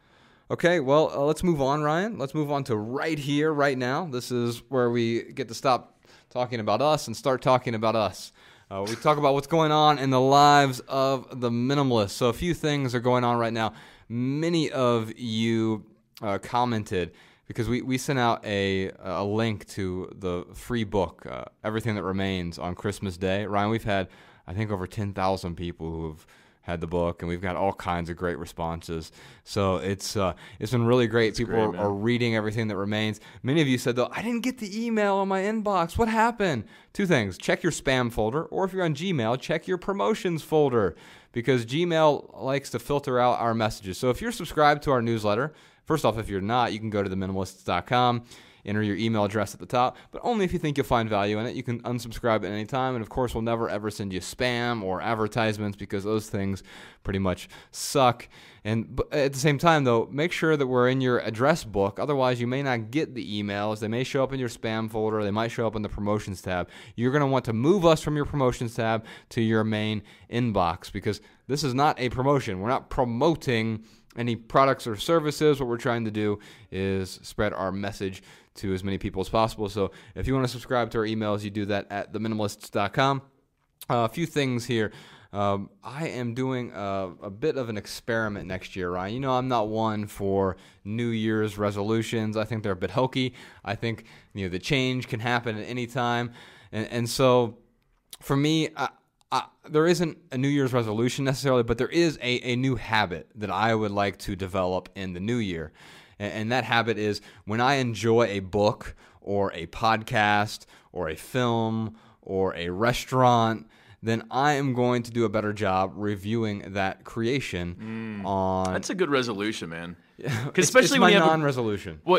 Speaker 2: Okay, well, uh, let's move on, Ryan. Let's move on to right here, right now. This is where we get to stop talking about us and start talking about us. Uh, we talk about what's going on in the lives of the minimalists. So a few things are going on right now. Many of you uh, commented because we, we sent out a a link to the free book, uh, Everything That Remains, on Christmas Day. Ryan, we've had, I think, over ten thousand people who have had the book, and we've got all kinds of great responses. So it's uh, it's been really great.
Speaker 3: That's
Speaker 2: People
Speaker 3: great,
Speaker 2: are, are
Speaker 3: man.
Speaker 2: reading Everything That Remains. Many of you said, though, I didn't get the email on my inbox. What happened? Two things. Check your spam folder, or if you're on Gmail, check your promotions folder, because Gmail likes to filter out our messages. So if you're subscribed to our newsletter, first off, if you're not, you can go to the minimalists dot com, enter your email address at the top, but only if you think you'll find value in it. You can unsubscribe at any time, and of course, we'll never ever send you spam or advertisements because those things pretty much suck. And but at the same time, though, make sure that we're in your address book. Otherwise, you may not get the emails. They may show up in your spam folder. They might show up in the promotions tab. You're going to want to move us from your promotions tab to your main inbox, because this is not a promotion. We're not promoting any products or services. What we're trying to do is spread our message to as many people as possible. So if you want to subscribe to our emails, you do that at the minimalists dot com. Uh, a few things here. Um, I am doing a, a bit of an experiment next year, Ryan. You know, I'm not one for New Year's resolutions. I think they're a bit hokey. I think, you know, the change can happen at any time. And, and so for me, I, Uh, there isn't a New Year's resolution necessarily, but there is a, a new habit that I would like to develop in the new year. And, and that habit is when I enjoy a book or a podcast or a film or a restaurant, then I am going to do a better job reviewing that creation
Speaker 3: Mm.
Speaker 2: on...
Speaker 3: That's a good resolution, man.
Speaker 2: It's,
Speaker 3: especially
Speaker 2: it's
Speaker 3: when
Speaker 2: my
Speaker 3: you have a-
Speaker 2: non-resolution.
Speaker 3: Well,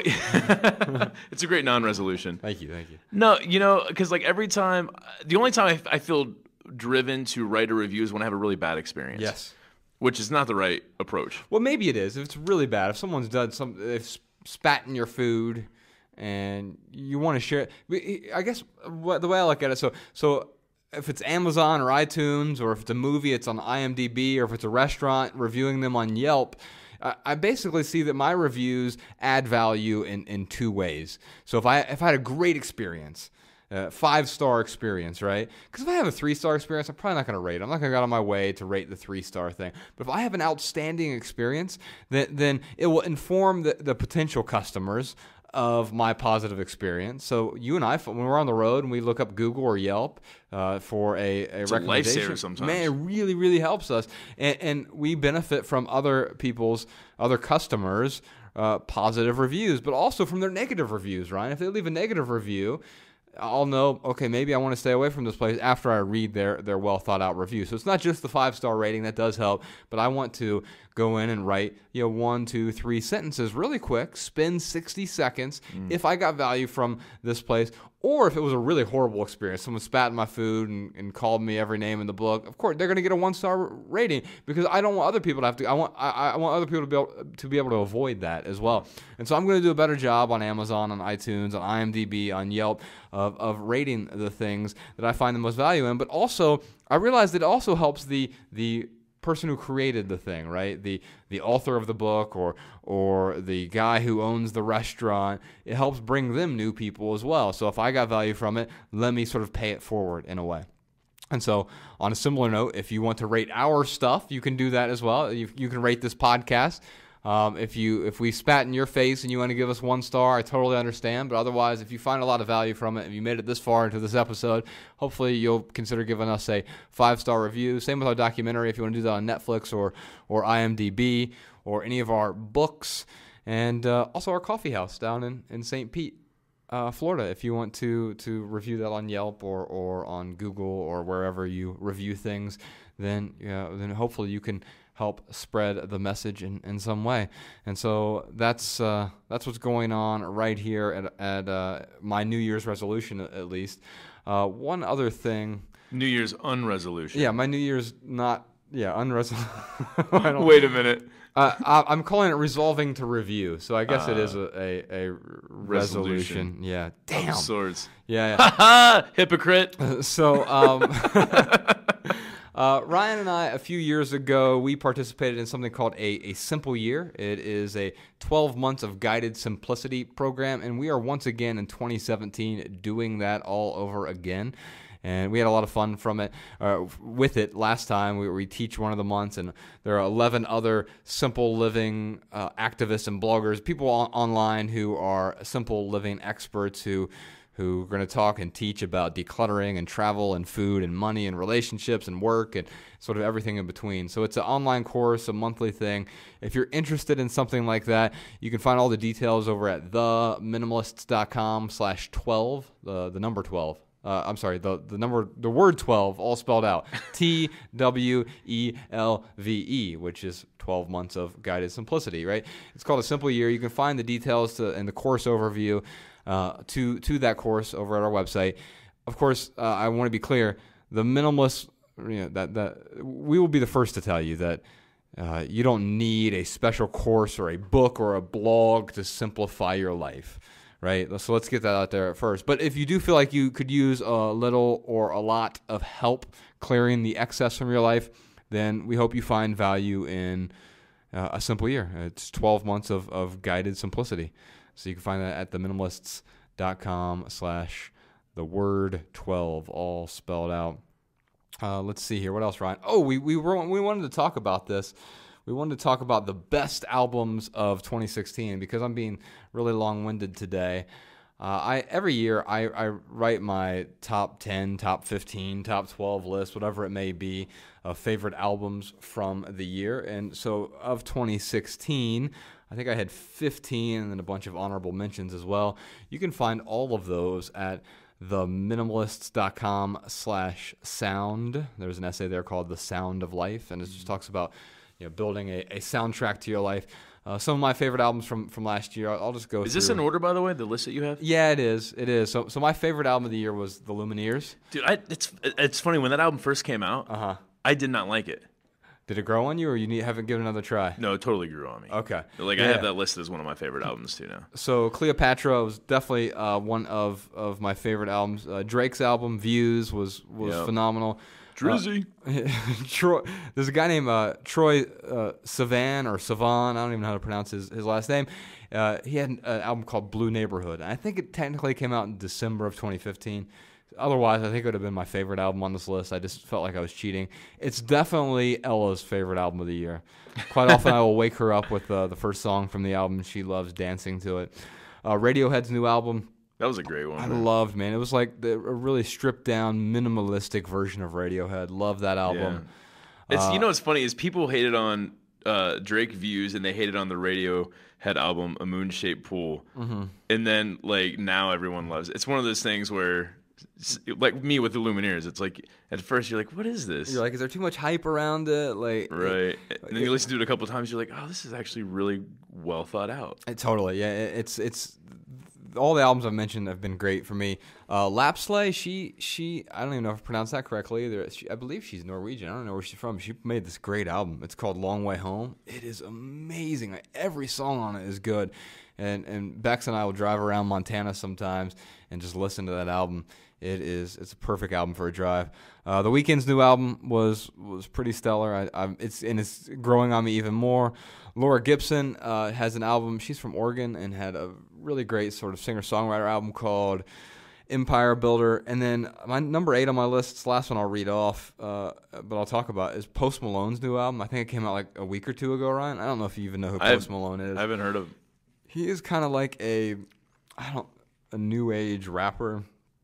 Speaker 3: it's a great non-resolution.
Speaker 2: Thank you, thank you.
Speaker 3: No, you know, because like every time, the only time I, I feel driven to write a review is when I have a really bad experience.
Speaker 2: Yes.
Speaker 3: Which is not the right approach.
Speaker 2: Well, maybe it is. If it's really bad, if someone's done some, they've spat in your food, and you want to share it. I guess what, the way I look at it, so so if it's Amazon or iTunes, or if it's a movie, it's on I M D B, or if it's a restaurant, reviewing them on Yelp, I, I basically see that my reviews add value in, in two ways. So if I if I had a great experience, Uh, five-star experience, right? Because if I have a three-star experience, I'm probably not going to rate it. I'm not going to go out of my way to rate the three-star thing. But if I have an outstanding experience, then, then it will inform the, the potential customers of my positive experience. So you and I, when we're on the road and we look up Google or Yelp uh, for a, a
Speaker 3: It's a
Speaker 2: recommendation,
Speaker 3: lifesaver sometimes.
Speaker 2: man, it really, really helps us. And, and we benefit from other people's, other customers' uh, positive reviews, but also from their negative reviews, Ryan. If they leave a negative review, I'll know, okay, maybe I want to stay away from this place after I read their, their well-thought-out review. So it's not just the five-star rating. That does help, but I want to go in and write, you know, one, two, three sentences really quick, spend sixty seconds. Mm. If I got value from this place, or if it was a really horrible experience, someone spat in my food and, and called me every name in the book, of course they're going to get a one-star rating, because I don't want other people to have to. I want I, I want other people to be able to be able to avoid that as well. And so I'm going to do a better job on Amazon, on iTunes, on IMDb, on Yelp of of rating the things that I find the most value in. But also, I realized it also helps the the person who created the thing, right? The the author of the book, or or the guy who owns the restaurant. It helps bring them new people as well. So if I got value from it, let me sort of pay it forward in a way. And so on a similar note, if you want to rate our stuff, you can do that as well. You, you can rate this podcast. Um, if you if we spat in your face and you want to give us one star, I totally understand. But otherwise, if you find a lot of value from it, if you made it this far into this episode, hopefully you'll consider giving us a five-star review. Same with our documentary, if you want to do that on Netflix or or IMDb or any of our books. And uh, also our coffee house down in, in Saint Pete, uh, Florida, if you want to to review that on Yelp or, or on Google or wherever you review things, then, yeah, then hopefully you can help spread the message in, in some way. And so that's uh, that's what's going on right here at, at uh, my New Year's resolution, at least. Uh, one other thing.
Speaker 3: New Year's unresolution.
Speaker 2: Yeah, my New Year's not, yeah, unresolution.
Speaker 3: Wait a minute.
Speaker 2: uh, I, I'm calling it resolving to review. So I guess uh, it is a, a, a resolution. resolution. Yeah. Damn.
Speaker 3: Of sorts.
Speaker 2: Yeah, yeah.
Speaker 3: Ha Hypocrite.
Speaker 2: So, um... Uh, Ryan and I, a few years ago, we participated in something called a, a Simple Year. It is a twelve months of guided simplicity program, and we are once again in twenty seventeen doing that all over again. And we had a lot of fun from it, uh, with it last time. We, we teach one of the months, and there are eleven other simple living uh, activists and bloggers, people on, online who are simple living experts who who are going to talk and teach about decluttering and travel and food and money and relationships and work and sort of everything in between. So it's an online course, a monthly thing. If you're interested in something like that, you can find all the details over at the minimalists dot com slash twelve, the, the number twelve. Uh, I'm sorry, the, the number, the word twelve, all spelled out. T W E L V E, which is twelve months of guided simplicity, right? It's called a Simple Year. You can find the details to, and the course overview Uh, to to that course over at our website. Of course, uh, I want to be clear: the minimalists, you know, that that we will be the first to tell you that uh, you don't need a special course or a book or a blog to simplify your life, right? So let's get that out there at first. But if you do feel like you could use a little or a lot of help clearing the excess from your life, then we hope you find value in uh, a Simple Year. It's twelve months of, of guided simplicity. So you can find that at the minimalists dot com slash the word twelve, all spelled out. Uh, let's see here. What else, Ryan? Oh, we we were we wanted to talk about this. We wanted to talk about the best albums of twenty sixteen, because I'm being really long-winded today. Uh, I every year I, I write my top ten, top fifteen, top twelve list, whatever it may be, of favorite albums from the year. And so of twenty sixteen, I think I had fifteen and then a bunch of honorable mentions as well. You can find all of those at the minimalists dot com slash sound. There's an essay there called The Sound of Life, and it just talks about, you know, building a, a soundtrack to your life. Uh, some of my favorite albums from, from last year, I'll, I'll just go
Speaker 3: Is
Speaker 2: through.
Speaker 3: this in order, by the way, the list that you have?
Speaker 2: Yeah, it is. It is. So so my favorite album of the year was The Lumineers.
Speaker 3: Dude, I, it's it's funny. When that album first came out,
Speaker 2: uh-huh.
Speaker 3: I did not like it.
Speaker 2: Did it grow on you, or you need, haven't given it another try?
Speaker 3: No, it totally grew on me.
Speaker 2: Okay.
Speaker 3: Like,
Speaker 2: yeah.
Speaker 3: I have that listed as one of my favorite albums, too, now.
Speaker 2: So Cleopatra was definitely uh, one of, of my favorite albums. Uh, Drake's album, Views, was, was
Speaker 3: yep.
Speaker 2: phenomenal.
Speaker 3: Drizzy.
Speaker 2: Uh, Troy, there's a guy named uh, Troy uh, Sivan, or Sivan, I don't even know how to pronounce his, his last name. Uh, he had an, an album called Blue Neighborhood. I think it technically came out in December of twenty fifteen. Otherwise, I think it would have been my favorite album on this list. I just felt like I was cheating. It's definitely Ella's favorite album of the year. Quite often, I will wake her up with uh, the first song from the album. She loves dancing to it. Uh, Radiohead's new album.
Speaker 3: That was a great one.
Speaker 2: I
Speaker 3: man.
Speaker 2: loved, man. It was like the, a really stripped-down, minimalistic version of Radiohead. Love that album.
Speaker 3: Yeah. It's
Speaker 2: Uh,
Speaker 3: you know what's funny is people hated on uh, Drake Views and they hated on the Radiohead album A Moon-Shaped Pool,
Speaker 2: mm-hmm.
Speaker 3: and then like now everyone loves it. It's one of those things where like me with the Lumineers, it's like at first you're like, what is this?
Speaker 2: You're like, is there too much hype around it? Like,
Speaker 3: right.
Speaker 2: It,
Speaker 3: and then you listen to it a couple times, you're like, oh, this is actually really well thought out.
Speaker 2: It, totally, yeah. It, it's it's all the albums I've mentioned have been great for me. Uh, Lapsley, she she I don't even know if I pronounced that correctly either. She, I believe she's Norwegian. I don't know where she's from. She made this great album. It's called Long Way Home. It is amazing. Like, every song on it is good. And and Bex and I will drive around Montana sometimes and just listen to that album. It is it's a perfect album for a drive. Uh, the Weeknd's new album was was pretty stellar. I, I, it's and it's growing on me even more. Laura Gibson uh, has an album. She's from Oregon and had a really great sort of singer-songwriter album called Empire Builder. And then my number eight on my list, it's the last one I'll read off, uh, but I'll talk about, is Post Malone's new album. I think it came out like a week or two ago, Ryan. I don't know if you even know who Post
Speaker 3: I've,
Speaker 2: Malone is.
Speaker 3: I haven't heard of.
Speaker 2: He is kind of like a, I don't, a new age rapper,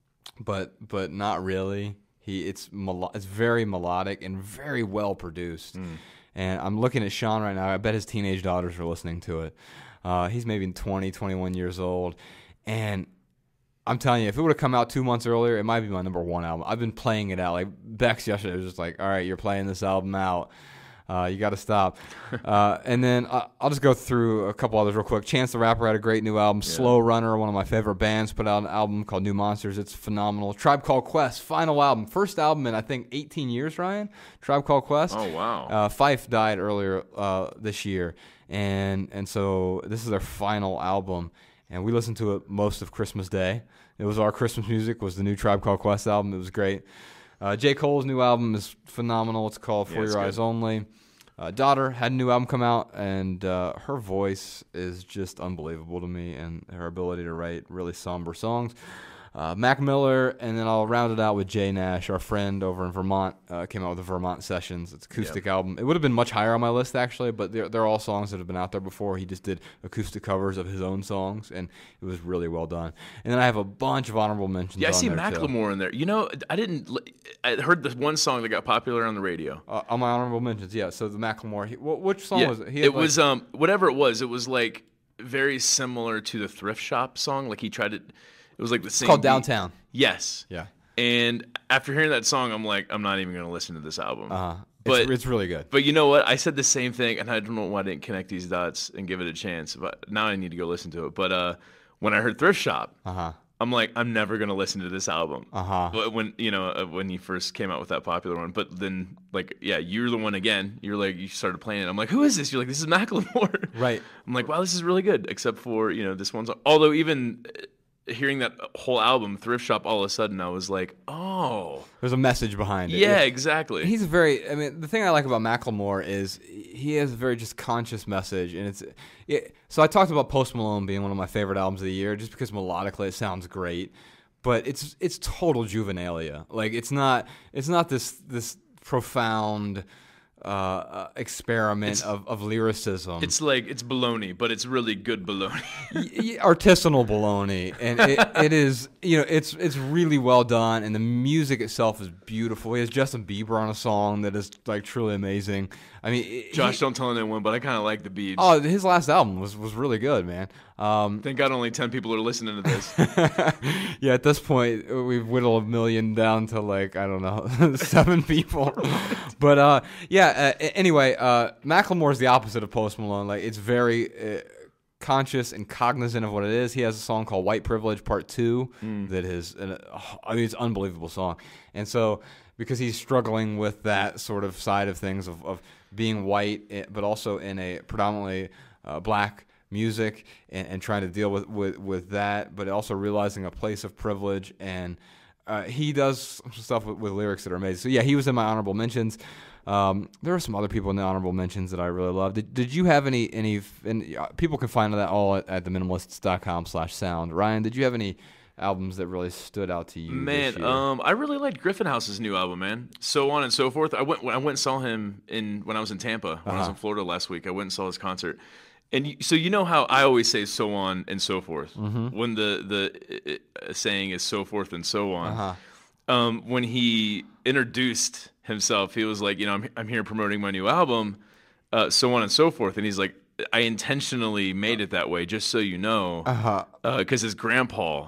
Speaker 2: but but not really. He it's melo- it's very melodic and very well produced. Mm. And I'm looking at Sean right now. I bet his teenage daughters are listening to it. Uh, he's maybe twenty, twenty-one years old, and I'm telling you, if it would have come out two months earlier, it might be my number one album. I've been playing it out. Like Bex yesterday was just like, "All right, you're playing this album out. Uh, you got to stop." uh, and then uh, I'll just go through a couple others real quick. Chance the Rapper had a great new album. Yeah. Slow Runner, one of my favorite bands, put out an album called New Monsters. It's phenomenal. Tribe Called Quest, final album. First album in, I think, eighteen years, Ryan. Tribe Called Quest.
Speaker 3: Oh, wow.
Speaker 2: Uh, Fife died earlier uh, this year. And and so this is their final album. And we listened to it most of Christmas Day. It was our Christmas music, was the new Tribe Called Quest album. It was great. Uh, J. Cole's new album is phenomenal. It's called For
Speaker 3: yeah,
Speaker 2: Your
Speaker 3: good.
Speaker 2: Eyes Only. Uh, Daughter had a new album come out, and uh, her voice is just unbelievable to me, and her ability to write really somber songs. Uh, Mac Miller, and then I'll round it out with Jay Nash, our friend over in Vermont, uh, came out with the Vermont Sessions. It's an acoustic
Speaker 3: yep. album.
Speaker 2: It would have been much higher on my list, actually, but they're, they're all songs that have been out there before. He just did acoustic covers of his own songs, and it was really well done. And then I have a bunch of honorable mentions.
Speaker 3: Yeah, I
Speaker 2: on
Speaker 3: see
Speaker 2: there
Speaker 3: Macklemore
Speaker 2: too.
Speaker 3: in there. You know, I didn't. I heard this one song that got popular on the radio.
Speaker 2: Uh, on my honorable mentions, yeah. So the Macklemore. He, which song
Speaker 3: yeah,
Speaker 2: was it? He
Speaker 3: it
Speaker 2: like,
Speaker 3: was um whatever it was. It was like very similar to the Thrift Shop song. Like he tried to. It was like the
Speaker 2: it's
Speaker 3: same.
Speaker 2: called
Speaker 3: beat.
Speaker 2: Downtown.
Speaker 3: Yes.
Speaker 2: Yeah.
Speaker 3: And after hearing that song, I'm like, I'm not even going to listen to this album.
Speaker 2: Uh-huh.
Speaker 3: But
Speaker 2: it's, it's really good.
Speaker 3: But you know what? I said the same thing, and I don't know why I didn't connect these dots and give it a chance. But now I need to go listen to it. But uh, when I heard Thrift Shop,
Speaker 2: uh-huh.
Speaker 3: I'm like, I'm never going to listen to this album.
Speaker 2: Uh-huh.
Speaker 3: But when you know uh, when he first came out with that popular one, but then like yeah, you're the one again. You're like you started playing it. I'm like, who is this? You're like, this is Macklemore.
Speaker 2: Right.
Speaker 3: I'm like, wow, this is really good. Except for you know this one song. Although even hearing that whole album, Thrift Shop, all of a sudden I was like, oh,
Speaker 2: there's a message behind it.
Speaker 3: Yeah, exactly.
Speaker 2: He's very. I mean, the thing I like about Macklemore is he has a very just conscious message, and it's. It, so I talked about Post Malone being one of my favorite albums of the year, just because melodically it sounds great, but it's it's total juvenilia. Like it's not it's not this this profound. Uh, uh, experiment
Speaker 3: it's,
Speaker 2: of, of lyricism.
Speaker 3: It's like it's baloney, but it's really good baloney.
Speaker 2: y- artisanal baloney, and it, it is you know it's it's really well done, and the music itself is beautiful. He has Justin Bieber on a song that is like truly amazing. I mean,
Speaker 3: Josh,
Speaker 2: he,
Speaker 3: don't tell anyone, but I kind of like the Biebs.
Speaker 2: Oh, his last album was, was really good, man. Um,
Speaker 3: Thank God only ten people are listening to this.
Speaker 2: Yeah, at this point, we've whittled a million down to like, I don't know, seven people. But uh, yeah, uh, anyway, uh, Macklemore's the opposite of Post Malone. Like, it's very uh, conscious and cognizant of what it is. He has a song called White Privilege Part two mm. that is, an, oh, I mean, it's an unbelievable song. And so, because he's struggling with that sort of side of things of, of being white, but also in a predominantly uh, black music, and, and trying to deal with, with, with that, but also realizing a place of privilege. And uh, he does stuff with, with lyrics that are amazing. So yeah, he was in my honorable mentions. Um, there were some other people in the honorable mentions that I really loved. Did, did you have any, any, and people can find that all at, at the minimalists dot com slash sound. Ryan, did you have any albums that really stood out to you?
Speaker 3: Man,
Speaker 2: this year?
Speaker 3: um, I really liked Griffin House's new album, man. So On and So Forth. I went, I went and saw him in when I was in Tampa, when uh-huh. I was in Florida last week. I went and saw his concert. And you, so you know how I always say so on and so forth
Speaker 2: mm-hmm.
Speaker 3: when the the uh, saying is so forth and so on.
Speaker 2: Uh-huh.
Speaker 3: Um, when he introduced himself, he was like, you know, I'm I'm here promoting my new album, uh, so on and so forth. And he's like, I intentionally made it that way, just so you know,
Speaker 2: uh-huh.
Speaker 3: uh, because his grandpa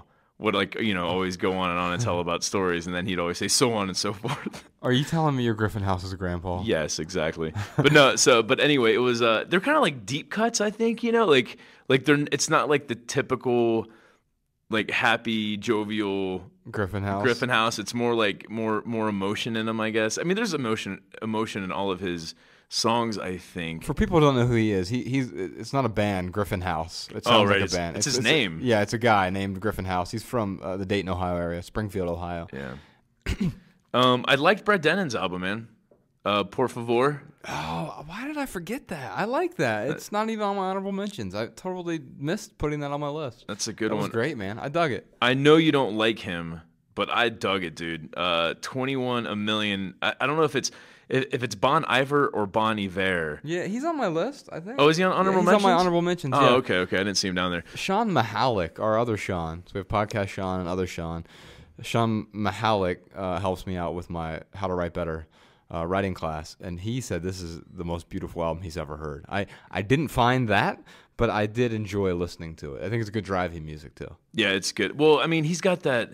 Speaker 3: would like you know always go on and on and tell about stories, and then he'd always say so on and so forth.
Speaker 2: Are you telling me your Griffin House is a grandpa?
Speaker 3: Yes, exactly. But no, so but anyway, it was uh they're kind of like deep cuts, I think, you know, like like they're it's not like the typical like happy, jovial
Speaker 2: Griffin House.
Speaker 3: Griffin House. It's more like more more emotion in them, I guess. I mean, there's emotion emotion in all of his songs, I think.
Speaker 2: For people who don't know who he is, he he's it's not a band, Griffin House. It sounds
Speaker 3: oh, right.
Speaker 2: like a
Speaker 3: it's,
Speaker 2: band.
Speaker 3: It's,
Speaker 2: it's
Speaker 3: his
Speaker 2: it's
Speaker 3: name.
Speaker 2: A, yeah, it's a guy named Griffin House. He's from uh, the Dayton, Ohio area, Springfield, Ohio.
Speaker 3: Yeah. um, I liked Brett Denon's album, man. Uh, Por Favor.
Speaker 2: Oh, why did I forget that? I like that. It's not even on my honorable mentions. I totally missed putting that on my list.
Speaker 3: That's a good
Speaker 2: that
Speaker 3: one.
Speaker 2: Was great, man. I dug it.
Speaker 3: I know you don't like him, but I dug it, dude. Uh, twenty-one a million. I, I don't know if it's if, if it's Bon Iver or Bon Iver.
Speaker 2: Yeah, he's on my list, I think.
Speaker 3: Oh, is he on honorable
Speaker 2: yeah, he's
Speaker 3: mentions?
Speaker 2: on my honorable mentions.
Speaker 3: Oh,
Speaker 2: yeah.
Speaker 3: okay, okay. I didn't see him down there.
Speaker 2: Sean Mahalik, our other Sean. So we have podcast Sean and other Sean. Sean Mahalik uh, helps me out with my How to Write Better uh, writing class, and he said this is the most beautiful album he's ever heard. I, I didn't find that, but I did enjoy listening to it. I think it's good driving music too.
Speaker 3: Yeah, it's good. Well, I mean, he's got that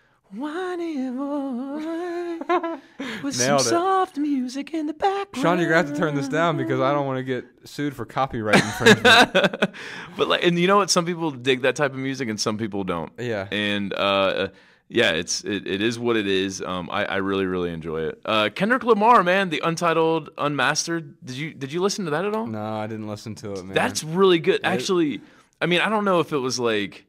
Speaker 3: whiny voice with some
Speaker 2: Nailed it.
Speaker 3: soft music in the background.
Speaker 2: Sean, you're gonna have to turn this down because I don't want to get sued for copyright infringement.
Speaker 3: But like, and you know what? Some people dig that type of music, and some people don't.
Speaker 2: Yeah.
Speaker 3: And uh, yeah, it's it, it is what it is. Um, I, I really really enjoy it. Uh, Kendrick Lamar, man, the Untitled Unmastered. Did you did you listen to that at all?
Speaker 2: No, I didn't listen to it, man.
Speaker 3: That's really good. Actually, I mean, I don't know if it was like.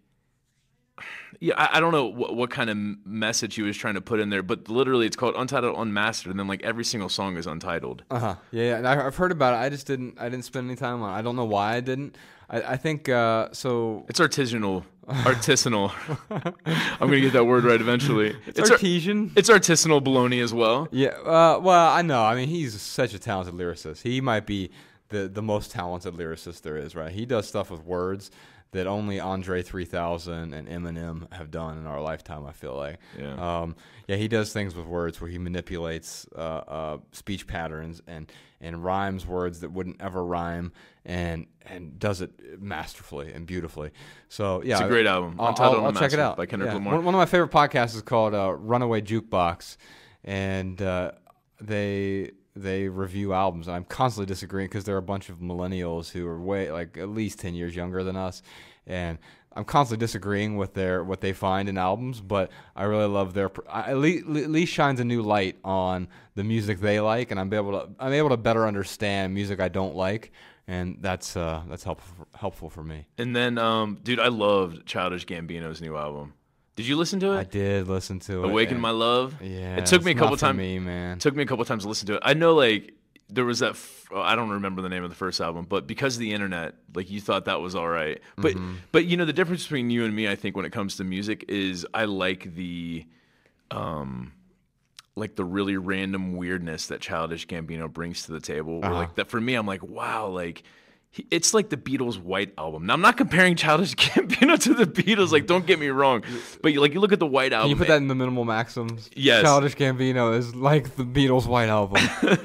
Speaker 3: Yeah, I, I don't know what, what kind of message he was trying to put in there, but literally it's called Untitled Unmastered, and then like every single song is untitled.
Speaker 2: Uh huh. Yeah, and I, I've heard about it. I just didn't. I didn't spend any time on it. I don't know why I didn't. I, I think uh, so.
Speaker 3: It's artisanal. Artisanal. I'm gonna get that word right eventually.
Speaker 2: It's,
Speaker 3: it's
Speaker 2: artesian.
Speaker 3: Ar- it's artisanal baloney as well.
Speaker 2: Yeah. Uh, well, I know. I mean, he's such a talented lyricist. He might be the the most talented lyricist there is. Right. He does stuff with words that only Andre three thousand and Eminem have done in our lifetime, I feel like.
Speaker 3: Yeah.
Speaker 2: Um, yeah, he does things with words where he manipulates uh, uh, speech patterns and, and rhymes words that wouldn't ever rhyme and and does it masterfully and beautifully. So, yeah.
Speaker 3: It's a great album.
Speaker 2: I'll,
Speaker 3: Untitled
Speaker 2: I'll, I'll check it out.
Speaker 3: By Kendrick
Speaker 2: yeah.
Speaker 3: Lamar.
Speaker 2: One, one of my favorite podcasts is called uh, Runaway Jukebox, and uh, they... they review albums. I'm constantly disagreeing because there are a bunch of millennials who are way, like, at least ten years younger than us, and I'm constantly disagreeing with their what they find in albums, but I really love their, I, at least, at least shines a new light on the music they like, and I'm able to I'm able to better understand music I don't like, and that's uh, that's helpful helpful for me.
Speaker 3: And then, um, dude, I loved Childish Gambino's new album. Did you listen to it?
Speaker 2: I did listen to it.
Speaker 3: Awaken My Love.
Speaker 2: Yeah,
Speaker 3: it took me a
Speaker 2: it's
Speaker 3: couple
Speaker 2: not for
Speaker 3: times.
Speaker 2: Me, man.
Speaker 3: Took me a couple times to listen to it. I know, like there was that. F- I don't remember the name of the first album, but because of the internet, like you thought that was all right. But
Speaker 2: Mm-hmm.
Speaker 3: but you know the difference between you and me, I think, when it comes to music, is I like the, um, like the really random weirdness that Childish Gambino brings to the table. Where,
Speaker 2: Uh-huh.
Speaker 3: like that for me, I'm like, wow, like. It's like the Beatles' White Album. Now, I'm not comparing Childish Gambino to the Beatles. Like, don't get me wrong. But, you, like, you look at the White Album.
Speaker 2: Can you put that in the minimal maxims?
Speaker 3: Yes.
Speaker 2: Childish Gambino is like the Beatles' White Album.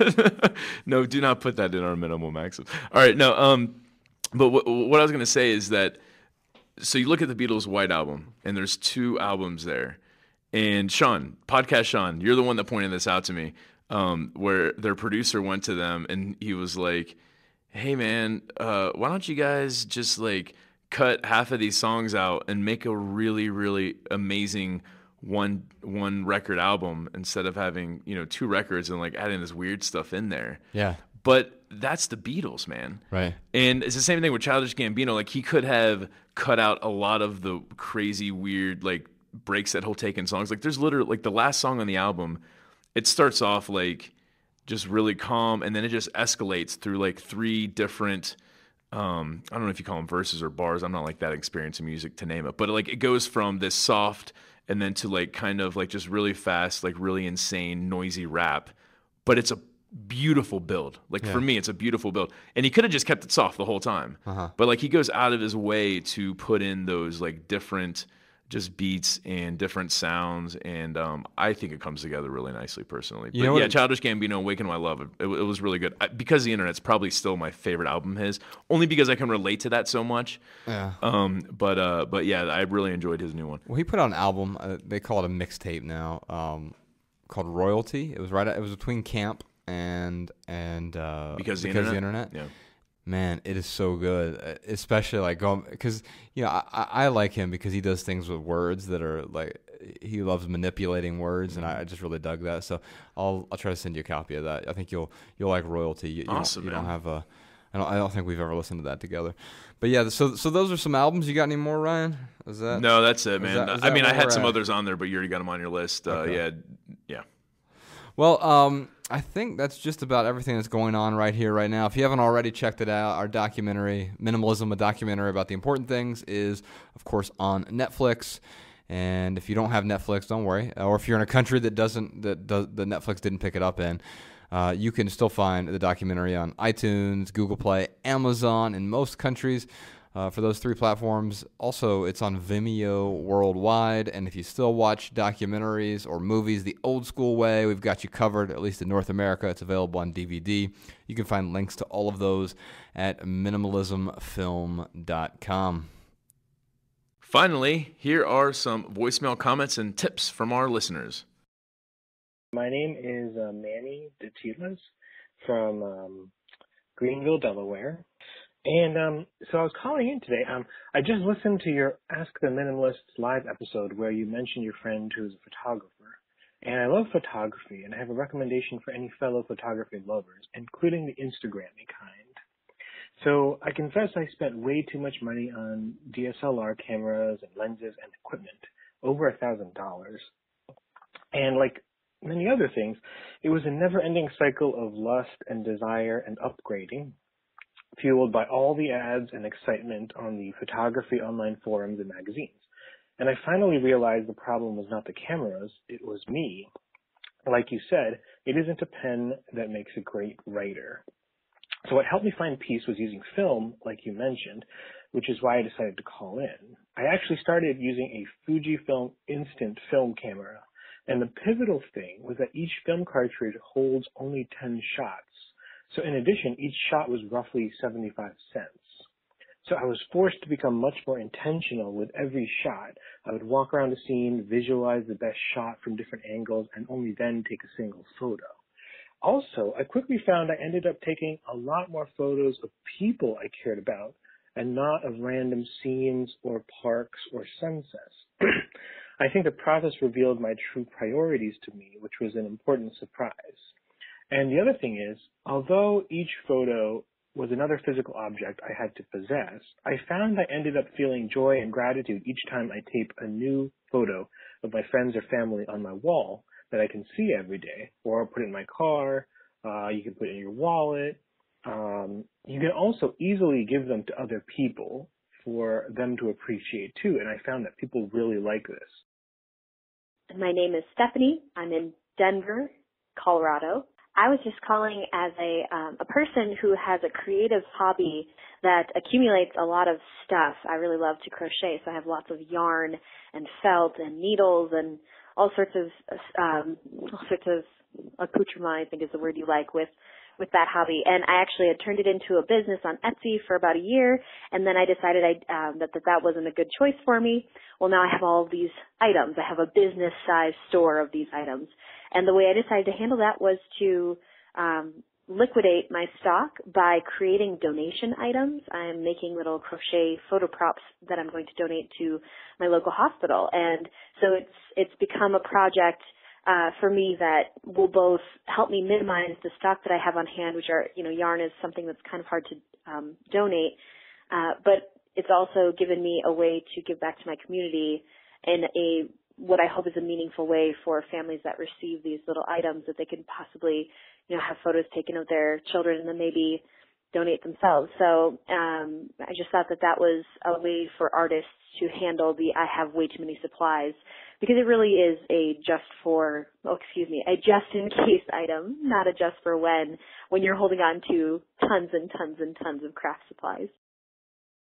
Speaker 3: No, do not put that in our minimal maxims. All right, no. Um, but w- what I was going to say is that, so you look at the Beatles' White Album, and there's two albums there. And Sean, podcast Sean, you're the one that pointed this out to me, um, where their producer went to them, and he was like, hey man, uh, why don't you guys just like cut half of these songs out and make a really, really amazing one one record album instead of having, you know, two records and like adding this weird stuff in there.
Speaker 2: Yeah.
Speaker 3: But that's the Beatles, man.
Speaker 2: Right.
Speaker 3: And it's the same thing with Childish Gambino. Like he could have cut out a lot of the crazy, weird like breaks that he'll take in songs. Like there's literally like the last song on the album, it starts off like just really calm, and then it just escalates through like three different, um, I don't know if you call them verses or bars. I'm not like that experienced in music to name it, but like it goes from this soft and then to like kind of like just really fast, like really insane, noisy rap. But it's a beautiful build. Like
Speaker 2: Yeah.
Speaker 3: for me, it's a beautiful build. And he could have just kept it soft the whole time.
Speaker 2: Uh-huh.
Speaker 3: But like he goes out of his way to put in those like different just beats and different sounds, and um, I think it comes together really nicely personally.
Speaker 2: You
Speaker 3: but
Speaker 2: know
Speaker 3: yeah,
Speaker 2: what-
Speaker 3: Childish Gambino, Awaken My Love, it, it was really good. I, because the Internet's probably still my favorite album of his, only because I can relate to that so much.
Speaker 2: Yeah.
Speaker 3: Um, but uh, but yeah, I really enjoyed his new one.
Speaker 2: Well, he put out an album. Uh, they call it a mixtape now, um, called Royalty. It was right. It was between Camp and and uh,
Speaker 3: Because the
Speaker 2: because the
Speaker 3: Internet?
Speaker 2: internet.
Speaker 3: Yeah.
Speaker 2: Man, it is so good, uh, especially like going because you know I, I I like him because he does things with words that are like he loves manipulating words, and I, I just really dug that. So I'll I'll try to send you a copy of that. I think you'll you'll like Royalty. You, you
Speaker 3: Awesome,
Speaker 2: don't, you don't
Speaker 3: man.
Speaker 2: have a. I don't, I don't think we've ever listened to that together, but yeah. So so those are some albums. You got any more, Ryan? Is that
Speaker 3: No, that's it,
Speaker 2: is
Speaker 3: man.
Speaker 2: that- is
Speaker 3: I
Speaker 2: that
Speaker 3: mean, I
Speaker 2: where
Speaker 3: had
Speaker 2: we're
Speaker 3: some
Speaker 2: at?
Speaker 3: others on there, but you already got them on your list. Uh,
Speaker 2: Okay.
Speaker 3: Yeah, yeah.
Speaker 2: Well, um, I think that's just about everything that's going on right here, right now. If you haven't already checked it out, our documentary, Minimalism, a documentary about the important things, is, of course, on Netflix. And if you don't have Netflix, don't worry. Or if you're in a country that doesn't, that does, the Netflix didn't pick it up in, uh, you can still find the documentary on iTunes, Google Play, Amazon, in most countries. Uh, for those three platforms. Also, it's on Vimeo worldwide. And if you still watch documentaries or movies the old school way, we've got you covered, at least in North America. It's available on D V D. You can find links to all of those at minimalism film dot com.
Speaker 3: Finally, here are some voicemail comments and tips from our listeners.
Speaker 7: My name is uh, Manny DeTilas from um, Greenville, Delaware. And um, so I was calling in today. Um, I just listened to your Ask the Minimalists live episode where you mentioned your friend who's a photographer. And I love photography, and I have a recommendation for any fellow photography lovers, including the Instagrammy kind. So I confess I spent way too much money on D S L R cameras and lenses and equipment, over a thousand dollars. And like many other things, it was a never-ending cycle of lust and desire and upgrading, fueled by all the ads and excitement on the photography online forums and magazines. And I finally realized the problem was not the cameras, it was me. Like you said, it isn't a pen that makes a great writer. So what helped me find peace was using film, like you mentioned, which is why I decided to call in. I actually started using a Fujifilm instant film camera, and the pivotal thing was that each film cartridge holds only ten shots. So in addition, each shot was roughly seventy-five cents. So I was forced to become much more intentional with every shot. I would walk around a scene, visualize the best shot from different angles, and only then take a single photo. Also, I quickly found I ended up taking a lot more photos of people I cared about and not of random scenes or parks or sunsets. I think the process revealed my true priorities to me, which was an important surprise. And the other thing is, although each photo was another physical object I had to possess, I found I ended up feeling joy and gratitude each time I tape a new photo of my friends or family on my wall that I can see every day, or put it in my car. Uh, you can put it in your wallet. Um, you can also easily give them to other people for them to appreciate too, and I found that people really like this.
Speaker 8: My name is Stephanie. I'm in Denver, Colorado. I was just calling as a um, a person who has a creative hobby that accumulates a lot of stuff. I really love to crochet, so I have lots of yarn and felt and needles and all sorts of um, all sorts of accoutrement, I think is the word you like, with with that hobby. And I actually had turned it into a business on Etsy for about a year, and then I decided I, um, that, that that wasn't a good choice for me. Well, now I have all of these items. I have a business-sized store of these items. And the way I decided to handle that was to um, liquidate my stock by creating donation items. I'm making little crochet photo props that I'm going to donate to my local hospital. And so it's it's become a project uh, for me that will both help me minimize the stock that I have on hand, which are, you know, yarn is something that's kind of hard to um, donate, uh, but it's also given me a way to give back to my community in a what I hope is a meaningful way for families that receive these little items that they can possibly, you know, have photos taken of their children and then maybe donate themselves. So um, I just thought that that was a way for artists to handle the I have way too many supplies, because it really is a just for, oh, excuse me, a just in case item, not a just for when, when you're holding on to tons and tons and tons of craft supplies.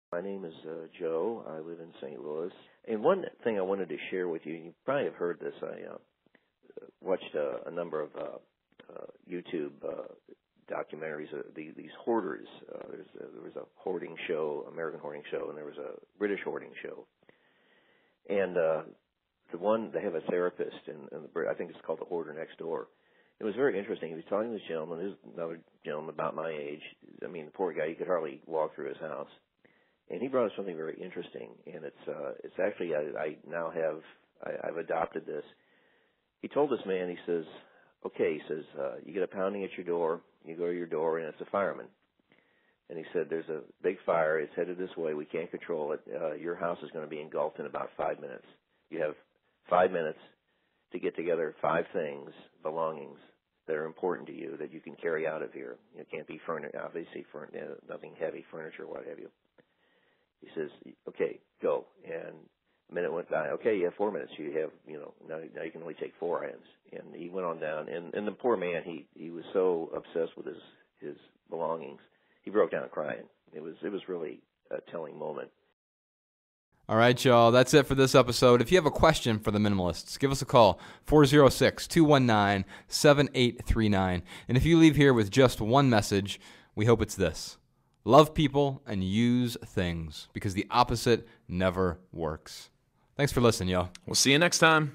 Speaker 9: My name is uh, Joe. I live in Saint Louis. And one thing I wanted to share with you, you probably have heard this. I uh, watched a, a number of uh, uh, YouTube uh, documentaries, uh, the, these hoarders. Uh, there's a, there was a hoarding show, American hoarding show, and there was a British hoarding show. And uh, the one, they have a therapist, and, and the, I think it's called The Hoarder Next Door. It was very interesting. He was talking to this gentleman, this is another gentleman about my age. I mean, the poor guy, he could hardly walk through his house. And he brought up something very interesting, and it's uh, it's actually, I, I now have, I, I've adopted this. He told this man, he says, okay, he says, uh, you get a pounding at your door, you go to your door, and it's a fireman. And he said, there's a big fire, it's headed this way, we can't control it, uh, your house is going to be engulfed in about five minutes. You have five minutes to get together five things, belongings, that are important to you that you can carry out of here. It can't be furniture, obviously, furn- uh, nothing heavy, furniture, what have you. He says, okay, go. And a minute went by. Okay, you have four minutes. You have, you know, now, now you can only take four items. And he went on down. And, and the poor man, he, he was so obsessed with his, his belongings, he broke down crying. It was, it was really a telling moment.
Speaker 2: All right, y'all, that's it for this episode. If you have a question for the Minimalists, give us a call, four oh six, two one nine, seven eight three nine. And if you leave here with just one message, we hope it's this. Love people and use things, because the opposite never works. Thanks for listening, y'all.
Speaker 3: We'll see you next time.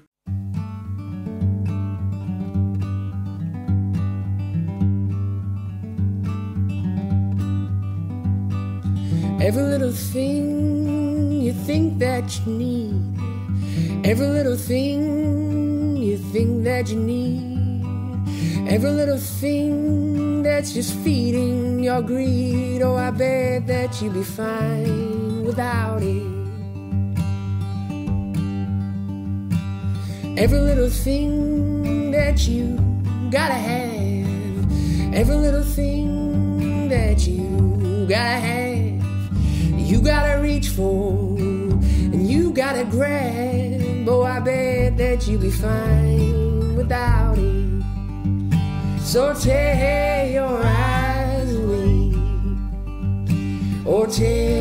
Speaker 1: Every little thing you think that you need, every little thing you think that you need, every little thing that's just feeding your greed. Oh, I bet that you'd be fine without it. Every little thing that you gotta have, every little thing that you gotta have, you gotta reach for, and you gotta grab. Oh, I bet that you'd be fine without it. So tear your eyes away, or tear